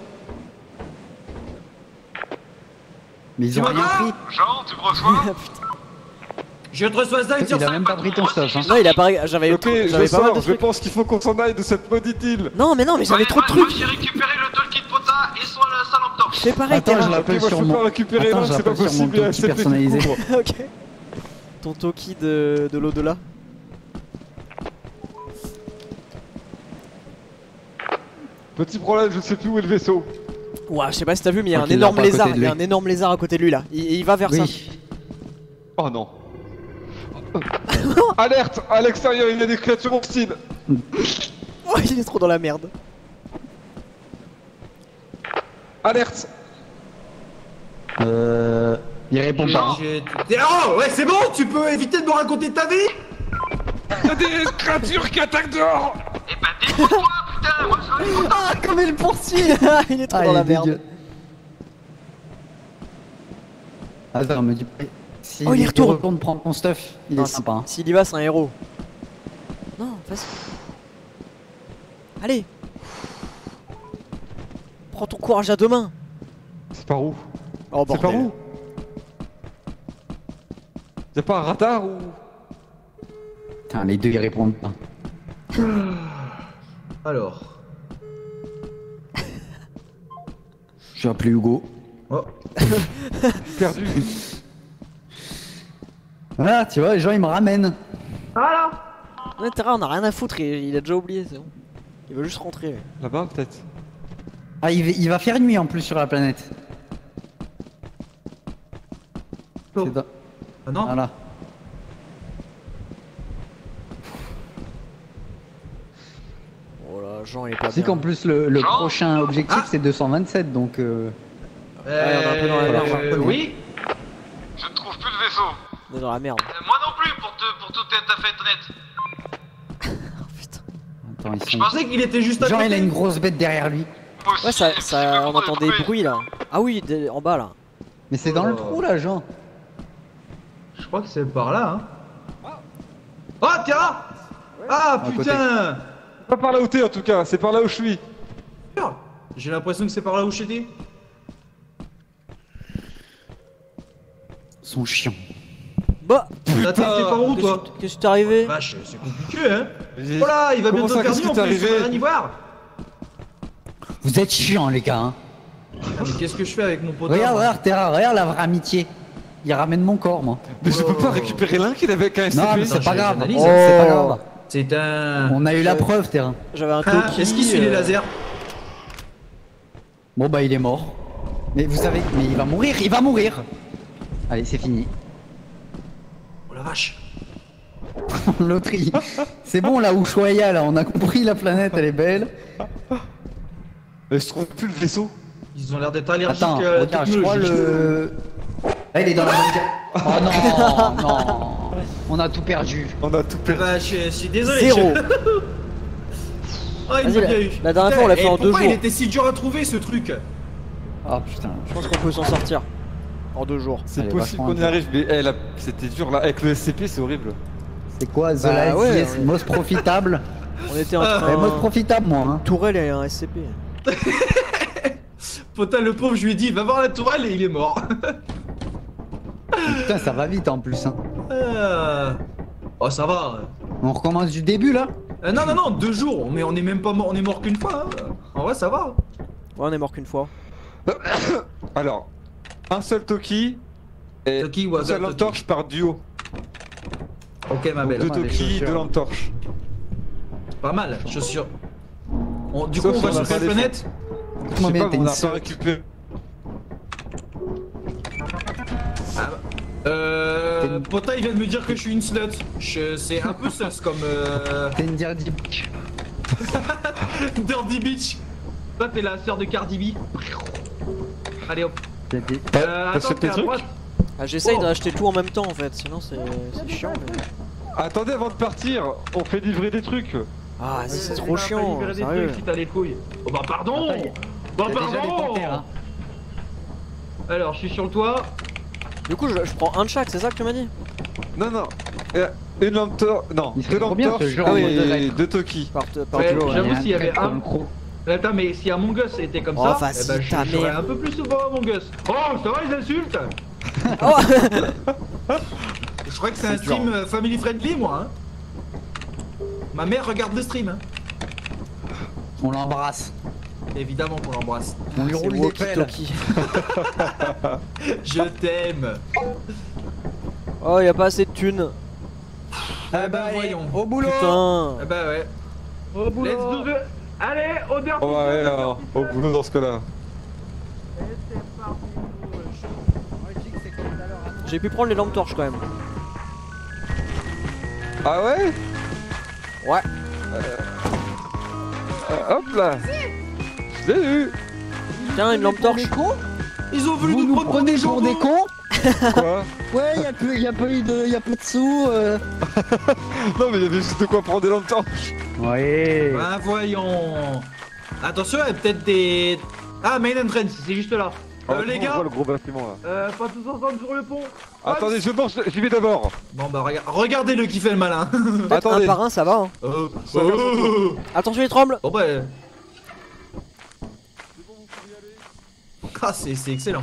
Mais ils ont Tu rien m'entends pris. Jean, tu me reçois? Je te reçois ça et Il a même pas pris ton stuff. Hein. Non, il a pas. J'avais Ok, je j'avais pas mal de sors. Je trucs. pense qu'il faut qu'on s'en aille de cette maudite île. Non, mais non, mais j'avais Ouais, trop de moi- moi, trucs. J'ai récupéré le talkie de Pota et son la salle en torche. Je fais pareil, Attends, je Terra. Ok, l'appelle moi je sur peux mon. pas récupérer Attends, l'un, je c'est pas l'appelle sur mon possible. Il y a un Toki S C P qui me personnalisé. couvre. Ok. Ton Toki de, de l'au-delà. Petit problème, je sais plus où est le vaisseau. Ouah, je sais pas si t'as vu, mais il y a Faut un qu'il l'a énorme pas à côté lézard. de Il y a lui. un énorme lézard à côté de lui là. Il, il va vers ça. Oui. Oh non. Alerte! À l'extérieur, il y a des créatures hostiles. Oh, il est trop dans la merde. Alerte! Euh. Il répond pas. Je- tu- Oh, ouais, c'est bon, tu peux éviter de me raconter ta vie? Il y a des créatures qui attaquent dehors! Eh ben, débrouille-toi, putain, moi je suis Pota. Ah, comme il poursuit. Il est trop Ah, dans il la est merde. dégueu. Attends, me dis pas. Si Oh, il y retourne. retourne prendre ton stuff, il Non, est si- sympa. hein. S'il y va, c'est un héros. Non, vas-y. Allez. Prends ton courage à deux mains. C'est par où? Oh C'est par bordel. où? Y'a pas un radar ou... Putain, les deux ils répondent pas. Alors. Je vais appeler Hugo. Oh. Perdu. Voilà, tu vois, les gens ils me ramènent. Voilà. Ouais, Terra, on a rien à foutre, il, il a déjà oublié, c'est bon. Il veut juste rentrer. Là-bas peut-être. Ah, il va, il va faire nuit en plus sur la planète. Oh. C'est dans- Ah non. Voilà. Oh là, Jean il est pas Tu sais bien. qu'en plus le, le Jean prochain objectif Ah. c'est deux cent vingt-sept donc euh... Euh, on est un peu dans la merde, euh, un peu, oui. Je ne trouve plus le vaisseau. On est dans la merde. Euh, moi non plus, pour, te, pour tout être à fait honnête. Oh putain. Attends, ils Je sont... pensais qu'il était juste à Genre côté. il a une grosse bête derrière lui. Moi aussi, Ouais, ça, et ça, visiblement, on vous entend avez des trouvé. bruits là. Ah oui, des- en bas là. Mais c'est dans le Oh. trou là, Jean. Je crois que c'est par là, hein. Oh, Terra. Ah, À putain. Pas par là où t'es en tout cas, c'est par là où je suis. J'ai l'impression que c'est par là où j'étais. Ils sont chiants. Bah, T'as t'es par où, qu'est-ce toi? qui- qu'est-ce qui t'est arrivé? Vache, c'est compliqué, hein. Mais- Oh là, il va Comment bientôt ça, faire qu'est-ce nuit qui en t'est plus, on va arrivé rien y voir. Vous êtes chiants les gars. Hein. Ah, mais qu'est-ce que je fais avec mon pote? Regarde, regarde, Terra, regarde la vraie amitié. Il ramène mon corps, moi. Mais je peux Oh. pas récupérer l'un qu'il avait avec un S C P. Non, mais c'est Attends, pas je- grave. j'analyse. C'est pas Oh. grave. C'est un... On a eu la Ouais. preuve, Terra. J'avais un Ah, coquille. est-ce qu'il suit les euh, lasers? Bon bah il est mort. Mais vous savez, mais il va mourir, il va mourir. Allez, c'est fini. Oh la vache. L'autre, il- c'est bon là, Ushuaïa, là, on a compris, la planète, elle est belle. Mais je trouve plus le vaisseau. Ils ont l'air d'être allergiques Attends, à la regarde, je crois technologie. le... Ah, il est dans la bonne... Oh non, non. On a tout perdu. On a tout perdu. Bah, je, je suis désolé. Zéro. je- Oh, il Vas-y, m'a la- bien eu. la dernière Putain, fois, on l'a fait et en deux pourquoi jours. il était si dur à trouver ce truc? Oh putain. Je pense qu'on peut s'en sortir. En deux jours. C'est Elle est possible vachement qu'on y dure. arrive, mais eh, là, c'était dur là. Avec le S C P, c'est horrible. C'est quoi, The Bah, Life ouais, yes, ouais. most profitable. On était en Ah, train. Eh, most profitable, moi. Hein. Tourelle et un S C P. Putain, le pauvre, je lui ai dit, va voir la tourelle et il est mort. Putain, ça va vite en plus. Hein. Euh, Oh, ça va. On recommence du début là. Euh, non, non, non, deux jours, mais on est même pas mort, on est mort qu'une fois. Hein. En vrai, ça va. Ouais, on est mort qu'une fois. Alors, un seul Toki et Toki, une was seule up, lampe torche par duo. Ok, ma belle. Deux les Toki, chaussures. deux lampes torches. Pas mal, chaussures. On- du coup, Sauf on va si on sur a quelle pas planète? Je Écoute-moi sais bien, pas, t'as on une a pas sœur. récupéré. Euh. Pota, il vient de me dire que je suis une slut. Je... C'est un peu sus comme. Euh... T'es une dirty bitch. Dirty Beach. Toi, t'es la sœur de Cardi B. Allez hop. T'as dit- Euh, t'as attends, chopé t'es le à truc droite. Ah, j'essaye Oh. d'acheter tout en même temps en fait, sinon c'est c'est chiant. mais- Attendez, avant de partir, on fait livrer des trucs. Ah, vas-y, c'est Euh, trop il va chiant. libérer des Sérieux. trucs si t'as les couilles. Oh bah pardon. Attends, il y a- Bah Il y a déjà des pardon. panthères. Hein. Alors, je suis sur le toit. Du coup, je, je prends un de chaque, c'est ça que tu m'as dit? Non, non. Euh, Une lampe torche. Non, Il serait deux trop lampes bien, ce torches jeu en mode et direct. deux Toki. Par, par Ouais, duo, ouais. j'avoue, Il y a s'il y avait trait un- comme gros. Attends, mais si Among Us était comme Oh, ça, vas-y, eh ben, je ta jouerais mère. un peu plus souvent Among Us. Oh, ça va les insultes? Oh Je crois que c'est un C'est dur. stream euh, family friendly, moi. Hein. Ma mère regarde le stream. Hein. On l'embrasse. Évidemment qu'on l'embrasse. On lui C'est roule des pelles. walkie-talkie. Je t'aime. Oh, y a pas assez de thunes. Ah bah voyons. Au boulot. Putain. Ah bah ouais. Au boulot. Let's do the... Allez, au dernier. Oh ouais, alors, au boulot dans ce cas-là. J'ai pu prendre les lampes torches quand même. Ah ouais? Ouais. Euh, hop là. Je l'ai eu. Tiens, une lampe torche. Ils ont voulu Vous nous nous prendre pour prenez des pour des jambons. cons? Quoi? Ouais, y'a plus, y a pas eu de, y a pas de sous. Euh... Non mais il y avait juste de quoi prendre des lampes torches. Ouais. Bah voyons. Attention, il y a peut-être des... Ah, main entrance, c'est juste là. Euh, Oh, les on gars, voit le gros bâtiment là. euh, pas tous ensemble sur le pont. Attendez, je mange, j'y vais d'abord. Bon bah regarde, regardez-le qui fait le malin. Peut-être un Attendez. par un, ça va. Hein. Oh, Ça va, oh. Attention, il tremble. Bon bah... Ah, c'est c'est excellent.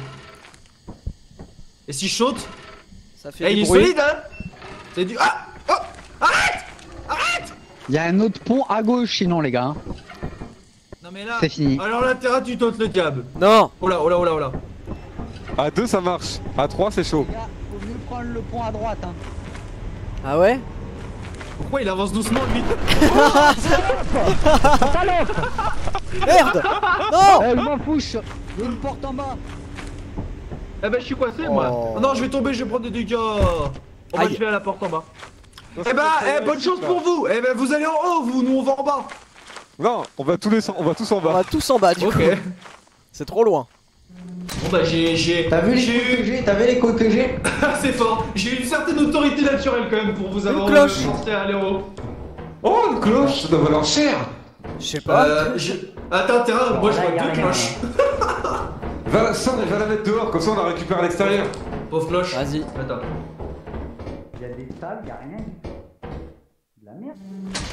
Et si je saute? Ça fait Eh, il du est bruit. solide, hein. C'est du... Ah. Oh. Arrête. Arrête. Il y a un autre pont à gauche sinon les gars. hein. Non mais là... C'est fini. Alors là, Terra, tu tentes le câble. Non. Oh là, oh là, oh là, oh là. À deux ça marche, à trois c'est chaud. Les gars, faut mieux prendre le pont à droite. Hein. Ah ouais? Pourquoi il avance doucement, lui? Merde. Non. Eh, je m'en fous, je- il y a une porte en bas. Eh ben, je suis coincé, Oh. moi. Oh non, je vais tomber, je vais prendre des dégâts. On va Aïe. le faire à la porte en bas. Non, Eh c'est ben, pas eh, très bonne réussi, chance là. pour vous. Eh ben, vous allez en haut, vous, nous on va en bas. Non, on va tous les on va tous en On bas. va tous en bas du Ok. coup. C'est trop loin. Bon bah j'ai... j'ai... T'as vu les j'ai coups que eu... j'ai? T'as vu les coups que j'ai? C'est fort. J'ai une certaine autorité naturelle quand même pour vous avoir... cloche. forcé à aller en haut. Oh, une cloche, ça doit valoir cher. Je sais pas. Euh, je... Attends, Terra, moi je Là, vois y a deux rien. cloches. Va, sors et va la mettre dehors, comme ça on la récupère à l'extérieur. Pauvre cloche. Vas-y. Attends. Il y a des tables, il y a rien. De la merde.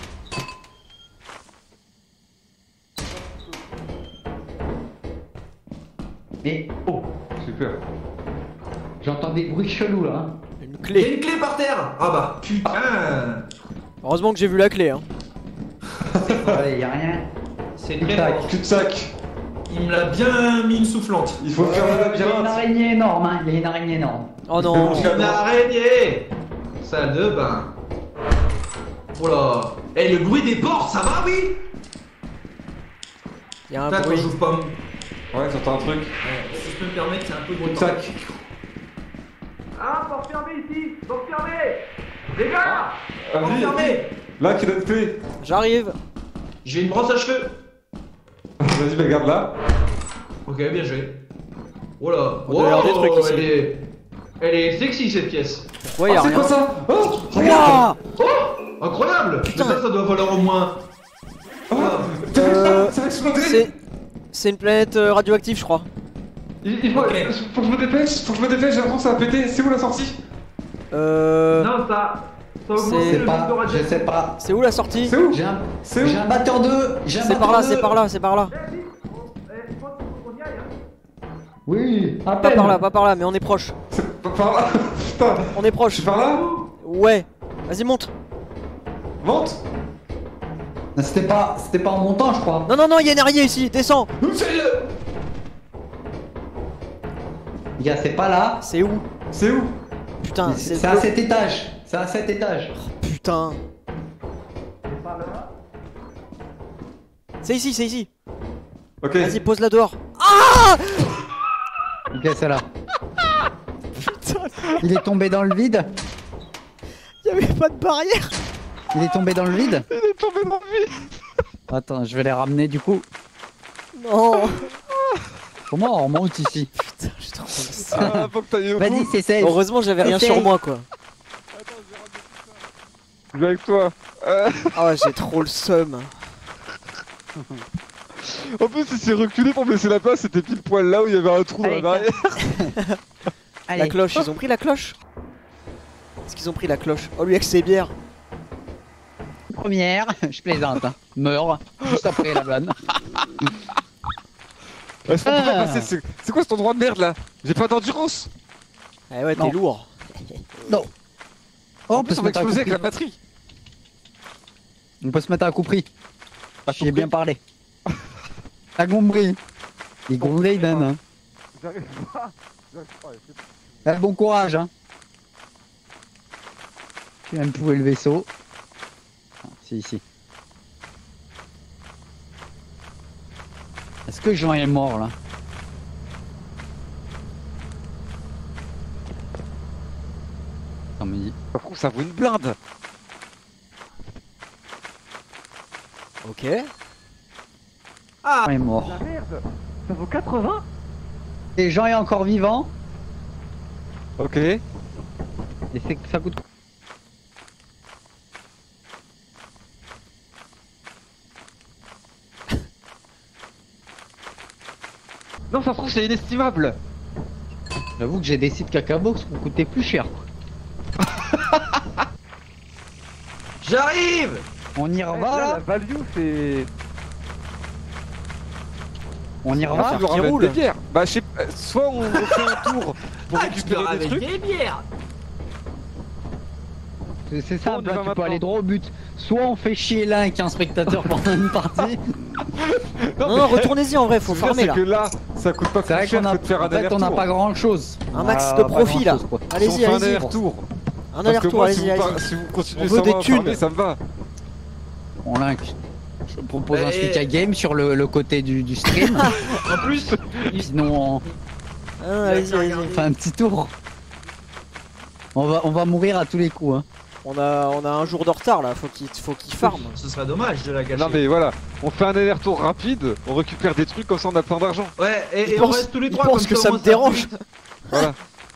Mais oh, Super. j'entends des bruits chelous là. hein. Une Il y a clé. une clé par terre. Ah bah, putain. Heureusement que j'ai vu la clé. Hein. Allez, il y a rien. C'est très Tac. fort. Cul de sac. Il me l'a bien mis une soufflante. Il faut faire le Il y a une labyrinthe. araignée énorme, hein. Il y a une araignée énorme. Oh non. Une araignée. Salle de bain. Oh là. Eh, le bruit des portes, ça va, oui? Il y a un Putain, quand bruit. j'ouvre pas mon... Ouais, j'entends un truc. Ouais, si je peux me permettre, c'est un peu de Cul bruit. de sac. Ah, porte fermée ici. Porte fermée. Les gars. Porte Vas-y. fermée. Là, qui donne clé. J'arrive. J'ai une brosse à cheveux. Vas-y, bah garde là. Ok, bien joué. Oh là. On doit y avoir des trucs ici. Elle est... Elle est sexy cette pièce. Ouais, y a Oh, c'est rien. quoi ça? Oh, regarde. Ouah. Oh, incroyable. Mais ça, ça doit valoir au moins... Oh, Euh, ça va exploser. C'est. C'est une planète euh, radioactive, je crois. Il, il faut, Ok. faut que je me dépêche, faut que je me dépêche, j'ai l'impression que ça va péter. C'est où la sortie? Euh. Non, ça... Ça C'est augmente Je sais le nombre de pas, je radiations. sais pas. C'est où la sortie? C'est où? J'ai un, C'est où? j'ai un batteur d'eux. J'ai un C'est par batteur là, d'eux. c'est par là, c'est par là. Oui, à Pas peine. par là, pas par là, mais on est proche. C'est pas par là. Putain. On est proche. C'est par là? Ouais. Vas-y, monte. Monte. Non, C'était pas, c'était pas en montant, je crois. Non, non, non, il y a une araignée ici. Descends. Sérieux? Les gars, c'est pas là. C'est où? C'est où? Putain, C'est c'est c'est à cet étage. C'est à cet étage. Putain. C'est ici, c'est ici. Ok. Vas-y, pose-la dehors. Ok, c'est là. Il est tombé dans le vide. Il y avait pas de barrière. Il est tombé dans le vide. Il est tombé dans le vide. Attends, je vais les ramener du coup. Non. Comment on remonte ici? Putain, j'ai trop le seum. Ah, faut que t'ailles au Vas-y, bout. c'est safe. Heureusement, j'avais rien Essaye. sur moi, quoi. Je vais avec toi. Euh, Ah ouais, j'ai trop le seum. en plus, il s'est reculé pour me laisser la place, c'était pile poil là où il y avait un trou dans la Allez, barrière. Allez. La cloche, ils ont pris la cloche? Est-ce qu'ils ont pris la cloche? Oh, lui avec ses bières. Première, je plaisante. Hein. Meurs juste après la vanne. Est-ce qu'on peut pas Ah. passer? C'est c'est quoi cet endroit de merde là? J'ai pas d'endurance. Eh ouais, t'es Non. lourd. Non. Oh, En on peut plus, se on va mettre à coup exploser avec la prix. batterie. On peut se mettre à coup prix. À J'y coup ai prix. bien parlé. La gombrie. Les gondés, ils donnent. Hein. J'arrive pas. J'arrive pas, c'est- Eh, bon courage. Hein. Tu viens de pouvoir le vaisseau. Ah, c'est ici. Est-ce que Jean est mort là? Non mais il- Par contre, ça vaut une blinde. Ok. Jean est mort. Merde. Ça vaut quatre-vingts. Et Jean est encore vivant. Ok. Et c'est ça coûte. Non, ça se trouve, c'est inestimable. J'avoue que j'ai des sites cacabox qui coûtaient plus cher. J'arrive. On y Là, revoit la là? value, c'est. On y Ah, revoit. tu nous qui ramènes roule. des bières. Bah, je sais pas, soit on refait un tour pour Ah, tu te récupérer des ramènes trucs. des bières. C'est c'est On y simple, va hein, tu peux maintenant. aller droit au but. Soit on fait chier l'un avec un spectateur pendant une partie. Non, non, retournez-y en vrai, faut Ce que je veux farmer dire, là. c'est que là, ça coûte pas C'est vrai plus cher qu'on a, que de faire un en fait, on aller-retour. n'a pas grand chose. Un max de profit là. Si on Allez-y, fait un allez-y. aller-retour. Un Parce que aller-retour, moi, si allez-y, vous, par- allez-y. si vous On continuez veut sans des moi à thunes. farmer, ça me va. On link. Je propose un Et- stick à game sur le, le côté du, du stream. En plus, Sinon, on Hein, allez-y, allez-y. on fait un petit tour. On va, on va mourir à tous les coups. Hein. On a, on a un jour de retard là, faut qu'il faut qu'il farme. ce serait dommage de la gâcher. Non mais voilà, on fait un aller-retour rapide, on récupère des trucs comme ça on a plein d'argent. Ouais, et, Il et on pense- reste tous les il trois pense comme que ça au me moins, dérange. Voilà.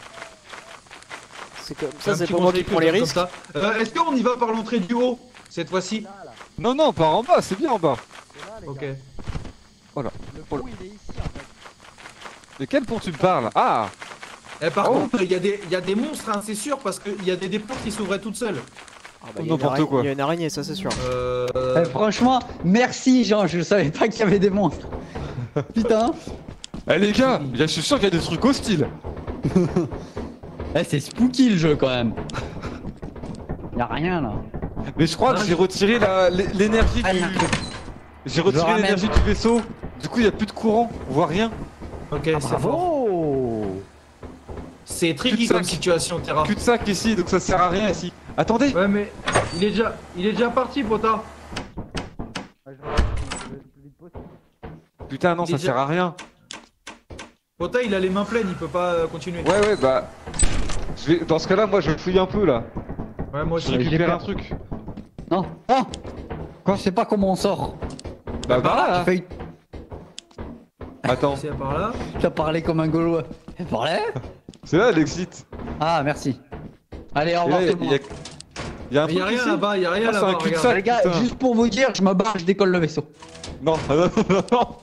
C'est comme fait un ça, c'est petit pas moi qui conseil prends les comme risques. ça. Euh, Est-ce qu'on y va par l'entrée du haut cette fois-ci? Non non, pas en bas, c'est bien en bas. Ok. Voilà. Le Voilà. coup, il est ici en fait. De quel pont tu me parles? Ah. Eh, par Oh. contre, il y, a des- il y a des monstres, hein, c'est sûr, parce qu'il y a des dépôts qui s'ouvraient toutes seules. Ah bah, il y a une N'importe araignée- quoi. Il y a une araignée, ça c'est sûr. Euh... Eh, franchement, merci Jean, je savais pas qu'il y avait des monstres. Putain. Eh les gars, je suis sûr qu'il y a des trucs hostiles. Eh, c'est spooky le jeu quand même. Y'a rien là. Mais je crois que Ah, j'ai je- retiré la- l'énergie Ah, du... non. J'ai Je retiré ramène. l'énergie du vaisseau. Du coup il y a plus de courant, on voit rien. Ok, c'est fort. Bravo. C'est tricky Cul-de-sac. comme situation, Terra. Cul de sac ici, donc ça sert à rien ici. Attendez. Ouais, mais il est déjà, il est déjà parti, Pota. Putain non, ça Déjà- sert à rien. Pota, il a les mains pleines, il peut pas euh, continuer. Ouais ouais bah... Je vais... Dans ce cas là, moi je fouille un peu là. Ouais, moi Je aussi. j'ai récupère peur. un truc. Non. Ah. Quoi? Je sais pas comment on sort. Bah bah là. J'ai failli- Attends, C'est par là. T'as parlé comme un Gaulois. Elle parlait? c'est là l'exit. Ah, merci. Allez, au Et revoir là, tout le Il y monde. a... il y a un Mais y a truc rien ici. là-bas, y a rien Ah, c'est là-bas. un cul de regarde. sac. Les gars, Putain. juste pour vous dire, je me barre, je décolle le vaisseau. Non, non, non, non, non.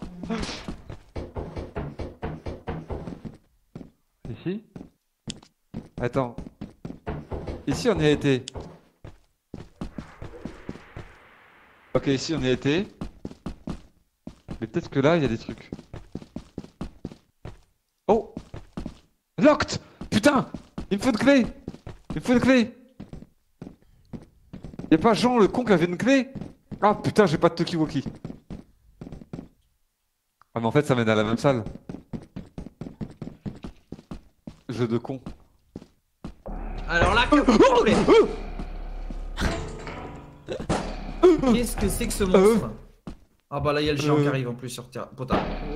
Ici? Attends. Ici on y a été. Ok, ici on y a été. Mais peut-être que là il y a des trucs. Oh! Locked! Putain! Il me faut une clé! Il me faut une clé! Y'a pas Jean le con qui avait une clé? Ah putain, j'ai pas de Tokiwoki. Ah mais en fait ça mène à la même salle. Jeu de con. Alors là, que- Qu'est-ce que c'est que ce monstre? Ah bah là, il y a le géant Euh. qui arrive en plus sur Terra. Pota.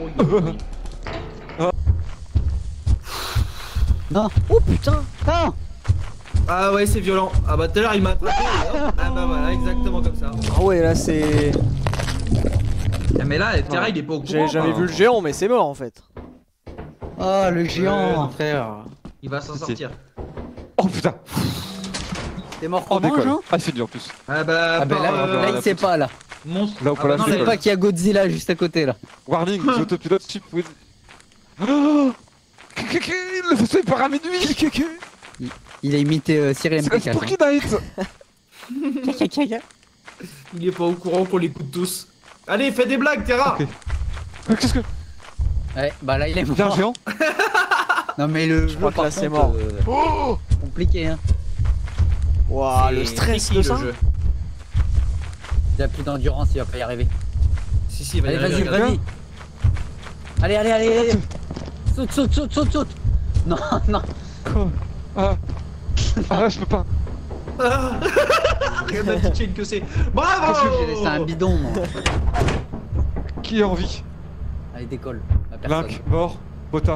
Non. Oh putain. Non. Ah ouais, c'est violent. Ah bah tout à l'heure, il m'a attrapé. et hop. Ah bah voilà, exactement comme ça. Ah ouais, là c'est. Ah, mais là, Terra, il est pas au courant. J'ai jamais bah. vu le géant, mais c'est mort en fait. Ah, le géant, Ouais. frère. Il va s'en sortir. Oh putain! T'es mort On comment, décolle. Jean? Ah c'est dur en plus. Ah bah, Ah, ben par, là, euh, là, il sait pas, là. monstre. Là, on Ah peut bah la non, Il faire. sait là, pas qu'il y a Godzilla juste à côté, là. Warning, the autopilot ship with... Oh le vaisseau est paraméduit! Il a imité euh, Cyril C'est la M P quatre. Spooky Night! il est pas au courant qu'on l'écoute tous. Allez, fais des blagues, Terra. Ok. Euh, Qu'est-ce que... Ouais, bah là, il est Il y a un mort. géant? Non, mais le Je jeu, crois que par là, c'est contre, mort. euh, Oh! compliqué, hein. Waouh, le C'est stress tricky, de le ça. jeu. Il a plus d'endurance, il va pas y arriver. Si, si, il va y Allez, arriver, vas-y, regarde. vas-y. Allez, allez, allez, allez. Saute, saute, saute, saute, saute. Non, non. Quoi? Ah... Ah je peux pas. Ah. Regarde la petite chaîne que c'est. Parce Bravo. que j'ai laissé un bidon, moi. Qui est en vie? Allez, décolle. La personne. Link, mort, Pota.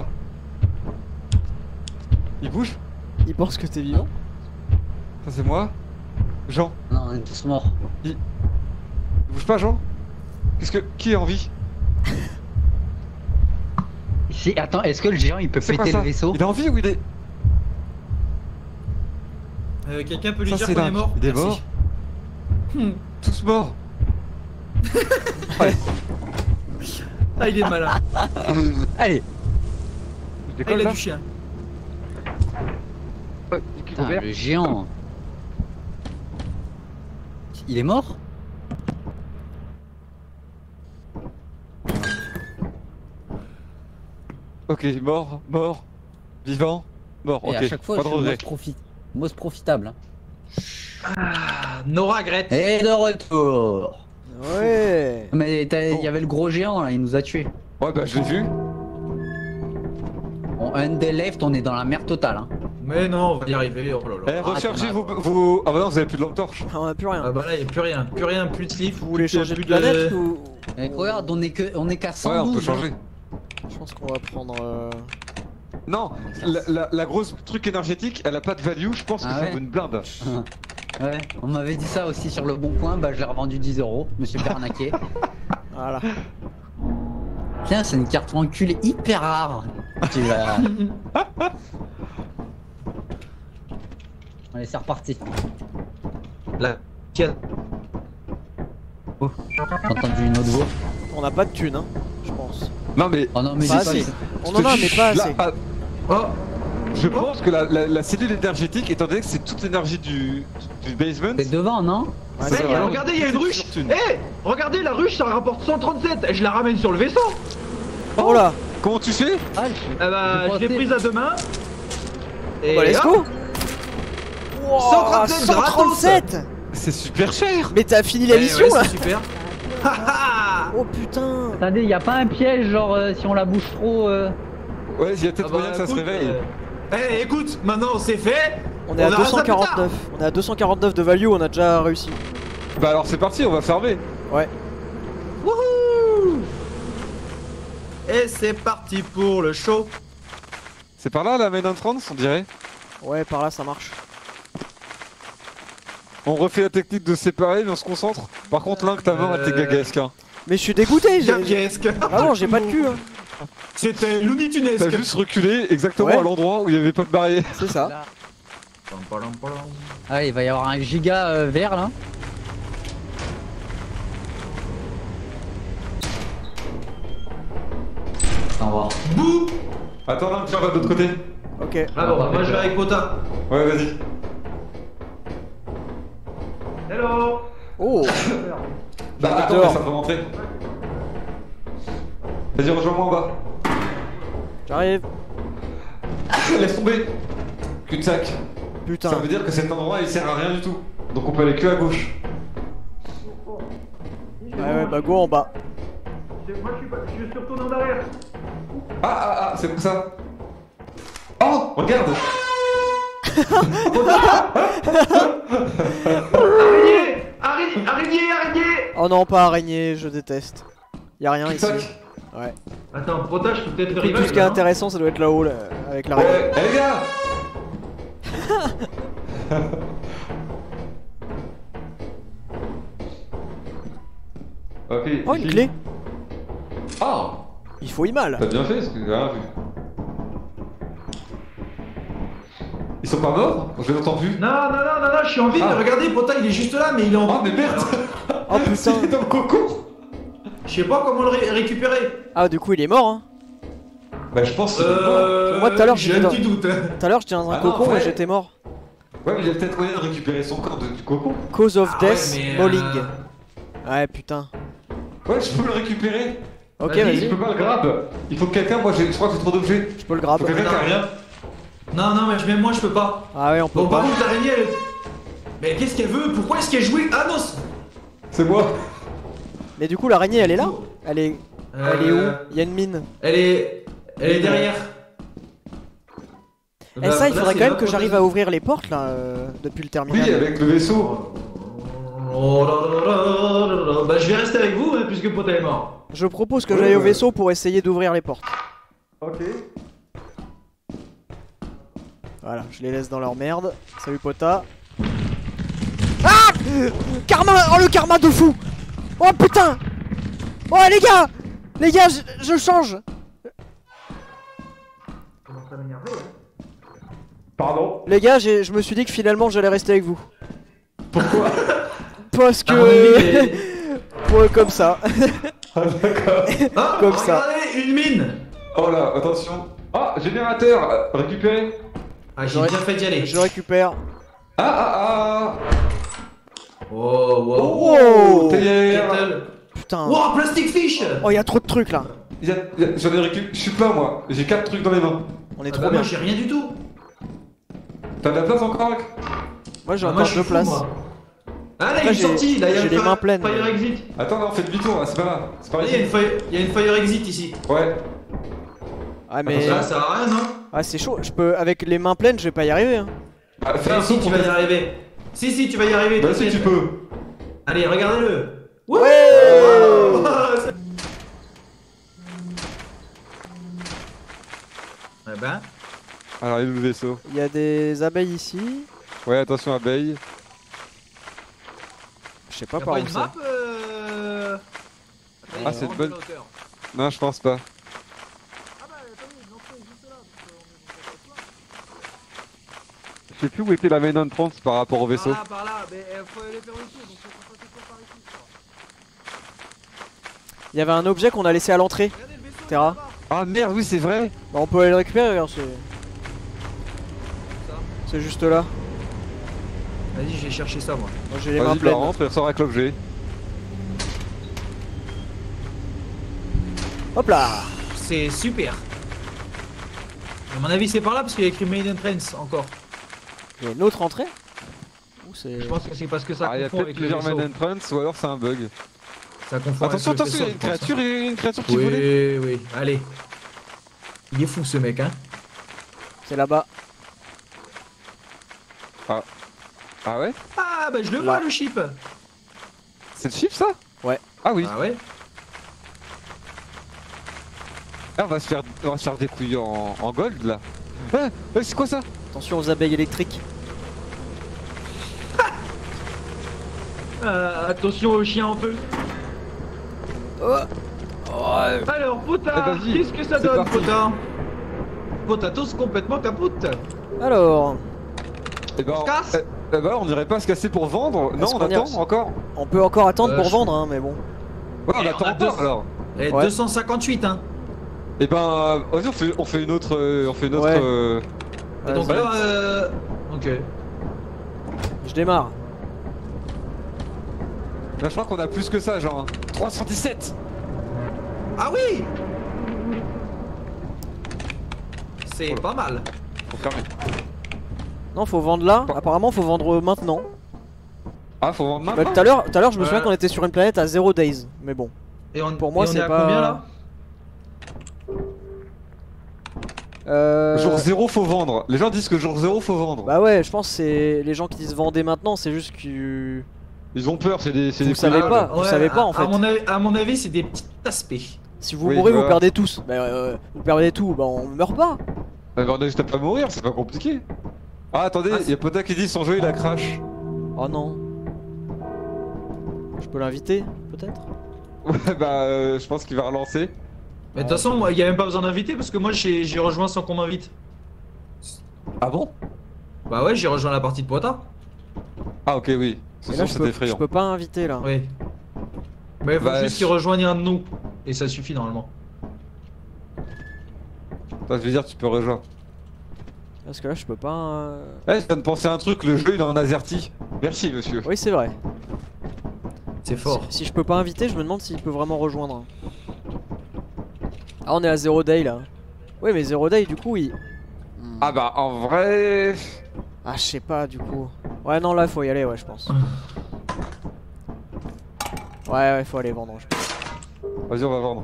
Il bouge? Il pense que t'es vivant. Ça c'est moi. Jean. Non, on est tous morts. Il bouge pas Jean? Qu'est-ce que... Qui est en vie? Si, attends, est-ce que le géant il peut C'est quoi péter ça? le vaisseau? Il est en vie ou il est... Euh, Quelqu'un peut lui Ça dire c'est qu'on est Link. mort? Il est Merci. mort? Hmm. Tous morts. Ah, il est malin. Allez. Je Ah, décolle il a là? du chien. Ouais, du coup, Putain, Robert. le géant. Il est mort? Ok, mort, mort, vivant, mort, Et ok. à chaque fois, pas je de suis regret. most, profi... most profitable. Hein. Ah, no regret. Et de retour. Ouais. Mais il y avait le gros géant là, il nous a tués. Ouais, bah je l'ai vu. On un day left, on est dans la merde totale. Hein. Mais non, on va y arriver. Oh là Eh, là. rechargez Ah, vos, vos. Ah bah non, vous avez plus de lampe torche. Ah, on a plus rien. Ah bah là, y'a plus rien, plus rien, plus de slip. Vous voulez plus changer de plus planète ou... Et regarde, on est que, on est qu'à cent douze. Ouais, on peut hein. changer. Je pense qu'on va prendre... Euh... Non, la, la, la grosse truc énergétique, elle a pas de value, je pense que Ah ça ouais vaut une blinde. Ouais, on m'avait dit ça aussi sur le bon coin, bah je l'ai revendu dix euros, je me suis fait arnaquer. Voilà. Tiens, c'est une carte enculée hyper rare. Tu vas... Allez, c'est reparti. Là, tiens. Oh, j'ai entendu une autre voix. On n'a pas de thunes, hein, je pense. Non mais. Oh non, mais Pas j'ai assez. pas... On en a, mais pas Là, assez. ah, Oh, je pense que la, la, la cellule énergétique, étant donné que c'est toute l'énergie du, du basement. T'es devant, non? Ouais, c'est c'est hey, vrai. vrai. regardez, il y a une ruche. Fortune. Eh, regardez, la ruche, ça rapporte cent trente-sept. Et je la ramène sur le vaisseau. Oh là. Comment tu sais? Ah, je... Eh bah, j'ai je l'ai pensé- prise à deux mains. Et Bah, let's hop. go. Wow, cent trente-sept cent trente-sept. C'est super cher! Mais t'as fini la Eh mission ouais, là. c'est super. Haha. Oh putain. Attendez, y a pas un piège, genre euh, si on la bouge trop... Euh... Ouais, il y a peut-être Ah bah, moyen que ça se écoute, réveille. euh, Eh, écoute, maintenant c'est fait. On est à verra ça deux cent quarante-neuf. On est à deux cent quarante-neuf de value, on a déjà réussi. Bah alors c'est parti, on va fermer. Ouais. Wouhou. Et c'est parti pour le show. C'est par là la main entrance, on dirait. Ouais, par là ça marche. On refait la technique de séparer, mais on se concentre. Par contre, Link, ta mort, elle était Euh. gagasque. Hein. Mais je suis dégoûté. j'ai- Gabiesque. Vraiment, j'ai pas de cul. Hein. C'était Looney T'as Tunesque. juste reculé exactement Ouais. à l'endroit où il y avait pas de barrière. C'est ça. Là. Ah, il va y avoir un giga euh, vert là. Au revoir. Bouh. Attends, Link, viens, on va de l'autre côté. Ok. Ah bon, bah, moi je vais avec Pota. Ouais, vas-y. Hello. Oh. Bah attends, dehors. mais ça peut rentrer. Vas-y, rejoins-moi en bas. J'arrive. Laisse tomber. Cul-de-sac. Putain. Ça veut dire que cet endroit il sert à rien du tout. Donc on peut aller que à gauche. Ouais, ouais, bah go en bas. Moi je suis, pas, je suis retourné en arrière. Ah ah ah, c'est pour ça. Oh, regarde. Araignée. Araignée. Araignée. Araignée. Oh non, pas araignée, je déteste. Y'a rien ici. Cul-de-sac. Ouais. Attends, Pota, je peux peut-être le Tout rival. ce qui est intéressant, ça doit être là-haut là, avec l'araignée. Ouais, eh les gars. Ok. Oh, une clé. Ah, Il faut y mal. t'as bien fait parce que j'ai rien vu. Ils sont pas morts? Je les entends plus. Non, non, non, non, non, je suis en ville. Ah. Regardez, Pota, il est juste là, mais il est en Oh mais merde. Oh putain. Il est dans le cocon. Je sais pas comment le ré- récupérer. Ah, du coup, il est mort. Hein. Bah je pense que c'est mort. Euh. Moi, tout à l'heure, j'ai j'étais un dans- petit doute. hein. Tout à l'heure, j'étais dans un Ah non, cocon ouais. et j'étais mort. Ouais mais il y a peut-être moyen de récupérer son corps de- du cocon. Cause of Ah ouais, death, mais, Molling. euh, Ouais, putain. Ouais, je peux le récupérer. Ok, Vas-y. Je vas-y. peux pas le grab. Il faut que quelqu'un, moi j'ai- je crois que j'ai trop d'objets. Je peux le grab. Faut quelqu'un qui a rien. Non, non, mais même moi, je peux pas. Ah ouais, on peut Bon, par pas. contre, l'araignée, elle est. Mais qu'est-ce qu'elle veut? Pourquoi est-ce qu'elle jouait? Ah non! c'est- C'est moi. Mais du coup, l'araignée, elle est là. Elle est. Elle est où? Euh, Il y a une mine. Elle est. Elle est derrière. Et ça, il faudrait quand même que j'arrive à ouvrir les portes là, euh, depuis le terminal. Oui, avec le vaisseau. Oh là là là là là. Bah, je vais rester avec vous, hein, puisque Pota est mort. Je propose que Ouais, j'aille au ouais. vaisseau pour essayer d'ouvrir les portes. Ok. Voilà, je les laisse dans leur merde. Salut Pota. Ah, karma. Oh le karma de fou. Oh putain. Oh les gars. Les gars, je, je change. Pardon. Les gars, j'ai- je me suis dit que finalement j'allais rester avec vous. Pourquoi? Parce À mon avis, que... elle- Ouais, comme ça. Ah d'accord. Ah, Comme ça. regardez, une mine. Oh là, attention. Ah, générateur, euh, récupéré. Ah, j'ai J'aurais- bien fait d'y aller. Je récupère. Ah ah ah. Oh, wow. Oh. Terre. Kettle. Putain. Wow, plastic fish. Oh, il y a trop de trucs là. y a- y a- J'en ai récupéré. Je suis pas moi, j'ai quatre trucs dans les mains. On est Ah trop bah bien. moi j'ai rien du tout. T'as de la place encore, mec? Moi j'ai Ah, encore je suis deux fou, places. moi. Ah là, il y a Après, une j'ai- sortie, là, il y a j'ai une les fire- mains pleines. Fire exit. Attends, non, fais demi-tour là, c'est pas là. C'est par Là, il y, a ici. une fire... il y a une fire exit ici. Ouais. Ah mais. Là, ça sert à rien, non? Ah c'est chaud, je peux. Avec les mains pleines, je vais pas y arriver. Hein. Ah, fais Si, un si, saut tu pour vas y faire. arriver. Si, si, tu vas y arriver. Bah, si t'inquiète. tu peux. Allez, regardez-le. Ouais. Oh, c'est- Eh ben, Alors, il est où le vaisseau? Il y a des abeilles ici. Ouais, attention, abeille. Je sais pas y'a par pas où une c'est. map euh... Ah, c'est une bonne- Non, je pense pas. Je sais plus où était la main entrance par rapport au vaisseau. Par là, par là, mais euh, faut aller faire le tour, donc faut passer par ici. je crois. Il y avait un objet qu'on a laissé à l'entrée. Regardez le vaisseau, Terra. là-bas. Ah merde, oui, c'est vrai. Bah, on peut aller le récupérer, regarde, c'est. Ça. C'est juste là. Vas-y, je vais chercher ça, moi. Moi j'ai les mains Vas-y, bah pleines. rentre et ressort avec l'objet. Hop là. C'est super. À mon avis, c'est par là parce qu'il y a écrit Main Entrance encore. Il y a une autre entrée. Ou c'est. Je pense que c'est parce que ça Ah, il y a confond peut-être avec le plusieurs vaisseau. main entrance ou alors c'est un bug. Ça confond Attention, avec le attention, il y a vaisseau, une je pense, hein. créature, il y a une créature qui volait. Oui, oui, allez. Il est fou ce mec, hein. C'est là-bas. Ah ouais? Ah, bah je le Là. vois le chip. C'est le chip ça? Ouais. Ah oui. Ah ouais. Ah, on va se faire, on va se faire dépouiller en, en gold là. Ah, ah, c'est quoi ça? Attention aux abeilles électriques. Euh, attention au chien en feu. Alors, Pota, Eh, vas-y, qu'est-ce que ça c'est donne, parti. Pota? Potatos complètement capote. Alors, Eh ben, On se casse eh, eh ben, on irait pas se casser pour vendre? Non, Est-ce on qu'on attend ira- encore. on peut encore attendre Euh, pour je- vendre, hein, mais bon. Ouais, on Eh, attend on a encore deux- alors. Et Ouais. deux cent cinquante-huit, hein. Eh ben, euh, vas-y, on fait, on fait une autre, euh, on fait une autre. Ouais. euh, Et donc Vas-y. là, euh... Ok. Je démarre. Là, je crois qu'on a plus que ça, genre. trois cent dix-sept. Ah oui. C'est pas mal. Faut fermer. Non, faut vendre là. Apparemment, faut vendre maintenant. Ah, faut vendre Bah, maintenant. tout à l'heure, tout à l'heure, je me Ouais. souviens qu'on était sur une planète à zéro days. Mais bon. Et on, Pour moi, et on c'est est à pas- combien là? Euh... Jour zéro, faut vendre. Les gens disent que jour zéro, faut vendre. Bah ouais, je pense que c'est les gens qui disent vendez maintenant, c'est juste que Ils ont peur, c'est des, c'est Vous des savez couilles. pas. Vous savez pas, à- en fait. À mon avis, à mon avis, c'est des petits aspects. si vous Oui, mourrez, je vous vois. perdez tous. Bah euh, vous perdez tout, bah on meurt pas. Ah, mais on a juste à pas mourir, c'est pas compliqué. Ah, attendez, Ah, il y a Pota qui dit son jeu il a crash. Oh non. Je peux l'inviter, peut-être. Ouais, bah, euh, je pense qu'il va relancer. Mais de toute façon, moi, il y a même pas besoin d'inviter parce que moi, j'ai j'ai rejoint sans qu'on m'invite. Ah bon? Bah ouais, j'ai rejoint la partie de Poita. Ah, ok, oui. Ce Et là, soir, je c'est peux, je effrayant. peux pas inviter là. Oui. Mais il faut Bah, juste je- qu'ils rejoignent un de nous. Et ça suffit normalement. Attends, je veux dire, tu peux rejoindre. Parce que là, je peux pas. euh, Eh, je viens de penser à un truc, le jeu il est en AZERTY. Merci, monsieur. Oui, c'est vrai. C'est fort. Si, si je peux pas inviter, je me demande s'il peut vraiment rejoindre. Ah, on est à zéro day là. Oui, mais zéro day, du coup, il. Hmm. Ah, bah, en vrai. Ah, je sais pas, du coup. Ouais, non, là, faut y aller, ouais, je pense. Ouais, ouais, faut aller vendre. je pense. Vas-y, on va vendre.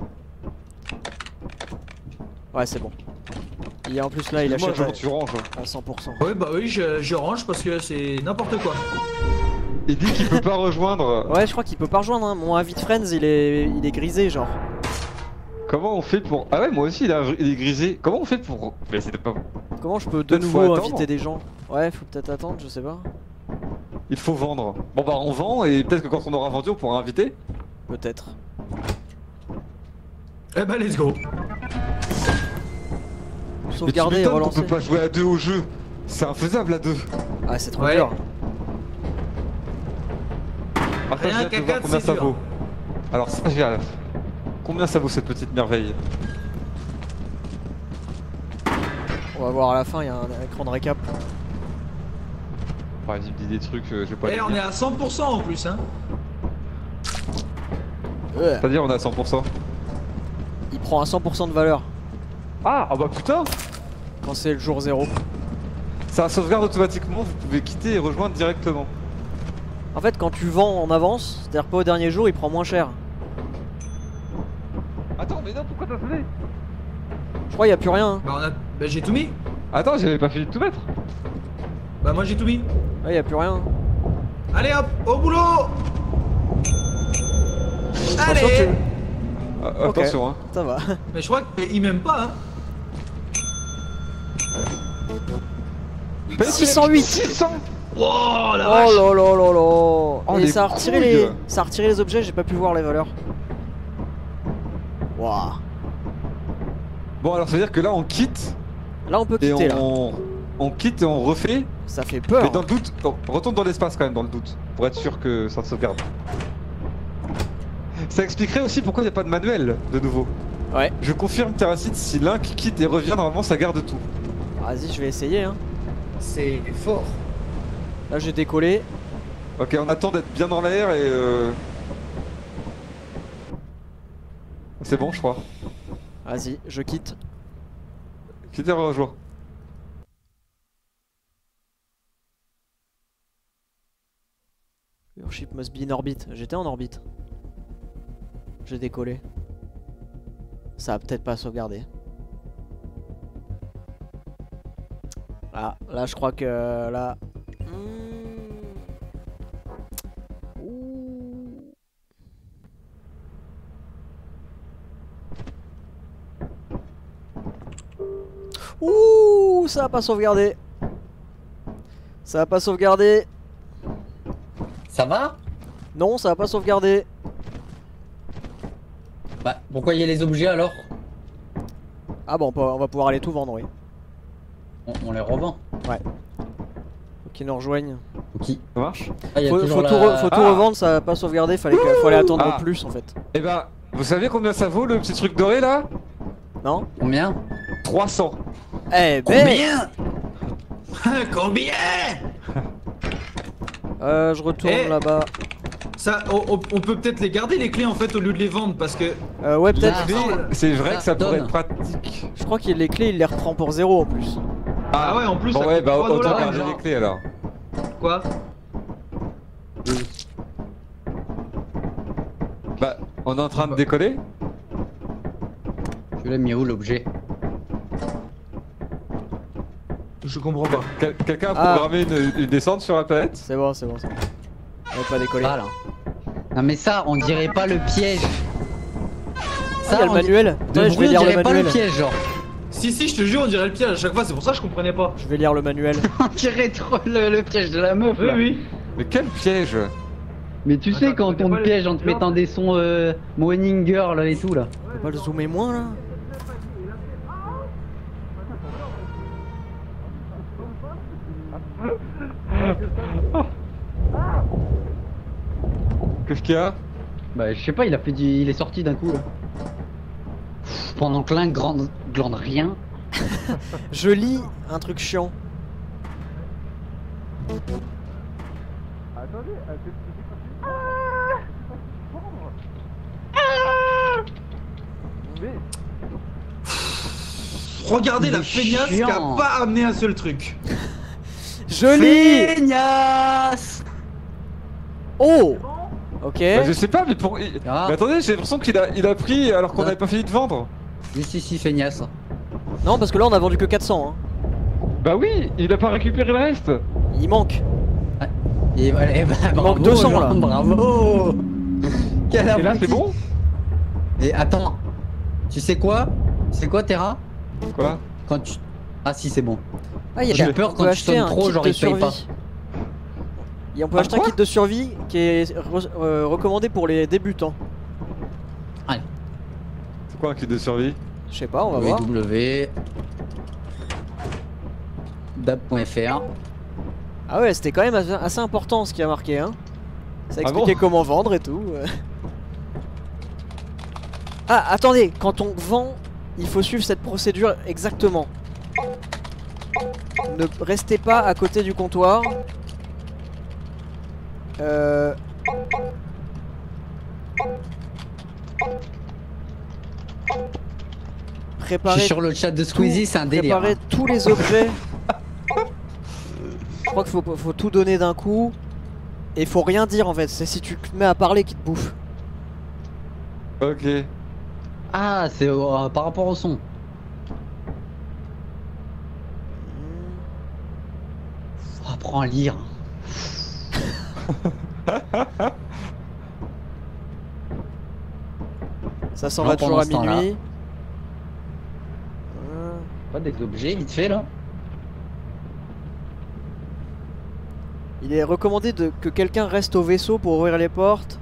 Ouais, c'est bon. Et en plus, là, il Moi, achète genre, tu ranges. hein. à, à cent pour cent. Oui, bah oui, je, je range parce que c'est n'importe quoi. Il dit qu'il peut pas rejoindre. Ouais, je crois qu'il peut pas rejoindre. Hein. Mon invite friends, il est, il est grisé, genre. Comment on fait pour. Ah, ouais, moi aussi, il, a... il est grisé. Comment on fait pour. Mais c'était pas. Comment je peux de Peut-être faut nouveau attendre. inviter des gens? Ouais, faut peut-être attendre, je sais pas. Il faut vendre. Bon, bah, on vend et peut-être que quand on aura vendu, on pourra inviter. Peut-être. Eh bah, let's go. Sauvegarder et Mais tu m'étonnes qu'on relancer. peut pas jouer à deux au jeu. C'est infaisable à deux. Ah, c'est trop Ouais. dur. Après, Rien j'ai hâte de qu'à voir quatre, combien c'est ça dur. vaut. Alors, ça, j'ai hâte. Combien ça vaut cette petite merveille? On va voir à la fin, il y a un écran de récap. Enfin, il me dit des trucs, euh, je vais pas Eh, les on est dire. à cent pour cent en plus, hein. Ouais. C'est-à-dire, on est à cent pour cent. il prend à cent pour cent de valeur Ah, ah bah putain. quand c'est le jour zéro. Ça sauvegarde automatiquement, vous pouvez quitter et rejoindre directement. En fait, quand tu vends en avance, c'est-à-dire pas au dernier jour, il prend moins cher. Attends, mais non, pourquoi t'as sonné? Je crois qu'il y a plus rien. Hein. Bah, on a... bah j'ai tout mis. Attends, j'avais pas fini de tout mettre. Bah moi j'ai tout mis. Ouais, il y a plus rien. Allez hop, au boulot. Attention, Allez. tu- Ah, Ok. Attention, hein. Ça va. Mais je crois qu'il m'aime pas hein. six cent huit. six cents. Oh la Oh vache. là là là là. Oh, Et les ça a retiré couilles. les... ça a retiré les objets, j'ai pas pu voir les valeurs. Waouh. Bon, alors ça veut dire que là, on quitte Là on peut et quitter là. on... on quitte et on refait. Ça fait peur. Mais dans le doute, on retourne dans l'espace quand même, dans le doute, pour être sûr que ça sauvegarde. Ça expliquerait aussi pourquoi il n'y a pas de manuel de nouveau. Ouais. Je confirme, Terracite, si Link quitte et revient, normalement ça garde tout. Vas-y, je vais essayer hein. C'est fort. Là j'ai décollé. Ok, on attend d'être bien dans l'air et euh... c'est bon, je crois. Vas-y, je quitte. Quitte et rejoins. Your ship must be in orbit. J'étais en orbite. J'ai décollé. Ça a peut-être pas sauvegardé. Ah, là je crois que là. Hmm. Ouh. Ouh, ça a pas sauvegardé. Ça a pas sauvegardé. Ça va? Non, ça a pas sauvegardé. Bah, pourquoi il y a les objets alors? Ah bon, on, peut- on va pouvoir aller tout vendre, oui. on, on les revend. Ouais. Faut qu'ils nous rejoignent. Ok. Ça marche? Ah, il y a Faut, toujours faut la... tout, re- faut tout Ah. revendre, ça a pas sauvegardé, fallait, que- fallait attendre Ah. plus en fait. Eh ben, vous savez combien ça vaut le petit truc doré là? Non? Combien? trois cents. Eh ben Combien? Combien? euh, Je retourne Eh. là-bas. Ça, on, on- on peut peut-être les garder les clés en fait au lieu de les vendre parce que Euh, ouais, peut-être. Là. Mais c'est vrai Ça que ça pourrait donne. être pratique. Je crois qu'il les clés, il les reprend pour zéro en plus. Ah ouais, en plus, Bon ça ouais, coûte bah trois autant dollars, garder genre. les clés alors. Quoi? Bah, on est en train de décoller? Tu l'as mis où l'objet? Je comprends pas. Quel- Quelqu'un a Ah. programmé une, une descente sur la planète? C'est bon, c'est bon, c'est bon. On va pas décoller. Voilà. Non mais ça, on dirait pas le piège. Ah, il y a le on manuel. di- Attendez, de je bruit, vais on lire le dirait pas manuel. le piège genre. Si, si, je te jure, on dirait le piège à chaque fois, c'est pour ça que je comprenais pas. Je vais lire le manuel. On dirait trop le, le piège de la meuf Oui, là. oui. Mais quel piège! Mais tu sais Attends, quand t'as on pas te le- piège en te mettant des sons euh, Morning Girl et tout là. On peut pas le zoomer moins là? Qu'est-ce qu'il y a? Bah je sais pas, il a fait du... il est sorti d'un coup là. Pff, Pendant que l'un glande... glande rien. Je lis un truc chiant. Regardez la Il est feignasse qui a chiant. pas amené un seul truc. Je lis. Feignasse. Oh. Ok. Bah, je sais pas, mais pour. Ah. Mais attendez, j'ai l'impression qu'il a, il a pris alors qu'on Ah. n'avait pas fini de vendre. Si si si feignasse. Non, parce que là on a vendu que quatre cents. Hein. Bah oui, il a pas récupéré le reste. Il manque. Et voilà, et bah, bravo, manque deux cents, là. Jean, bravo. Quel Et là, abruti. c'est bon? Et attends, tu sais quoi? C'est quoi Terra? Quoi? Quand tu... Ah si c'est bon. Ah, il y a J'ai on peur peut quand tu acheter sonnes un trop, kit genre, de il paye pas. survie. Et on peut Ah, acheter un quoi kit de survie qui est re- euh, recommandé pour les débutants. C'est quoi un kit de survie? Je sais pas, on va voir. W dab point F R. Ah ouais, c'était quand même assez assez important ce qui a marqué, hein. Ça Ah expliquait bon comment vendre et tout. euh. Ah, attendez, quand on vend, il faut suivre cette procédure exactement. Ne restez pas à côté du comptoir. Euh... Je préparez, suis sur le chat de Squeezie, c'est un délire. préparez hein. tous les objets. Je crois qu'il faut, faut tout donner d'un coup. Et faut rien dire en fait, c'est si tu te mets à parler qui te bouffe. Ok. Ah, c'est euh, par rapport au son. Oh, apprends à lire. Ça s'en Non, va toujours à pendant ce temps-là. minuit. Euh, Pas des objets vite fait là. Il est recommandé de, que quelqu'un reste au vaisseau pour ouvrir les portes.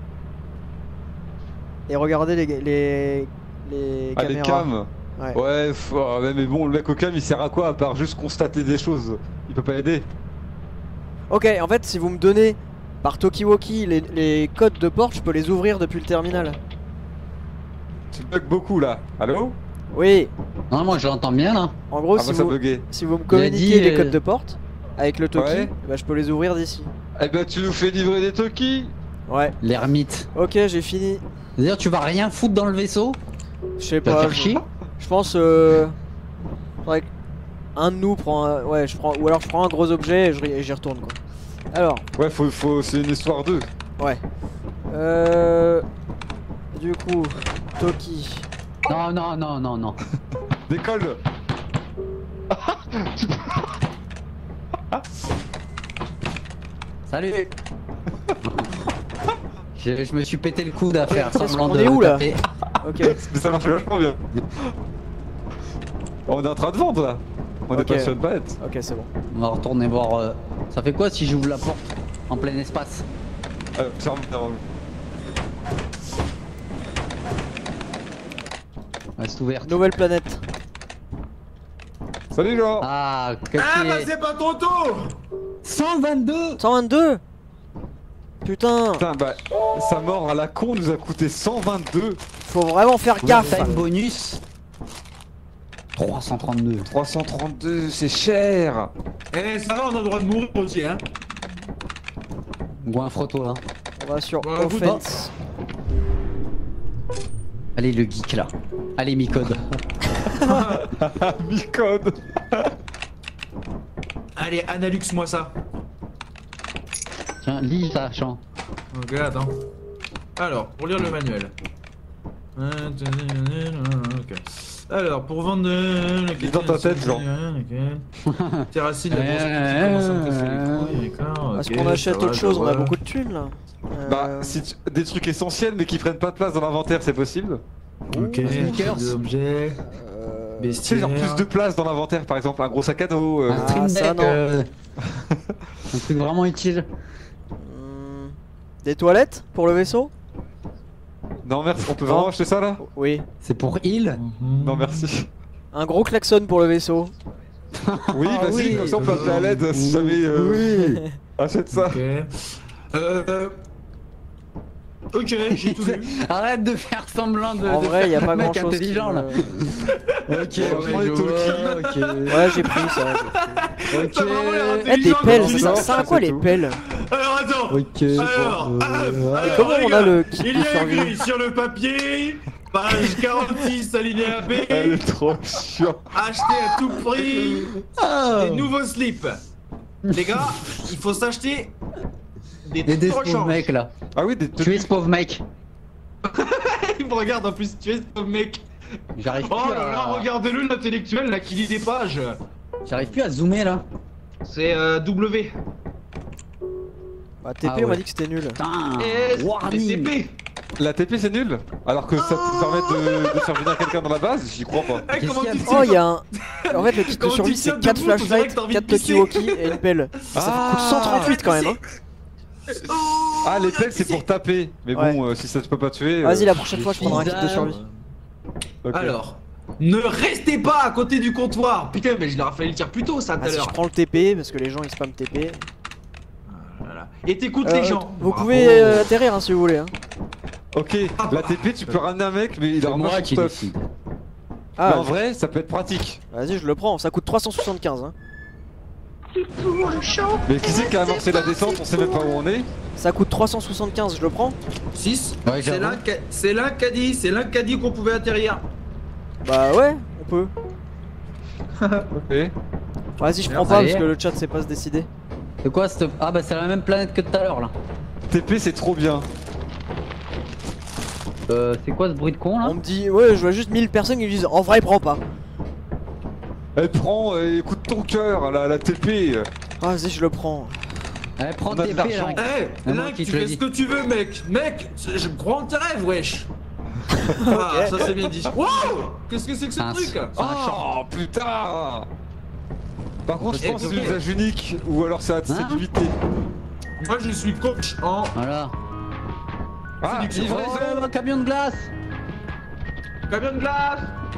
Et regarder les, les, les Ah, les caméras. cams. Ouais. Ouais, faut- ah, ouais, mais bon, le mec au cam il sert à quoi à part juste constater des choses? Il peut pas aider. Ok, en fait, si vous me donnez par Tokiwoki les, les codes de porte, je peux les ouvrir depuis le terminal. Tu bugs beaucoup là. Allô? Oui, Non, moi je l'entends bien là. en gros, Ah, si, bah ça vous, buguait. si vous me Il a communiquez dit, les euh, codes de porte avec le Toki, Ouais. bah, je peux les ouvrir d'ici. Eh ben, tu nous fais livrer des Toki. Ouais, L'ermite. ok, j'ai fini. C'est-à-dire, tu vas rien foutre dans le vaisseau? Je sais Tu vas pas, faire je, chier? je pense. Euh, faudrait que un de nous prend. un- ouais, je prends. Ou alors je prends un gros objet et je- et j'y retourne quoi. Alors, Ouais, faut, faut, c'est une histoire d'eux. ouais. Euh. Du coup, Toki. Non, non, non, non, non. Décolle. Salut. je, je me suis pété le coude à faire Qu'est-ce semblant qu'on de est où, là taper. Ok. Mais ça marche vachement bien. On est en train de vendre là. On est Ok. pas sur une palette. Ok, c'est bon. On va retourner voir. euh, Ça fait quoi si j'ouvre la porte en plein espace? Euh, ferme, ferme. Reste ouverte. Nouvelle planète. Salut Jean. Ah, Ah bah caché. c'est pas ton tour. cent vingt-deux. cent vingt-deux. Putain, Putain, bah, sa mort à la con nous a coûté cent vingt-deux. faut vraiment faire gaffe. Time bonus. trois cent trente-deux. trois cent trente-deux, c'est cher. Eh ça va, on a le droit de mourir aussi hein. Goinfre-toi là. On va sur Ouais, vous- Offense. Allez, le geek là. Allez, Micode. Micode. Allez, Analux moi ça. Tiens, lis ça, Chant. Ok, attends. Alors, pour lire le manuel. Ok. Alors, pour vendre de... Lis dans ta tête, Jean. Terracine, la grosse Euh, commence à me casser les couilles, d'accord. Est-ce ok, qu'on achète ça va, autre je chose? On a vois. beaucoup de thunes là. Euh, Bah, si tu- des trucs essentiels mais qui prennent pas de place dans l'inventaire, c'est possible. Ok, Sneakers. des objets. euh, Tu sais, genre plus de place dans l'inventaire, par exemple, un gros sac à dos. euh, Un Ah, stream ça, deck. non. euh, Un truc vraiment utile. hmm, Des toilettes pour le vaisseau? Non, merci. On peut Non. vraiment acheter ça là? Oui. C'est pour il. Non, merci. Un gros klaxon pour le vaisseau. Oui, Ah vas-y, oui. comme ça on peut appeler à l'aide si jamais. euh, Oui. Achète ça. Ok. Euh... Ok, j'ai tout vu. Arrête de faire semblant de. En de vrai, faire y a le pas mec grand chose. intelligent là. Ok, prend ouais, les je talkies. vois, ok. Ouais, j'ai pris ça. j'ai pris. Ok. T'as vraiment l'air Eh, des intelligent pelles, quand tu dis ça ça. sert à quoi c'est les tout. pelles? Alors attends. Ok. Alors, bon, ah, euh, alors, comment les on a gars, le kit il de y a survie écrit sur le papier, page quarante-six, alinéa B, Elle est trop chiant. acheter à tout prix Ah. des nouveaux slips. Les gars, il faut s'acheter des Et des trucs de pauvres rechange. mecs là. Ah oui, des Tu es tenues. ce pauvre mec. Il me regarde en plus, tu es ce mec. J'arrive Oh plus là là, à. regardez-le l'intellectuel là qui lit des pages. J'arrive plus à zoomer là. C'est euh, W. Bah, T P, Ah on m'a ouais. dit que c'était nul. Putain. S, Warning. T P. La T P c'est nul. Alors que ça peut permettre de, de faire venir quelqu'un dans la base, j'y crois pas. Eh, Qu'est-ce comment qu'il y a tu Oh, sais il y a un. En fait, le kit de Comment survie tu c'est tiens quatre debout, on dirait que flashlights, t'as envie de quatre pisser. Tokiwoki et une pelle. Ça Ah. coûte cent trente-huit quand même. Hein. Oh, Ah, les pelles c'est pour taper. Mais Ouais. bon, euh, si ça te peut pas tuer. Vas-y, euh, la prochaine fois, je prendrai un kit de bizarre. survie. ok. Alors, ne restez pas à côté du comptoir. Putain, mais je leur ai fallu le dire plus tôt ça tout à Vas-y, je l'heure. prends le T P parce que les gens ils spam T P. Voilà. Et t'écoutes Euh, les gens. Vous Bravo. pouvez euh, atterrir hein, si vous voulez. Hein. Ok, la T P tu peux ramener un mec, mais il a C'est vraiment moi son qui stuff. décide. Mais Ah, en vrai, ça peut être pratique. vas-y, je le prends. Ça coûte trois cent soixante-quinze. Hein. Mais qui c'est qui a amorcé la descente? On sait même pas où on est. Ça coûte trois cent soixante-quinze, je le prends. six. Ouais, C'est j'avoue. là qu'a- c'est là qu'a dit, c'est là qu'a dit qu'on pouvait atterrir. Bah ouais, on peut. Ok. Vas-y, je prends Alors, pas allez. parce que le chat sait pas se décider. C'est quoi cette... Ah bah c'est la même planète que tout à l'heure là. T P c'est trop bien. Euh, c'est quoi ce bruit de con là? On me dit, ouais, je vois juste mille personnes qui me disent en vrai, prends pas. Elle prend, euh, écoute ton cœur, la, la T P. Ah, vas-y, je le prends. Allez, prends On a de tes l'argent. Link. Eh, Ah, moi Link, qui tu te le fais dis. ce que tu veux, mec. Mec, c'est- je crois en tes rêves, wesh. Ah, ça c'est bien dit. Wow, qu'est-ce que c'est que ce Un- truc? Oh putain. Par contre, je Eh, pense que c'est ok. l'usage unique ou alors c'est c'est Hein limité. Moi, je suis coach en Voilà. Ah, séduction. livraison. Oh, un camion de glace. Camion de glace.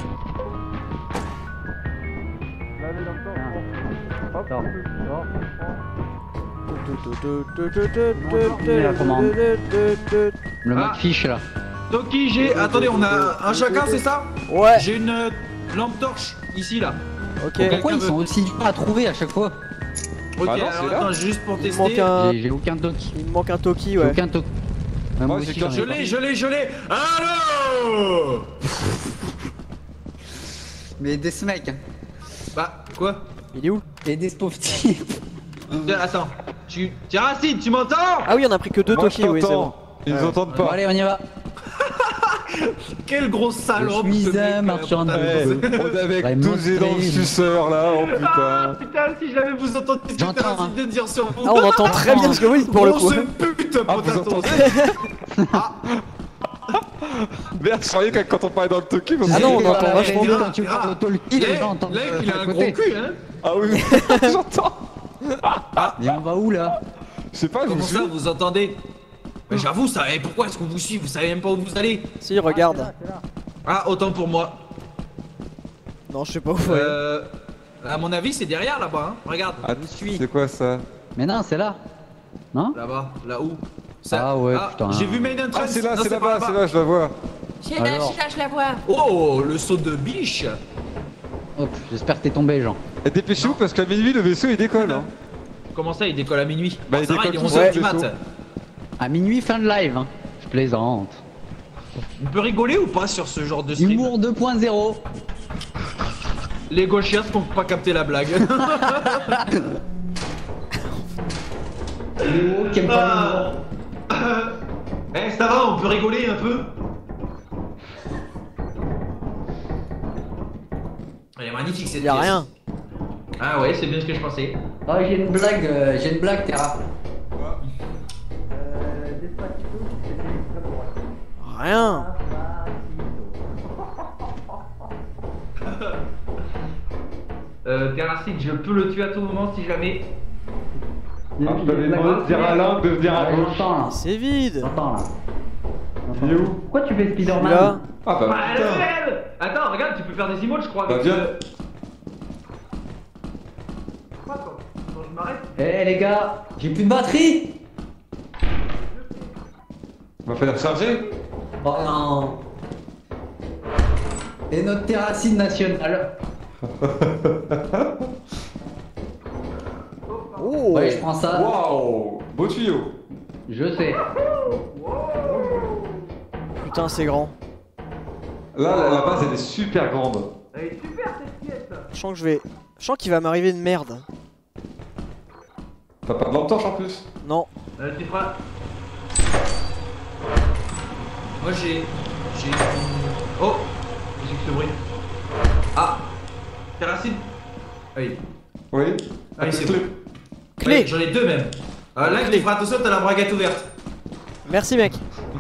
la commande. Le Ah. McFish là. Toki, j'ai. Attendez, on a un chacun, c'est ça? Ouais, J'ai une euh, lampe torche ici là. ok. Ok. Pourquoi ils veut. sont aussi durs à trouver à chaque fois? Ok, Bah non, alors c'est là. attends, juste pour Il me manque tester. un, J'ai j'ai aucun toki. il me manque un Toki, J'ai ouais. aucun toki. Ouais, Moi, aussi, j'ai j'en ai Je pas. l'ai, je l'ai, je l'ai. Allô. Mais des ce mec. Bah, quoi? Il est où? Et des pauvres types. Tiens, Attends. Tu. Tiens, Racine, tu m'entends? Ah oui, on a pris que deux Moi, je Toki, oui, c'est bon. t'entends. Ils nous Ouais. entendent Bon pas. allez, on y va. Quel gros salope! Le ce chemisé, mec, marchand de putain, bœuf. c'est- On est avec Ouais, douze et dans le monstrine. suceur là, oh Ah putain. putain, si j'avais vous entendu ce que J'entends, Racine hein. vient de dire sur vous. Ah, on entend très bien ce que vous dites pour le coup. Grosse pute, Ah, vous potato. entendez? Merde, je croyais que quand on parlait dans le Toki, on Ah non, on entendait- entend vachement bien. Quand tu parles de Tolkien, les gens entendent. Lec, euh, il a à un côté. gros cul, hein. Ah oui, j'entends. Et on va où là? Je sais pas, je me Comment suis. ça, vous entendez? Mais j'avoue, ça. Et pourquoi est-ce qu'on vous suit? Vous savez même pas où vous allez? Si, regarde. Ah, autant pour moi. Non, je sais pas où. Ouais. Euh. À mon avis, c'est derrière là-bas, hein. Regarde. Ah, c'est quoi ça? Mais non, c'est là. Non? Là-bas, là où? Ah ouais, putain. J'ai vu Main Entrance. Ah, c'est là, Non, c'est pas là-bas, c'est là, je la vois. C'est là, Alors. c'est là, je la vois. Oh, le saut de biche. Hop, j'espère que t'es tombé, Jean. Et dépêchez-vous parce qu'à minuit le vaisseau il décolle. Hein. Comment ça, il décolle à minuit? Bah, Oh, il ça va, décolle il est tout onze seul, heures du le mat. vaisseau. À minuit, fin de live, hein. Je plaisante. On peut rigoler ou pas sur ce genre de stream? Humour deux point zéro. Les gauchias n'ont pas capté la blague. Léo qui aime pas Ah. Eh, ça va, on peut rigoler un peu? Elle est magnifique cette Y'a pièce. rien. Ah ouais, c'est bien ce que je pensais. Oh, j'ai une blague, euh, j'ai une blague, Terra. Rien. Euh, Terracide, je peux le tuer à tout moment si jamais. Ah, je t'avais demandé de dire à l'un de venir à Ouais, gauche. j'entends là. C'est vide. J'entends là. Il est où? Pourquoi tu fais Là. Spider-Man? Ah bah Ah, elle est putain. belle. Attends, regarde, tu peux faire des emotes, je crois. Bah, avec, viens. euh, Quoi, quand, quand je m'arrête? Eh les gars, j'ai plus de batterie. On va faire recharger. Oh non. Et notre terracine nationale. Oh. Ouais, je prends ça. Waouh, beau tuyau. Je sais. Putain, c'est grand. Là, la, la base elle est super grande. Elle est super cette pièce. Je sens que je vais. Je sens qu'il va m'arriver une merde. T'as pas de lampe torche en plus? Non. Euh, t'es pas. Moi j'ai. J'ai. Oh! J'ai que ce bruit. Ah! Terracine? Oui. Oui. Ah oui, c'est clé. bon. Clé. Ouais, j'en ai deux même. Euh, là, tu feras attention, t'as la braguette ouverte. Merci, mec.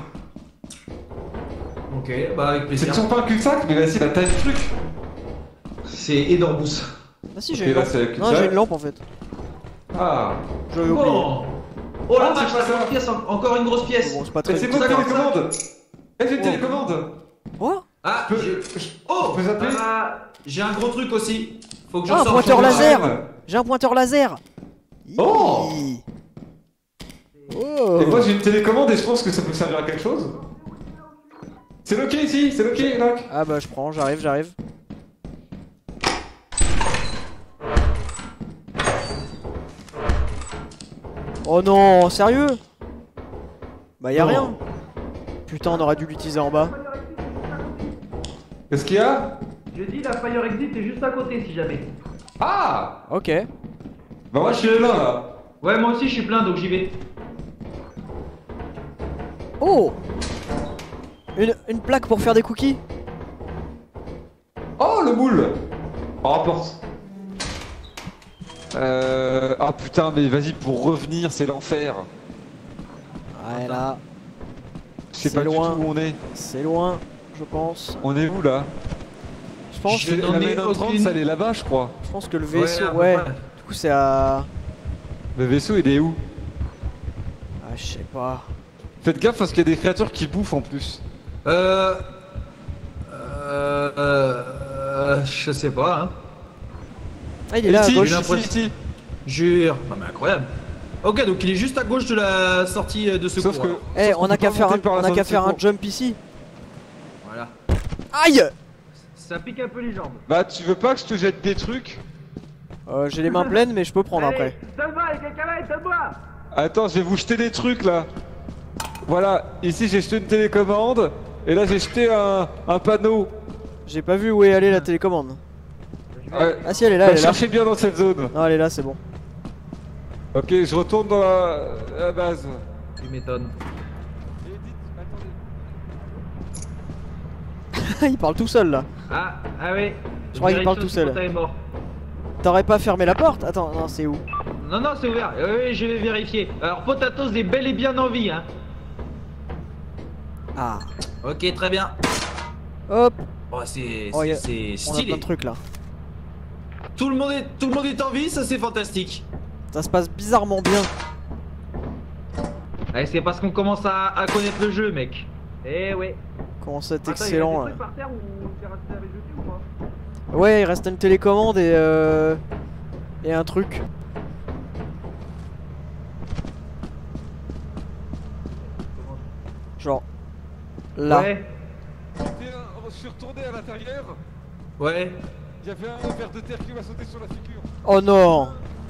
Ok, bah avec C'est plaisir. toujours pas un cul-de-sac, mais vas-y, la taille du truc. C'est Edorbous. Ah si, j'ai Ok, une là, lampe. c'est avec Non, ça. j'ai une lampe en fait. Ah. J'avais oublié. Bon! Oh la Ah, c'est vache, pas la ça. grosse pièce, en- encore une grosse pièce. Bon, c'est pas Et très. c'est quoi Ça la comme ça. télécommande? Eh, j'ai une Oh. télécommande. Quoi? Ah, Je peux- j'ai- je- Oh! je peux zapper? Ah, j'ai un gros truc aussi. Faut que je Ah, un sorte. pointeur sur le- laser. J'ai un pointeur laser. Oh. Hi. Oh. Et moi j'ai une télécommande et je pense que ça peut servir à quelque chose. C'est loqué ici, c'est loqué, lock. Ah bah je prends, j'arrive, j'arrive. Oh non, sérieux? Bah y'a Non. rien. Putain, on aurait dû l'utiliser en bas. Qu'est-ce qu'il y a? J'ai dit la fire exit est juste à côté si jamais. Ah. Ok. Bah moi je suis là là. Ouais, moi aussi je suis plein donc j'y vais. Oh, une, une plaque pour faire des cookies. Oh le moule. On rapporte. Euh... Ah putain mais vas-y pour revenir c'est l'enfer. Ouais là, Je sais C'est pas loin. du tout où on est. c'est loin, je pense. On est où là? Je pense, Je que, n'en La ai main trente aucune. ça allait là-bas je crois. je pense que le vaisseau, à peu ouais. près. Du coup c'est à... Le vaisseau il est où? Ah je sais pas. Faites gaffe parce qu'il y a des créatures qui bouffent en plus. Euh... Euh... euh je sais pas hein. Ah il est là à Ici, gauche. j'ai ici, ici. Jure. Ah mais incroyable. Ok donc il est juste à gauche de la sortie de secours. Sauf que... alors. Eh sauf qu'on on a peut qu'à pas faire, un, monter par la on a sortie qu'à de faire un secours. jump ici. Voilà. Aïe. Ça pique un peu les jambes. Bah tu veux pas que je te jette des trucs? euh, J'ai les mains pleines mais je peux prendre après. Donne-moi les cacahuètes, donne-moi. Attends, je vais vous jeter des trucs là. Voilà, ici j'ai jeté une télécommande et là j'ai jeté un, un panneau. J'ai pas vu où est allée la télécommande. Ouais. Ah si elle est là, Bah, elle est là. cherchez bien dans cette zone. Non elle est là, c'est bon. Ok, je retourne dans la, la base. Tu m'étonnes. Il parle tout seul là. Ah, ah oui. Je crois qu'il parle tout seul. Est mort. T'aurais pas fermé la porte? Attends, non c'est où? Non, non, c'est ouvert. Oui, oui, je vais vérifier. Alors, Potatoes est bel et bien en vie, hein. Ah. Ok, très bien. Hop, Oh, c'est Oh, y a- c'est- c'est on a plein stylé. de trucs là. Tout le monde est, tout le monde est en vie, ça c'est fantastique. Ça se passe bizarrement bien. Ouais, c'est parce qu'on commence à, à connaître le jeu, mec. Eh ouais. Comment ça être Attends, excellent il y a là. des trucs par terre où Terrace avait jeté ou pas? Ouais, il reste une télécommande et euh... et un truc. Genre là. Ouais. Je suis retourné à l'intérieur. Ouais. Il y avait un ver de terre qui m'a sauté sur la figure. Oh non.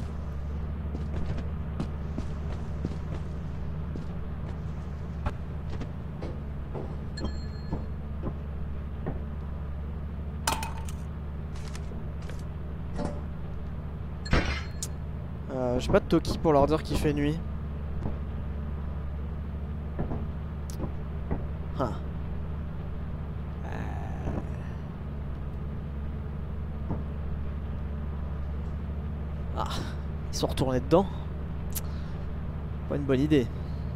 Euh, j'ai pas de Toki pour leur dire qu'il fait nuit. Ah. Ah, ils sont retournés dedans. Pas une bonne idée.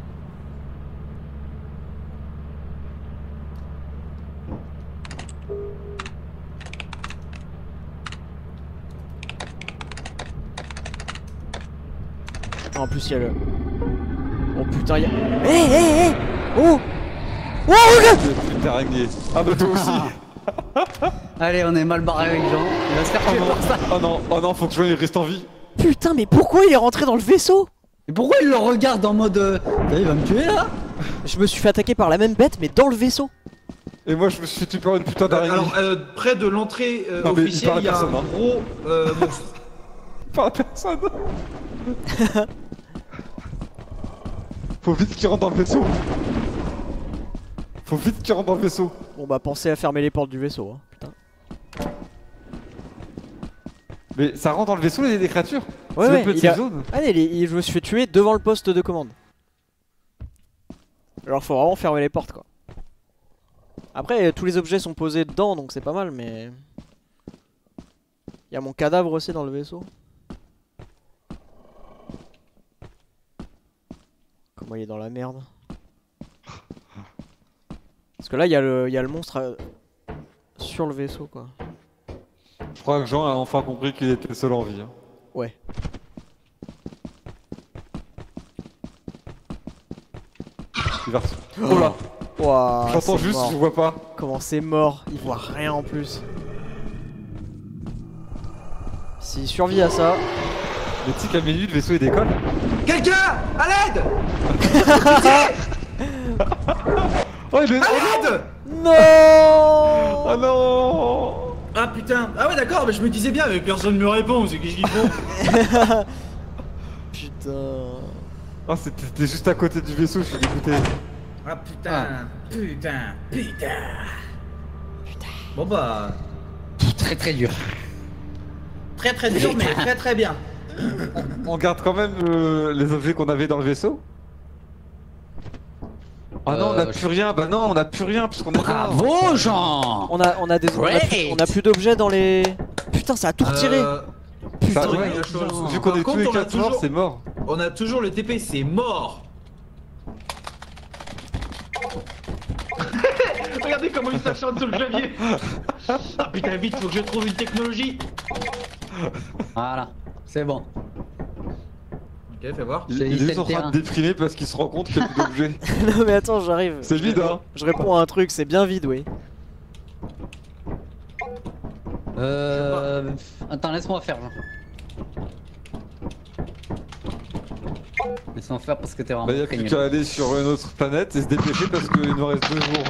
Ah, en plus il y a le... Oh putain il y a... Hé hé hé. Oh. Oh regarde. Putain araignée. Ah bah toi aussi. Allez, on est mal barré avec Jean. Il va se faire tuer par ça. Oh non, oh non, faut que je il reste en vie. Putain mais pourquoi il est rentré dans le vaisseau? Mais pourquoi il le regarde en mode. euh, Il va me tuer là? Je me suis fait attaquer par la même bête mais dans le vaisseau. Et moi je me suis tué par une putain Euh, d'araignée. alors, euh, près de l'entrée euh, Non, mais il officielle, parle à il y a un personne, hein. gros euh, monstre. Par personne. Faut vite qu'il rentre dans le vaisseau. Faut vite qu'il rentre dans le vaisseau. Bon bah pensez à fermer les portes du vaisseau hein. Putain. Mais ça rentre dans le vaisseau, il y a des créatures. Ouais, C'est ouais, une petite il a- zone. Allez, il est- il- je me suis fait tuer devant le poste de commande. Alors faut vraiment fermer les portes quoi. Après tous les objets sont posés dedans donc c'est pas mal mais... Il y a mon cadavre aussi dans le vaisseau. Comment il est dans la merde. Parce que là il y, a le- il y a le monstre euh, sur le vaisseau quoi. Je crois que Jean a enfin compris qu'il était seul en vie. hein. Ouais. Il va... Oh là. Ouah, J'entends c'est juste, mort. je vois pas. Comment c'est mort, il voit rien en plus. S'il survit à ça... Mais tu sais qu'à minuit le vaisseau il décolle. Quelqu'un à l'aide. Oh il est... À l'aide. Non. Oh non. Ah putain. Ah ouais d'accord, mais je me disais bien, mais personne me répond, c'est qu'est-ce qu'ils font? Putain... Oh c'était t'es juste à côté du vaisseau, je suis dégoûté. Ah putain, putain, putain. Putain. Bon bah... très très dur. Très très dur, mais très très bien. On garde quand même euh, les objets qu'on avait dans le vaisseau. Ah non, on Euh, a plus rien. Bah non, on a plus rien parce qu'on est mort. Bravo Jean. On a, on a des, on a plus, on a plus d'objets dans les. Putain, ça a tout retiré. Euh, Putain. Ça, ouais, la chose. vu qu'on Par est tous contre, les on a quatre morts, toujours- c'est mort. On a toujours le T P, c'est mort. Regardez comment il s'acharne sur le clavier. Ah putain, vite, faut que je trouve une technologie. Voilà, c'est bon. Ok, fais voir. Il, J'ai il est dit juste en c'est le train de déprimer parce qu'il se rend compte qu'il n'y a plus d'objets. Non mais attends, j'arrive. C'est vide, hein. Je réponds à un truc, c'est bien vide, oui. Euh... Attends, laisse-moi faire Jean. Laisse-moi faire parce que t'es Bah, vraiment y a plus craigneux. qu'à aller sur une autre planète et se dépêcher parce qu'il nous reste deux jours.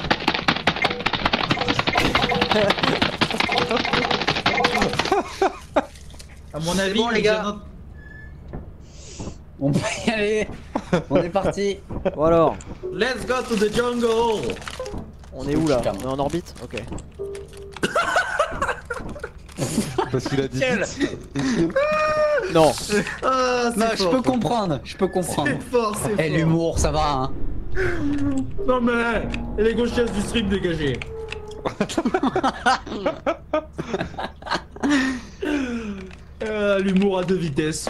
À mon avis, bon, les il gars. vient d'en- On peut y aller. On est parti. Bon alors, Let's go to the jungle. on est où là? Putain. On est en orbite? Ok. Parce qu'il a dit. Quel Non. Ah, c'est Non, je fort. peux comprendre. Je peux comprendre. C'est fort, c'est Eh, fort. l'humour, ça va, hein. Non mais, et les gauchias du stream dégagés. Euh, L'humour à deux vitesses.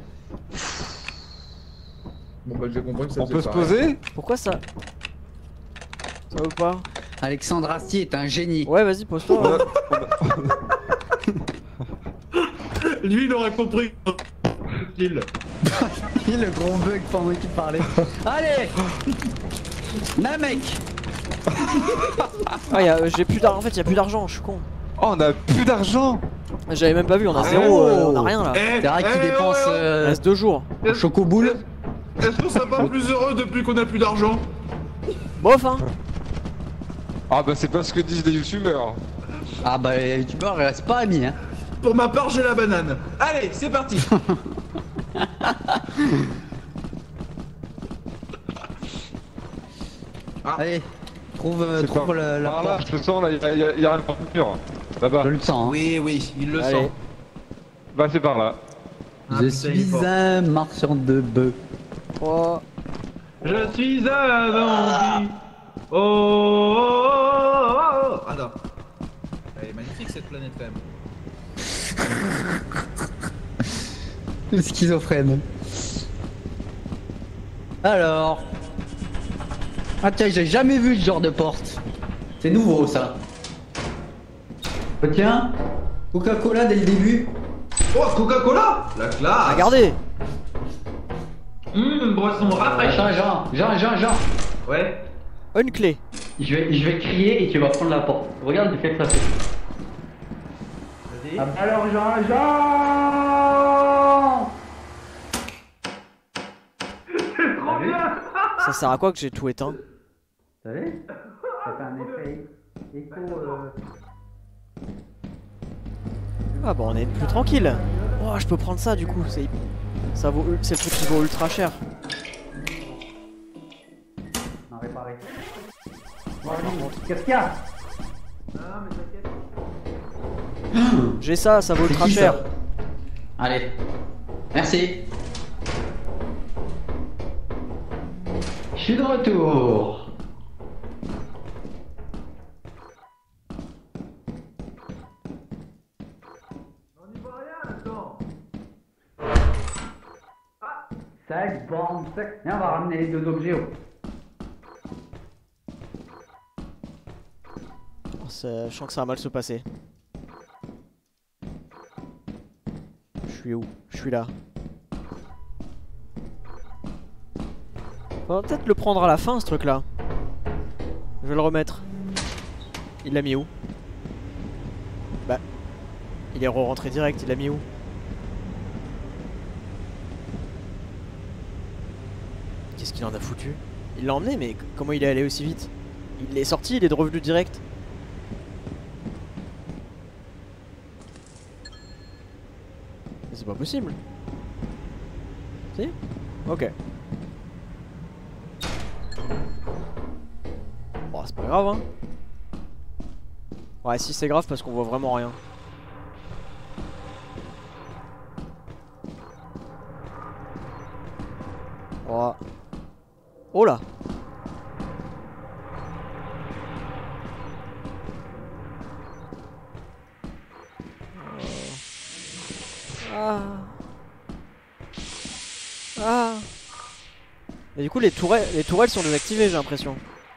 Bon bah j'ai compris que ça On peut se faisait poser? Pourquoi ça? Ça va ou pas? Alexandre Astier est un génie. Ouais, vas-y, pose-toi. On a- hein. pareil. Lui il aurait compris. Il. Le gros bug pendant qu'il parlait. Allez Namek. Ah, y a- euh, j'ai plus d'argent. En fait, y a plus d'argent, je suis con. Oh, on a plus d'argent! J'avais même pas vu, on a Ah, zéro, oh. euh, on a rien là. Eh, C'est vrai qu'il eh, dépense ouais, ouais. Il euh, reste deux jours. au chocoboule. Est-ce qu'on serait pas plus heureux depuis qu'on a plus d'argent? Bof, hein. Ah, bah, c'est pas ce que disent les youtubeurs. Ah bah les youtubeurs ils restent pas amis hein. Pour ma part j'ai la banane. Allez, c'est parti. Allez, trouve, euh, C'est trouve par- la, la Par là, porte. je te sens, là, il y a, y a- y a un mur. Là-bas. Je le sens. Hein. Oui, oui, il le Allez. sent. Bah, c'est par là. Ah, Je putain, il est suis fort. un marchand de bœufs. trois. Je suis un zombie. Oh, oh, oh, oh, oh. Attends. Elle est magnifique cette planète quand même. Le schizophrène. Alors. Ah tiens, j'ai jamais vu ce genre de porte. C'est nouveau ça. Oh, tiens, Coca-Cola dès le début. Oh, Coca-Cola. La classe. Regardez. Hum, boisson rafraîchissante. Attends, Jean, Jean, Jean, Jean. Ouais. Une clé. Je vais, je vais crier et tu vas prendre la porte. Regarde, tu fais ça. Vas-y. Alors Jean, Jean. C'est trop bien. Ça sert à quoi que j'ai tout éteint? T'as vu? Ça fait un effet écho. Euh... Ah bah on est plus tranquille. Oh, je peux prendre ça du coup. C'est ça vaut, c'est le truc qui vaut ultra cher. Non, réparé. Bon, allez, qu'est-ce qu'il y a? J'ai ça, ça vaut C'est ultra qui, cher. ça? Allez. Merci. Je suis de retour. On y voit rien là-dedans. Sac, borne, sac. Viens, on va ramener les deux objets. Oh. Oh, ça- je sens que ça va mal se passer. Je suis où? Je suis là. On va peut-être le prendre à la fin ce truc là. Je vais le remettre. Il l'a mis où? Bah. Il est re-rentré direct, il l'a mis où? Qu'est-ce qu'il en a foutu? Il l'a emmené, mais comment il est allé aussi vite? Il est sorti, il est revenu direct. Mais c'est pas possible. Si? Ok. Bon, c'est pas grave, hein. Ouais, si c'est grave parce qu'on voit vraiment rien. Oh, oh là. Ah. Ah. Et du coup les tourelles, les tourelles sont désactivées, j'ai l'impression.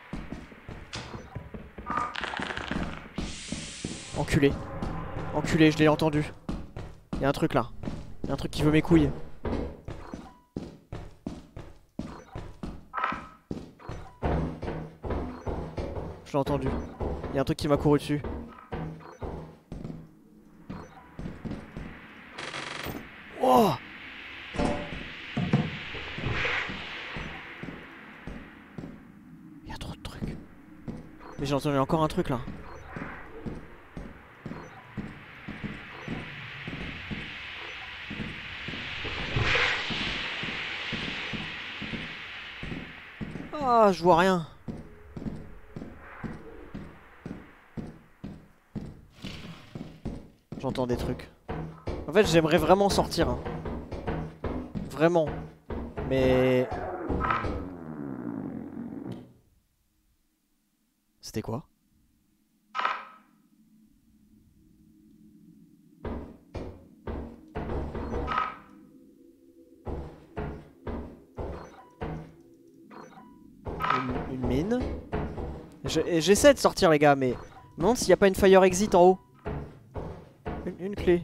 Enculé. Enculé, je l'ai entendu. Y'a un truc là. Y'a un truc qui veut mes couilles. Je l'ai entendu. Y'a un truc qui m'a couru dessus. Oh! Y'a trop de trucs. Mais j'ai entendu encore un truc là. Ah, je vois rien. J'entends des trucs. En fait, j'aimerais vraiment sortir. Hein. Vraiment. Mais... C'était quoi? Une, une mine. J'essaie de sortir les gars, mais... Je me demande s'il n'y a pas une fire exit en haut. Une, une clé.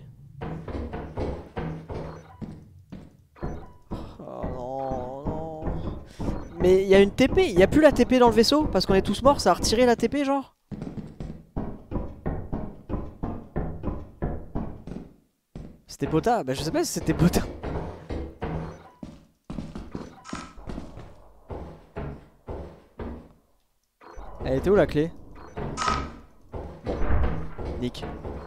Oh non, non. Mais il y a une T P, il n'y a plus la T P dans le vaisseau parce qu'on est tous morts, ça a retiré la T P genre. C'était Pota? Bah je sais pas si c'était Pota. Elle était où la clé? Bon. Nick.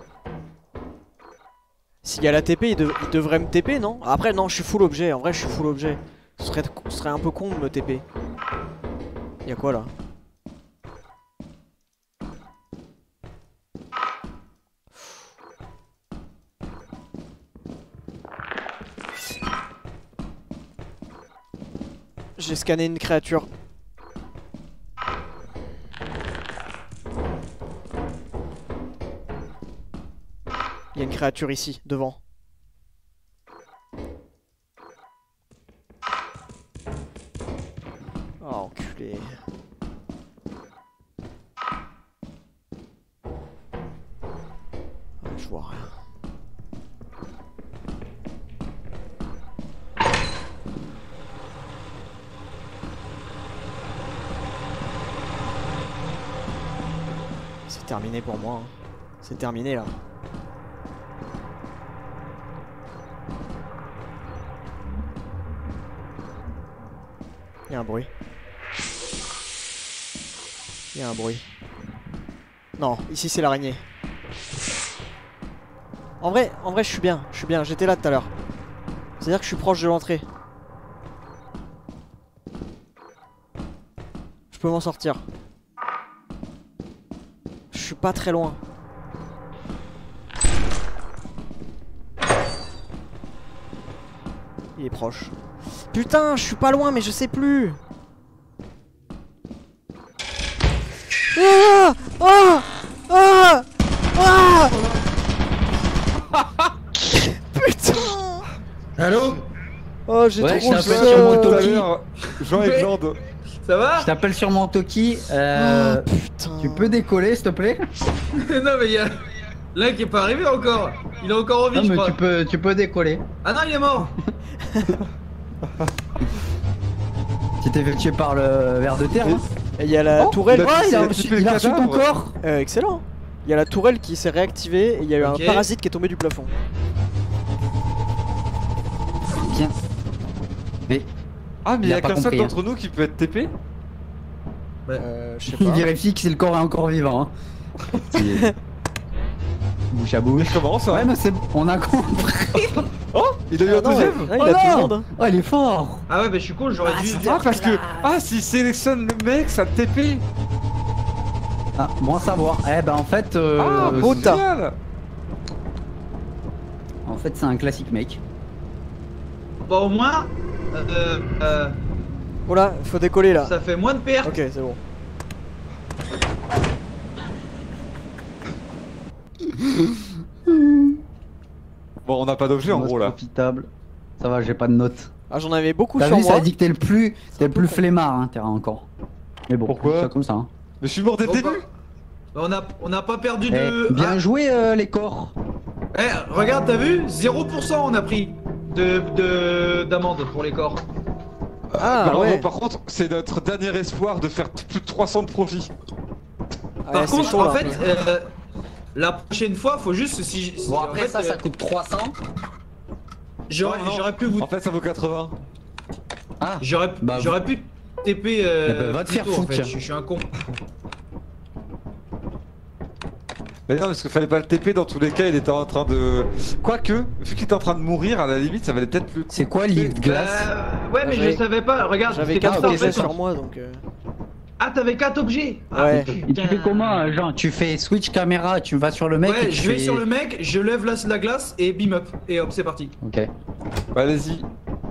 S'il y a la T P, il, dev il devrait me T P, non? Après, non, je suis full objet. En vrai, je suis full objet. Ce serait, ce serait un peu con de me T P. Y'a quoi là? J'ai scanné une créature. Il y a une créature ici, devant. Oh, enculé. Oh, je vois rien. C'est terminé pour moi. Hein. C'est terminé là. Il y a un bruit. Il y a un bruit. Non, ici c'est l'araignée. En vrai, en vrai je suis bien, je suis bien, j'étais là tout à l'heure. C'est-à-dire que je suis proche de l'entrée. Je peux m'en sortir. Je suis pas très loin. Il est proche. Putain, je suis pas loin, mais je sais plus. Ah ah ah ah putain. Allô? Oh, j'ai ouais, trop peur. Jean et Glande. Ça va? Je t'appelle sur mon Toki. Euh, oh, putain. Tu peux décoller, s'il te plaît? Non, mais il y a l'un qui est pas arrivé encore. Il est encore en vie, non, je mais crois. tu peux, tu peux décoller. Ah non, il est mort. Tu t'es fait tuer par le ver de terre. Et il y a la oh, tourelle. Il a, il a, il a, il a reçu ton corps. Euh, excellent. Il y a la tourelle qui s'est réactivée et il y a eu okay. un parasite qui est tombé du plafond. Bien. Mais. Ah, mais il y a qu'un seul d'entre nous qui peut être T P? Euh, je sais pas. Il vérifie que c'est le corps est encore vivant. Hein. Bouche à bouche. Comment ça? Ouais, mais c'est bon, on a compris. Oh, il a eu un deuxième. Ah, il a tout le monde. Oh, il est fort. Ah ouais, bah je suis con, j'aurais dû. Ah, parce que. Ah, s'il sélectionne le mec, ça le T P. Ah, bon à savoir. Eh ben en fait, euh, Ah, bah, oh, c'est t'as- génial. en fait c'est un classique mec. Bah au moins, euh, euh, Oh là, faut décoller là. ça fait moins de pertes. Ok, c'est bon. Bon, on n'a pas d'objet en Most gros là. profitable. Ça va, j'ai pas de notes. Ah, j'en avais beaucoup T'as sur vu, ça moi. a dit que t'es le plus, t'es le plus flemmard, hein, Terra encore. Mais bon, Pourquoi c'est comme ça. Hein. Mais je suis mort dès le Bon, début. bah, on a, on n'a pas perdu Eh, de. bien joué euh, les corps. Ah, eh, regarde, t'as vu zéro pour cent on a pris de de- d'amende pour les corps. Ah, Bravo, ouais. Par contre, c'est notre dernier espoir de faire plus de trois cents de profit. Ah, Par ouais, c'est contre, chaud, en là. fait, euh, la prochaine fois, faut juste si. si- Bon en après fait, ça, ça euh, coûte trois cents. J'aurais Non, non. j'aurais pu vous. En fait, ça vaut quatre-vingts. Ah, J'aurais bah, j'aurais pu T P. Euh, Eh ben, va te plus faire tôt, en foutre, fait. tiens. Je je suis un con. Mais non, parce qu'il fallait pas le T P dans tous les cas, il était en train de. Quoique, vu qu'il était en train de mourir, à la limite, ça valait peut-être le. c'est quoi le livre de glace? Euh, ouais, mais J'avais- je savais pas. Regarde, J'avais c'est quatre comme ça, en objets fait. sur moi donc. euh, Ah, t'avais quatre objets. Ah, Ouais. Et tu fais comment, euh, genre, tu fais switch caméra, tu vas sur le mec et Ouais, tu je vais fais- sur le mec, je lève la, la glace et bim up. Et hop, c'est parti. Ok. Bah, allez-y.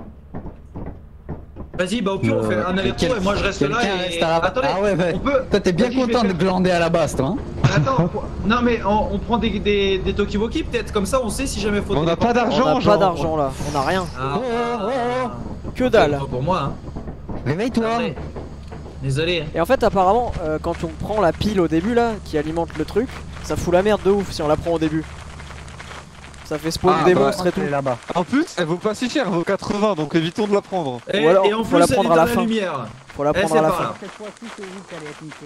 Vas-y, bah au pire, on fait Euh, un aller-retour quel- et moi je reste là. quelqu'un Et... reste à la- Attendez, Ah ouais, bah, on peut. toi t'es bien Vas-y, je vais content de faire- glander à la base, toi. Hein. Attends, pour- non mais on, on prend des, des, des Tokiwoki peut-être, comme ça on sait si jamais faut. Mais on n'a pas d'argent, On a genre. pas d'argent là, on a rien. Ah, Oh, oh, oh, Que dalle. c'est pas pour moi, hein. Réveille-toi. Désolé. Désolé. Et en fait, apparemment, euh, quand on prend la pile au début là, qui alimente le truc, ça fout la merde de ouf si on la prend au début. Ça fait spawn Ah, des bah, monstres et tout. Elle est là-bas. En plus, elle vaut pas si cher, elle vaut quatre-vingts, donc évitons de la prendre. Et, Ou alors, et en faut plus, la elle est prendre à dans la la fin. lumière. Faut la Eh, prendre c'est à la par fin. là. Cette fois-ci, c'est vous qui allez être niqué.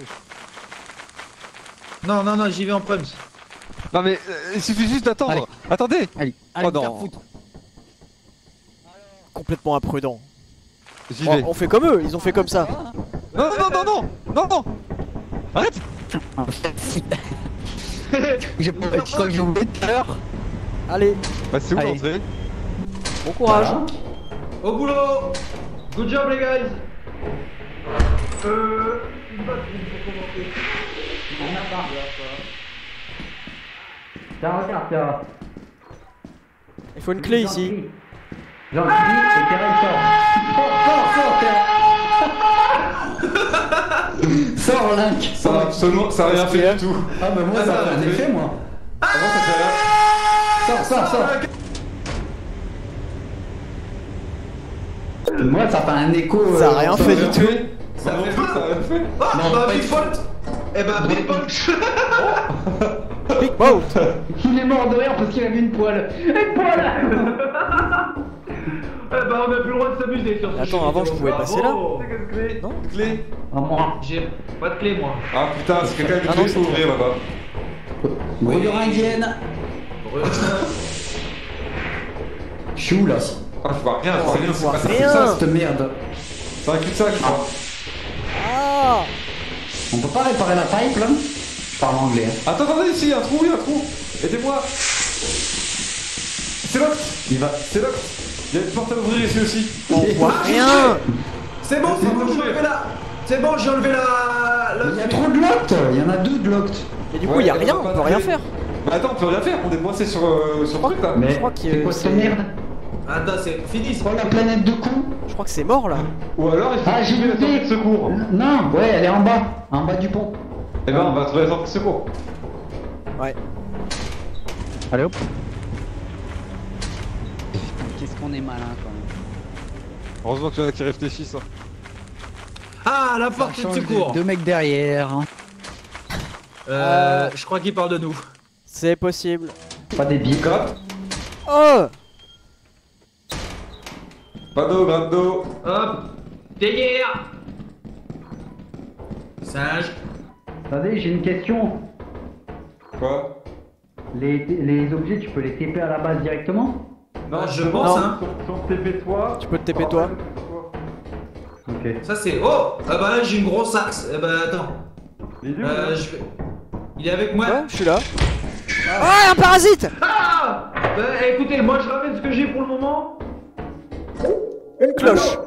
Non, non, non, j'y vais en prums. Non, mais euh, il suffit juste d'attendre. Allez. Attendez. Allez, allez, Oh te faire non. foutre. Complètement imprudent. J'y Oh, vais. on fait comme eux, ils ont fait comme ça. Non, non, non, non, non, non. Arrête. J'ai pas je crois que j'ai oublié tout à l'heure. Allez, Bah, c'est où Allez. l'entrée? bon courage. Au boulot. Good job les guys. Euh... une batterie pour commencer. Tiens, regarde, tiens. Il faut une clé ici. J'en prie, et Terra il sort. Sors, sors, Terra. Sors, Link. Ça a absolument, ça a rien fait du tout. Ah, bah moi, ça Ah, a un bah, effet, moi. Avant, ça fait rien. Sors, sors, sors. Moi, ça fait un écho. Ça a euh, rien ça fait va- du tout. Ça Non fait plus, pas. ça a rien fait. Ah, Non, bah pas big du fault. Eh bah big fault. Big boat. Il est mort de rire parce qu'il a vu une poêle. Une poêle. Eh bah on a plus le droit de s'amuser sur ce Attends, jeu avant, vidéo. je pouvais passer là. Bravo. Clé. Non. Clé. À moi. J'ai pas de clé moi. Ah putain, c'est quelqu'un qui Ah non, peut c'est- ouvrir là-bas. Brouillerindienne. Je suis où là? Ah, je vois rien, je vois rien, c'est vois pas ça. rien. Ça, Cette merde. c'est un cul-de-sac, je crois. Ah. On peut pas réparer la pipe là? Je parle anglais. hein. Attends, attendez, ici, il y a un trou, il y a un trou. Aidez-moi. C'est locked. Il va. C'est locked. Il y a une porte à ouvrir ici aussi. On voit rien. C'est bon, c'est bon, j'ai enlevé la. C'est bon, j'ai enlevé la. la- Il y a trop de locked. Il y en a deux de locked. Et du coup, Ouais, il y a on rien, va on pas peut rien trouver. faire. Bah attends, on peut rien faire, on est coincé sur, euh, sur le truc là. Mais Je crois que c'est quoi c'est- cette merde? Attends, c'est fini. Oh la planète de coups. Je crois que c'est mort là. Ou alors il faut Ah, j'ai trouver la une sortie idée. de secours. Non, ouais, elle est en bas. En bas du pont. Eh ben, on va trouver la sortie de secours. Ouais. Allez hop. Qu'est-ce qu'on est malin quand même. Heureusement qu'il y en a qui réfléchissent. Hein. Ah, la porte de secours. Deux mecs derrière. Euh, je crois qu'il parle de nous. C'est possible. Pas des billes. Gratte. Oh. Pas d'eau, gratte d'eau. Hop. Déguerre. Singe. Attendez, j'ai une question. Quoi? Les, les objets, tu peux les T P à la base directement? Ah, je justement, pense, Non. hein. Si on T P toi. Tu peux te T P toi. Ok. Ça c'est. Oh. Ah bah là j'ai une grosse axe. Eh bah attends. Il est où, Euh, là je vais. Il est avec moi. Ouais, je suis là. Ah, un parasite. Ah. Bah écoutez, moi je ramène ce que j'ai pour le moment. Une cloche.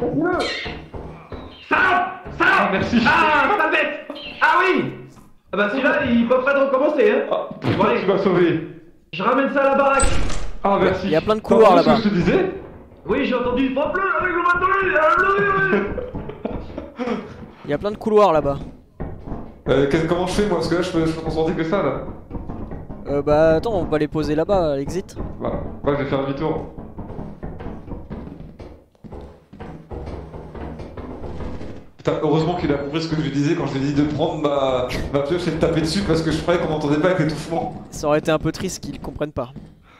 Salope! Salope! Ah, merci. Ah, sale bête! Ah oui! Ah bah celui-là, il peut pas de recommencer, hein. Ah, Bon, putain, allez. tu m'as sauvé. Je ramène ça à la baraque. Ah, merci. Il y a plein de T'as couloirs entendu là-bas. ce que je te disais? Oui, j'ai entendu. Pas plus avec le bâton. Il y a plein de couloirs là-bas. Euh, qu'est- comment je fais moi? Parce que là, je peux, je peux m'en sortir que ça là. Euh, bah attends, on va les poser là-bas à l'exit. Bah, bah, je vais faire demi-tour. Putain, heureusement qu'il a compris ce que je lui disais quand je lui ai dit de prendre ma, ma pioche et de taper dessus parce que je croyais qu'on m'entendait pas avec l'étouffement. Ça aurait été un peu triste qu'ils comprennent pas.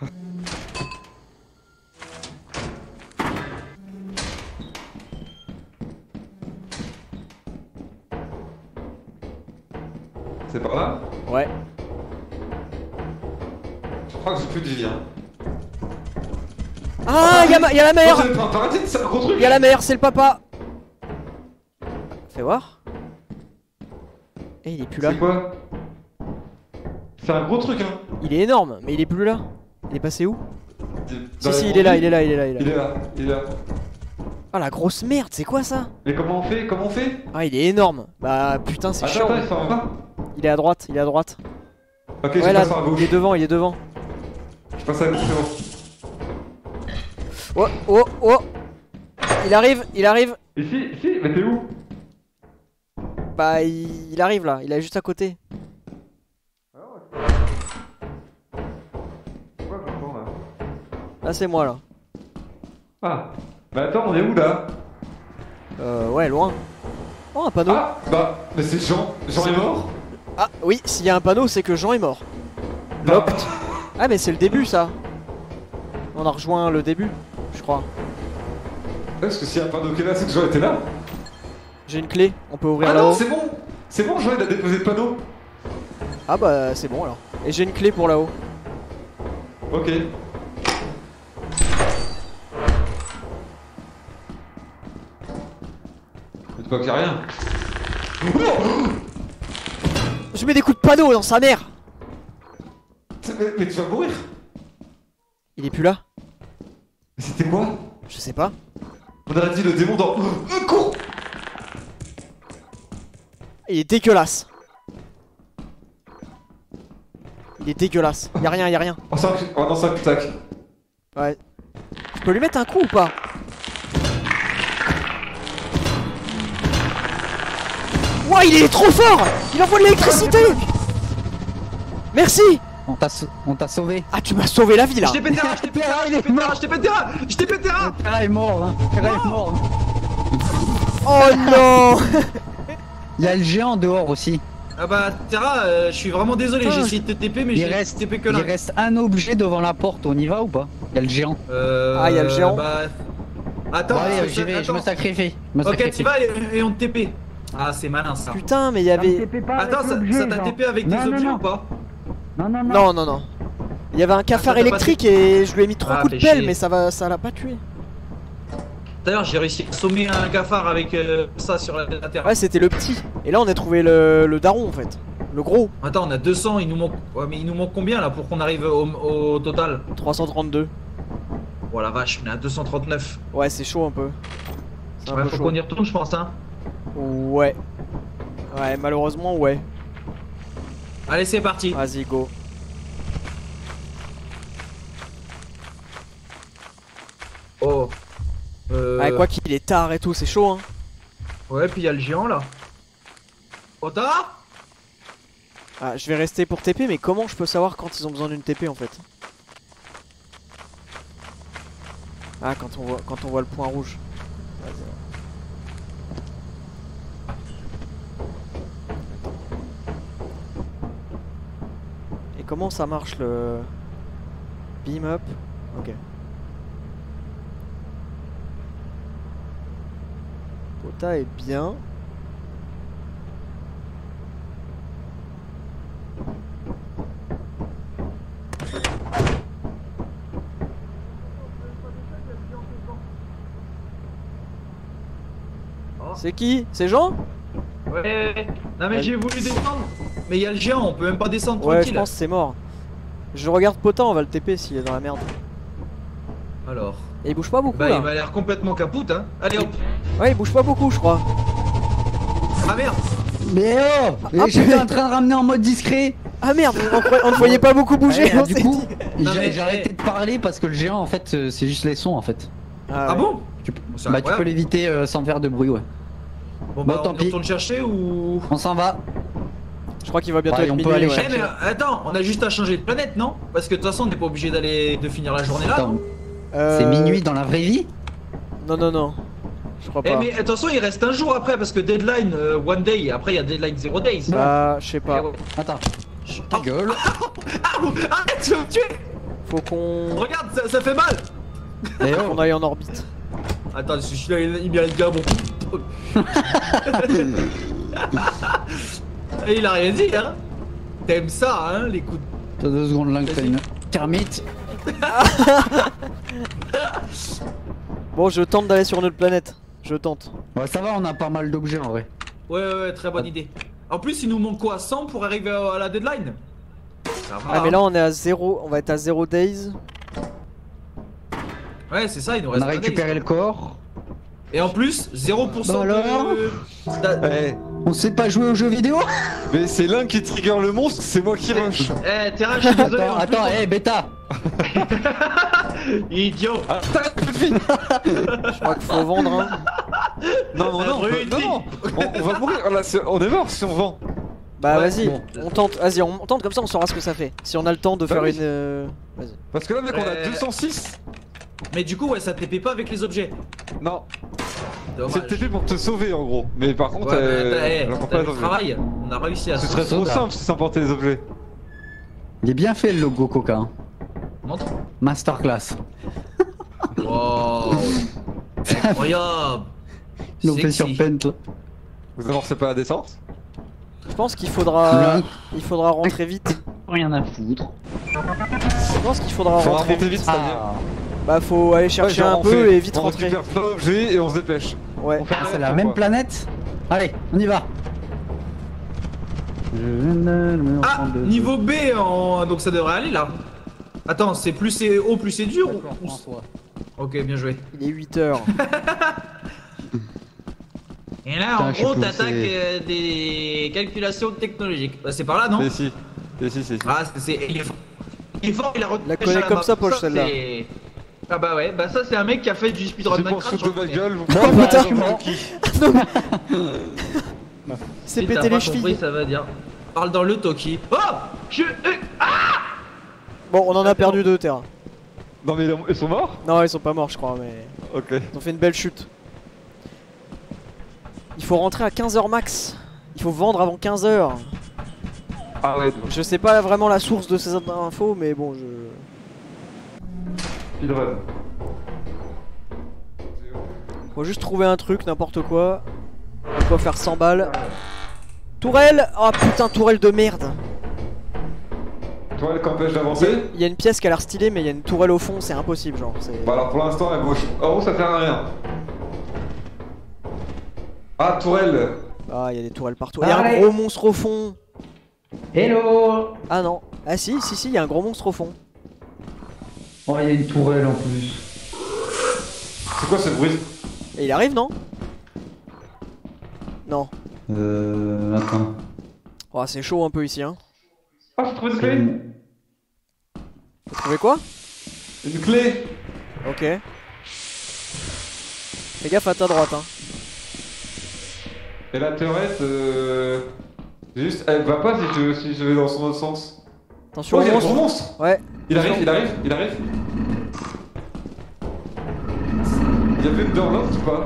C'est par là? Ouais. Je crois que j'ai plus de vie, hein. Ah, il y, a ma- y a la Non, mère. c'est- t'as arrêté de ça, gros truc. Il y a la mère, c'est le papa. Fais voir. Eh, il est plus là. C'est quoi? C'est un gros truc, hein. Il est énorme, mais il est plus là. Il est passé où? Dans Si, les si, il est là, il est là, il est là, il est Il là. est là, il est là. Ah, la grosse merde, c'est quoi ça? Mais comment on fait? Comment on fait? Ah, il est énorme. Bah putain, c'est Attends, chiant. attends, il s'en va pas. Il est à droite, il est à droite. Ok, Ouais, je là, passe à il gauche. est devant, il est devant. Je passe à gauche, c'est bon. Oh, oh, oh. Il arrive, il arrive. Ici, ici, mais t'es où? Bah, il, il arrive là, il est juste à côté. Pourquoi j'entends là? Là, c'est moi là. Ah, mais attends, on est où là? Euh, ouais, loin. Oh, un panneau. Ah, bah, mais c'est Jean. Jean est mort? Ah, oui, s'il y a un panneau, c'est que Jean est mort. Bah, Ah, mais c'est le début ça. On a rejoint le début, je crois. parce que s'il y a un panneau qui est là, c'est que Jean était là. J'ai une clé, on peut ouvrir Ah non, là-haut. c'est bon. C'est bon, Jean il a déposé le panneau. Ah bah c'est bon alors. Et j'ai une clé pour là-haut. Ok. Mais tu vois qu'il y a rien. Je mets des coups de panneau dans sa mère. Mais, mais tu vas mourir. Il est plus là. Mais c'était quoi? Je sais pas. On aurait dit le démon dans... Euh, cours. Il est dégueulasse. Il est dégueulasse. Y'a rien, y'a rien. Oh, c'est un... oh non, c'est un putac. Ouais. Je peux lui mettre un coup ou pas? Ouah, il est trop fort. Il envoie de l'électricité. Merci. On t'a sau- on t'a sauvé. Ah, tu m'as sauvé la vie là. Je t'ai pété un, je t'ai pété un, je t'ai pété un, je t'ai pété un, je t'ai pété un. Terra est mort, hein. Terra est mort. Oh non. Il y a le géant dehors aussi. Ah bah Terra, euh, je suis vraiment désolé, Putain, j'ai essayé de te T P mais Il j'ai reste, T P que il là. reste un objet devant la porte, on y va ou pas? Il y a le géant. Euh, Ah, il y a le géant. Bah... Attends, Bon, allez, attends, j'y vais, je me attends. sacrifie. Je me Ok, sacrifie. t'y vas et, et on te T P. Ah, c'est malin ça. Putain, mais il y avait. Attends, ça ça t'a T P avec Non, des non, objets non. ou pas? Non, non, non. Non, non, non. Il y avait un cafard Ah, ça t'a pas électrique et je lui ai mis trois Ah, coups de fais pelle, chier. mais ça va, ça l'a pas tué. D'ailleurs, j'ai réussi à sommer un cafard avec euh, ça sur la, la terre. Ouais, c'était le petit. Et là, on a trouvé le, le daron en fait. Le gros. Attends, on a deux cents, il nous manque. Ouais, mais il nous manque combien là pour qu'on arrive au, au total? trois cent trente-deux. Oh la vache, on est à deux cent trente-neuf. Ouais, c'est chaud un peu. C'est un Ouais, peu faut chaud. qu'on y retourne, je pense, hein. Ouais. Ouais, malheureusement, ouais. Allez, c'est parti. Vas-y, go. Oh. Euh... Ouais, quoi qu'il est tard et tout, c'est chaud, hein. Ouais, puis il y a le géant là. Ota? Ah, je vais rester pour T P, mais comment je peux savoir quand ils ont besoin d'une T P en fait? Ah, quand on voit, quand on voit le point rouge. Vas-y. Et comment ça marche le beam up? Ok. Pota est bien. C'est qui? C'est Jean? Ouais. Non mais Ouais. j'ai voulu descendre. Mais il y a le géant, on peut même pas descendre Ouais, je tranquille. pense que c'est mort. Je regarde Potin, on va le T P s'il est dans la merde. Alors. Et il bouge pas beaucoup Bah là. il m'a l'air complètement capoute hein. Allez hop. Ouais, il bouge pas beaucoup, je crois. Ah merde. Mais oh Ah, J'étais putain. en train de ramener en mode discret. Ah merde, on, croyait- on ne voyait pas beaucoup bouger. Ouais, on du s'est coup, dit. Non, j'ai mais- j'ai arrêté de parler parce que le géant en fait euh, c'est juste les sons en fait. Ah ouais. bon? Tu, C'est bah, tu peux incroyable. l'éviter euh, sans faire de bruit, ouais. Bon Bon, bah tant on pis. retourne chercher ou... On s'en va. Je crois qu'il va bientôt Ouais, être on peut minuit. aller ouais. Eh mais euh, attends, on a juste à changer de planète non? Parce que de toute façon on n'est pas obligé d'aller de finir la journée là Attends, non? Euh, c'est minuit dans la vraie vie? Non, non, non. Je crois Eh pas. mais attention il reste un jour après parce que deadline euh, one day, après il y a deadline zero days. Bah, je sais pas. Eh ouais. Attends. Ta gueule. Ah, arrête, tu vas me tuer. Faut qu'on Regarde, ça, ça fait mal. Eh qu'on oh. aille en orbite. Attends, celui-là il, il mérite bien bon. Et il a rien dit hein. T'aimes ça hein, les coups de... T'as deux secondes là que t'as une termite. Bon, je tente d'aller sur une autre planète. Je tente. Ouais, ça va, on a pas mal d'objets en vrai. Ouais ouais ouais, très bonne idée. En plus il nous manque quoi, cent pour arriver à, à la deadline? Ça va, Ah, mais hein. là, on est à zéro. On va être à zéro days. Ouais c'est ça, il nous On reste a un récupéré days. le corps. Et en plus, zéro pour cent Bah alors de... d'a- Eh, On sait pas jouer aux jeux vidéo? mais c'est l'un qui trigger le monstre, c'est moi qui rush. Eh Terra, je suis désolé. Attends, en plus, attends, on- eh bêta. Idiot. Ah, t'as plus de vie. Je crois qu'il faut vendre, hein. Non, non, non, Brûle, non, non, on, on va mourir là, c'est- on est mort si on vend. Bah, Ouais, vas-y. bon. On tente. Vas-y, on tente comme ça, on saura ce que ça fait. Si on a le temps de Bah faire oui. une. euh, Vas-y. Parce que là, mec, on a Euh. deux cent six. Mais du coup, ouais, ça T P pas avec les objets. Non, Dommage. c'est le T P pour te sauver en gros. Mais par contre, Ouais, mais euh, attends, eh, on prend t'as pas vu les le objets. travail, on a réussi à Ce se serait trop Soda. simple si ça emportait les objets. Il est bien fait le logo Coca. Hein. montre. Masterclass. Wow. Incroyable. Ils l'ont fait Sexy. sur Paint là. Vous avancez pas la descente? Je pense qu'il faudra. Non. Il faudra rentrer vite. Rien à foutre. Je pense qu'il faudra Faut rentrer remonter vite. vite, c'est-à-dire. Ah, Bah, faut aller chercher Ouais, genre, un on peu fait- et vite on rentrer. récupère plein d'objets et on se dépêche. Ouais. On fait c'est un la tour, même quoi. planète? Allez, on y va. Ah, niveau B, en... donc ça devrait aller là. Attends, c'est plus c'est haut, plus c'est dur D'accord, ou- François. Ok, bien joué. Il est huit heures. Et là, Putain, en je sais gros, pas où t'attaques c'est. euh, des calculations technologiques. Bah, c'est par là, non? Et si, et si, c'est si. Ah, c'est- c'est. Il est fort. Il est fort, il a retenu La connaît comme ça, Poche, Ça, celle-là. c'est- Ah bah ouais, bah ça c'est un mec qui a fait du speedrun C'est pour Minecraft. se foutre de ma je gueule, vous Oh, pouvez putain. pas qui. C'est Si t'as pété pas les compris, chevilles. ça va dire. Parle dans le Toki. Oh Je. euh, ah Bon, on en a perdu deux, Terra. Non mais ils sont morts? Non, ils sont pas morts, je crois, mais. Ok. Ils ont fait une belle chute. Il faut rentrer à quinze heures max. Il faut vendre avant quinze heures. Ah ouais, Je sais pas vraiment la source de ces infos, mais bon, je. speedrun. Faut juste trouver un truc, n'importe quoi. On peut faire cent balles. Tourelle! Oh putain, tourelle de merde! Toi, elle qu'empêche d'avancer? Il y a une pièce qui a l'air stylée, mais il y a une tourelle au fond, c'est impossible, genre. c'est- Bah alors pour l'instant à gauche. En haut ça sert à rien. Ah tourelle. Ah, il y a des tourelles partout. Il y a un Allez. gros monstre au fond! Hello. Ah non. Ah si, si, si, il y a un gros monstre au fond. Oh, il y a une tourelle en plus. C'est quoi ce bruit? Et il arrive, non? Non. Euh. Attends. Oh, c'est chaud un peu ici, hein. Ah j'ai trouvé une clé. Vous trouvez quoi? Une clé. Ok. Fais gaffe à ta droite, hein. Et la turrette euh... juste elle va pas si je, si je vais dans son autre sens. Attention Oh au il y a un monstre. gros monstre. Ouais. Il arrive, il arrive, il arrive. Il y avait une door loft ou pas?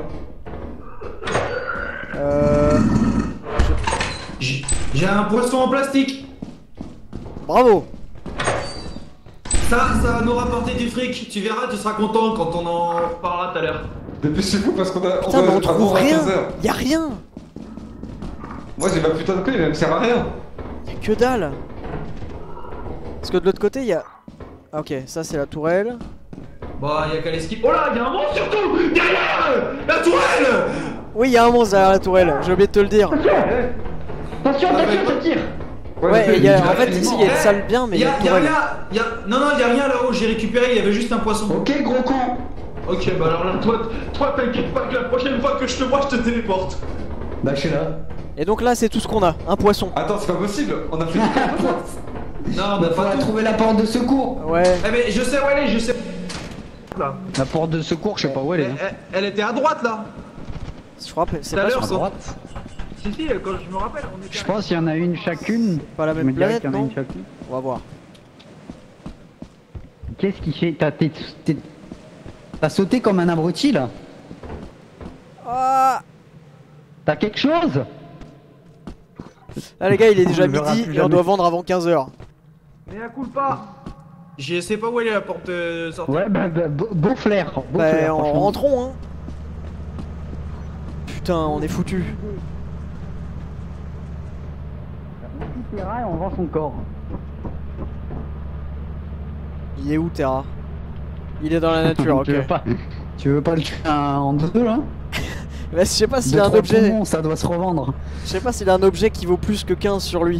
Euh... J'ai j'ai un poisson en plastique. Bravo. Ça, ça va nous rapporter du fric. Tu verras, tu seras content quand on en parlera tout à l'heure. Dépêchez-vous parce qu'on a... Putain, mais on trouve attendre à rien. quinze heures. Y'a rien. Moi j'ai ma putain de clé mais elle me sert à rien. Y'a que dalle. Parce que de l'autre côté, y'a... Ah, ok, ça c'est la tourelle. Bah, y'a qu'à l'esquive. Oh là, y'a un monstre surtout. Derrière la tourelle. Oui, y'a un monstre derrière la tourelle, j'ai oublié de te le dire. Attention, attention, ça tire. Ouais, et y a... en fait il est ici mort. il y a une Eh, salle bien, mais Y y'a a, une y a tourelle. rien. Y a... Non, non, y'a rien là-haut. J'ai récupéré. Il y avait juste un poisson. Ok, gros con. Ok, bah alors là, toi, toi t'inquiète pas que la prochaine fois que je te vois, je te téléporte. Bah je suis là. Et donc là c'est tout ce qu'on a, un poisson. Attends, c'est pas possible, on a fait du Non, Bah bah faut pas tout. trouver la porte de secours. Ouais. Eh mais je sais où elle est, je sais. Là. La porte de secours, je sais pas où elle est. Elle, elle- elle était à droite là. Je crois que c'est Tout à pas, l'heure, sur- ça. Droite. Si, si, quand je me rappelle, on était. Je pense qu'il y en a une chacune. pas la Je même me dirais planète, qu'il y en a non une chacune. On va voir. Qu'est-ce qui fait? T'as t'es- t'es- T'as sauté comme un abruti là? Ah T'as quelque chose? Là les gars il est déjà On le verra midi plus et on jamais. doit vendre avant quinze heures. Mais à coup pas. Je sais pas où elle est la porte euh, sortie. Ouais, bah, bah beau, beau flair. Beau Bah flair, en franchement. rentrons hein. Putain on est foutu. Terra et on vend son corps. Il est où Terra? Il est dans la nature, ok. Tu veux pas, tu veux pas le tuer en deux là? Bah, je sais pas s'il Deux, a un trois objet. poumons, ça doit se revendre. Je sais pas s'il a un objet qui vaut plus que quinze sur lui.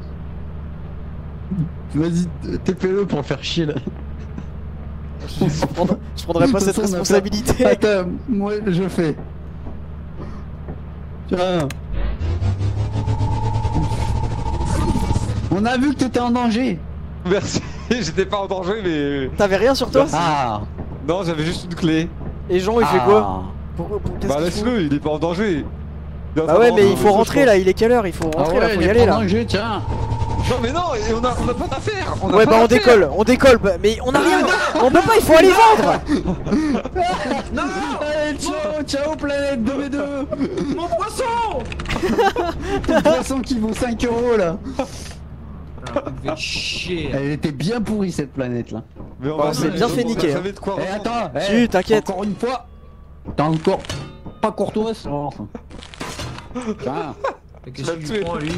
Vas-y, T P E pour faire chier là. Je prendrai, je prendrai pas De toute cette façon, on a responsabilité. Attends, moi je fais. Tiens. On a vu que t'étais en danger. Merci, j'étais pas en danger mais... T'avais rien sur toi? Ah. Non, j'avais juste une clé. Et Jean il fait quoi? Pourquoi, pour- qu'est-ce Bah qu'il fout laisse-le, il est pas en danger. Il est en Bah train ouais de mais il rentrer faut dans le rentrer vaisseau, là, il est quelle heure? Il faut Ah rentrer ouais, là, faut il y est aller pas là. en danger, tiens. je pense. Non mais non, et on a, on a pas d'affaires. On a Ouais pas bah on d'affaires. décolle, on décolle, bah, mais on a rien. On peut pas, il faut aller vendre. Non, Allez, ciao, ciao planète deux v deux. mon poisson. Ton poisson qui vaut cinq euros là. Ah, vous me faites chier. Elle était bien pourrie cette planète là. Mais on Bah, va c'est bien fait niquer, Vous hein. savez de quoi Eh répondre. attends, Si, eh, t'inquiète. Encore une fois. T'as encore pas courtoise. Oh. Tiens. Qu'est-ce Tu qu'il vas lui le prend lui?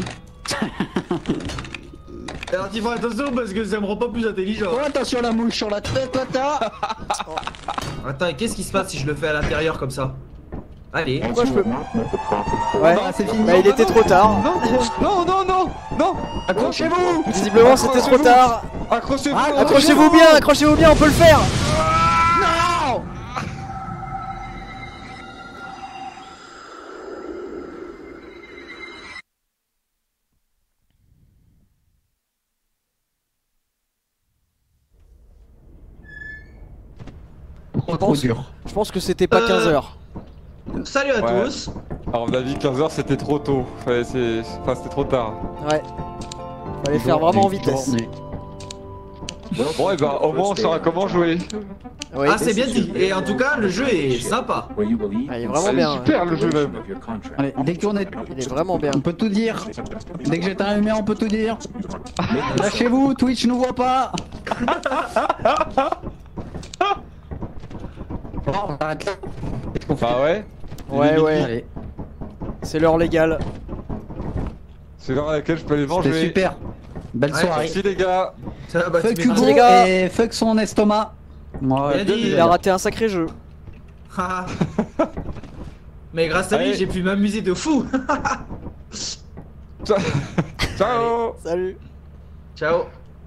Alors tu fais attention parce que ça me rend pas plus intelligent. Oh, attention la mouche sur la tête, toi, t'as. Attends, et qu'est-ce qui se passe si je le fais à l'intérieur comme ça? Allez. Pourquoi je peux Ouais. Ah, c'est fini. Bah il était trop tard. Non, non, non, non. Accrochez-vous. Visiblement c'était trop tard. Accrochez-vous. Ah, Accrochez-vous bien, accrochez-vous bien, on peut le faire. Non. Trop, trop pense- dur. Je pense que c'était pas Euh. quinze heures. Salut à Ouais. tous. Alors on a dit quinze heures c'était trop tôt. Fallait- c'est- Enfin c'était trop tard. Ouais. Fallait faire vraiment en vitesse. Bon et bah au moins on saura comment jouer. Oui. Ah c'est bien dit. Et en tout cas le jeu est sympa. Ah, il est vraiment C'est bien. super le jeu même. Allez, dès qu'on est. Il est vraiment bien. On peut tout dire. Dès que j'éteins la lumière, on peut tout dire. Lâchez-vous, Twitch nous voit pas. Bon, arrête là. Qu'est-ce qu'on fait? Bah ouais. Ouais ouais. Allez, C'est l'heure légale. C'est l'heure à laquelle je peux les manger. c'était super. Belle Ouais, soirée. Merci les gars. Ça, bah, Fuck tu Hugo m'étonnes. les gars. et fuck son estomac. Ouais, Bien dit. Il a raté un sacré jeu. Haha. Mais grâce à lui Allez. j'ai pu m'amuser de fou. Ciao. Salut. Ciao.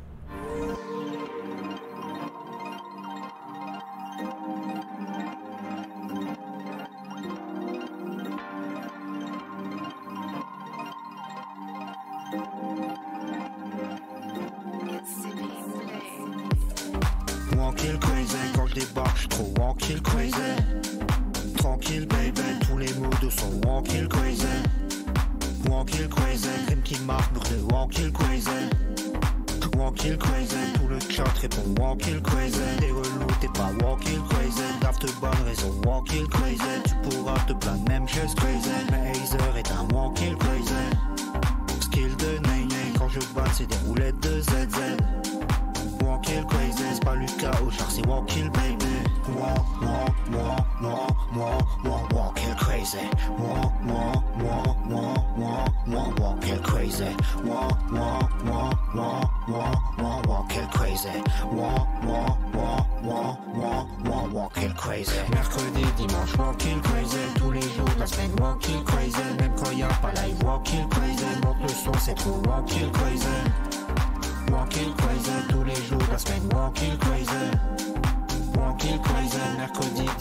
Walking crazy quand je débarque, trop walking crazy. Tranquille baby, tous les moods sont walking crazy. Walking crazy, crime qui marque pour de walking crazy. Walking crazy, tout le chat répond walking crazy. T'es relou, t'es pas walking crazy. Daft bonne raison, walking crazy. Tu pourras te plaindre même chose crazy. Mais Hazer est un walking crazy. Skill de Nene, quand je bats c'est des roulettes de Z Z. Walking crazy, c'est pas Lucas au char, c'est walking baby. Walk, walk, walk, walk, walk, walk, walking crazy. Walk, walk, walk, walk, walk, walk, walking crazy. Walk, walk, walk, walk, walk, walk, walking crazy. Walk, walk, walk, walk, walk, walk, walking crazy. Mercredi, dimanche, walking crazy. Tous les jours de la semaine, walking crazy. Même quand y'a pas live, walking crazy. Monte le son, c'est trop walking crazy. Walking crazy, tous les jours de la semaine, walking crazy. Walking crazy, mercredi,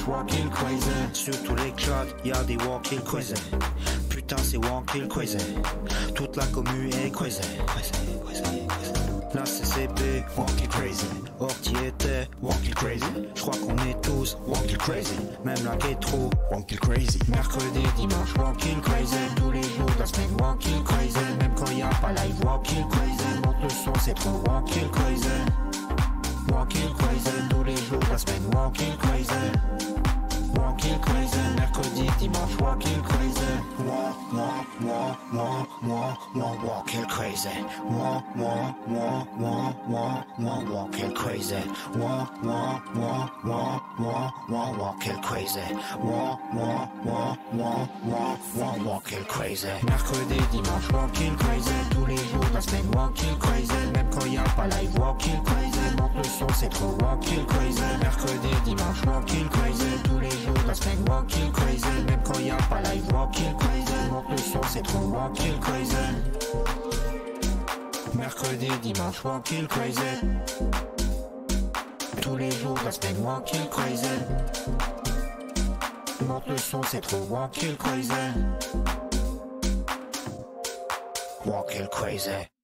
walking crazy. Sur tous les clots, y'a des walking crazy. Putain c'est walking crazy. Toute la commu est crazy. Crazy, crazy, crazy. La C C B, walking crazy. Orti était walking crazy. J'crois qu'on est tous walking crazy. Même la Kétro, walking crazy. Mercredi, dimanche, walking crazy. Tous les jours de la semaine, walking crazy. Même quand y'a pas live, walking crazy. Monte le son, c'est trop walking crazy. Walking crazy, tous les jours de la semaine, walking crazy. Walking crazy, mercredi, dimanche, walking crazy. Walk, walk, walk, walk, walk, walk, walking crazy. Walk, walk, walk, walk, walk, walk, walking crazy. Walk, walk, walk, walk, walk, walk, walking crazy. Walk, walk, walk, walk, walk, walk, walking crazy. Mercredi, dimanche, walking crazy. Tous les jours de la semaine, walking crazy. Même quand y'a pas live, walking crazy. Monte le son, c'est trop walking crazy. Mercredi, dimanche, walking crazy. Tous les jours de la semaine, walking crazy. Même quand y'a pas live, walking crazy. Monte le son, c'est trop walking crazy. Mercredi, dimanche, walking crazy. Tous les jours de la semaine, walking crazy. Monte le son, c'est trop walking crazy. Walking crazy.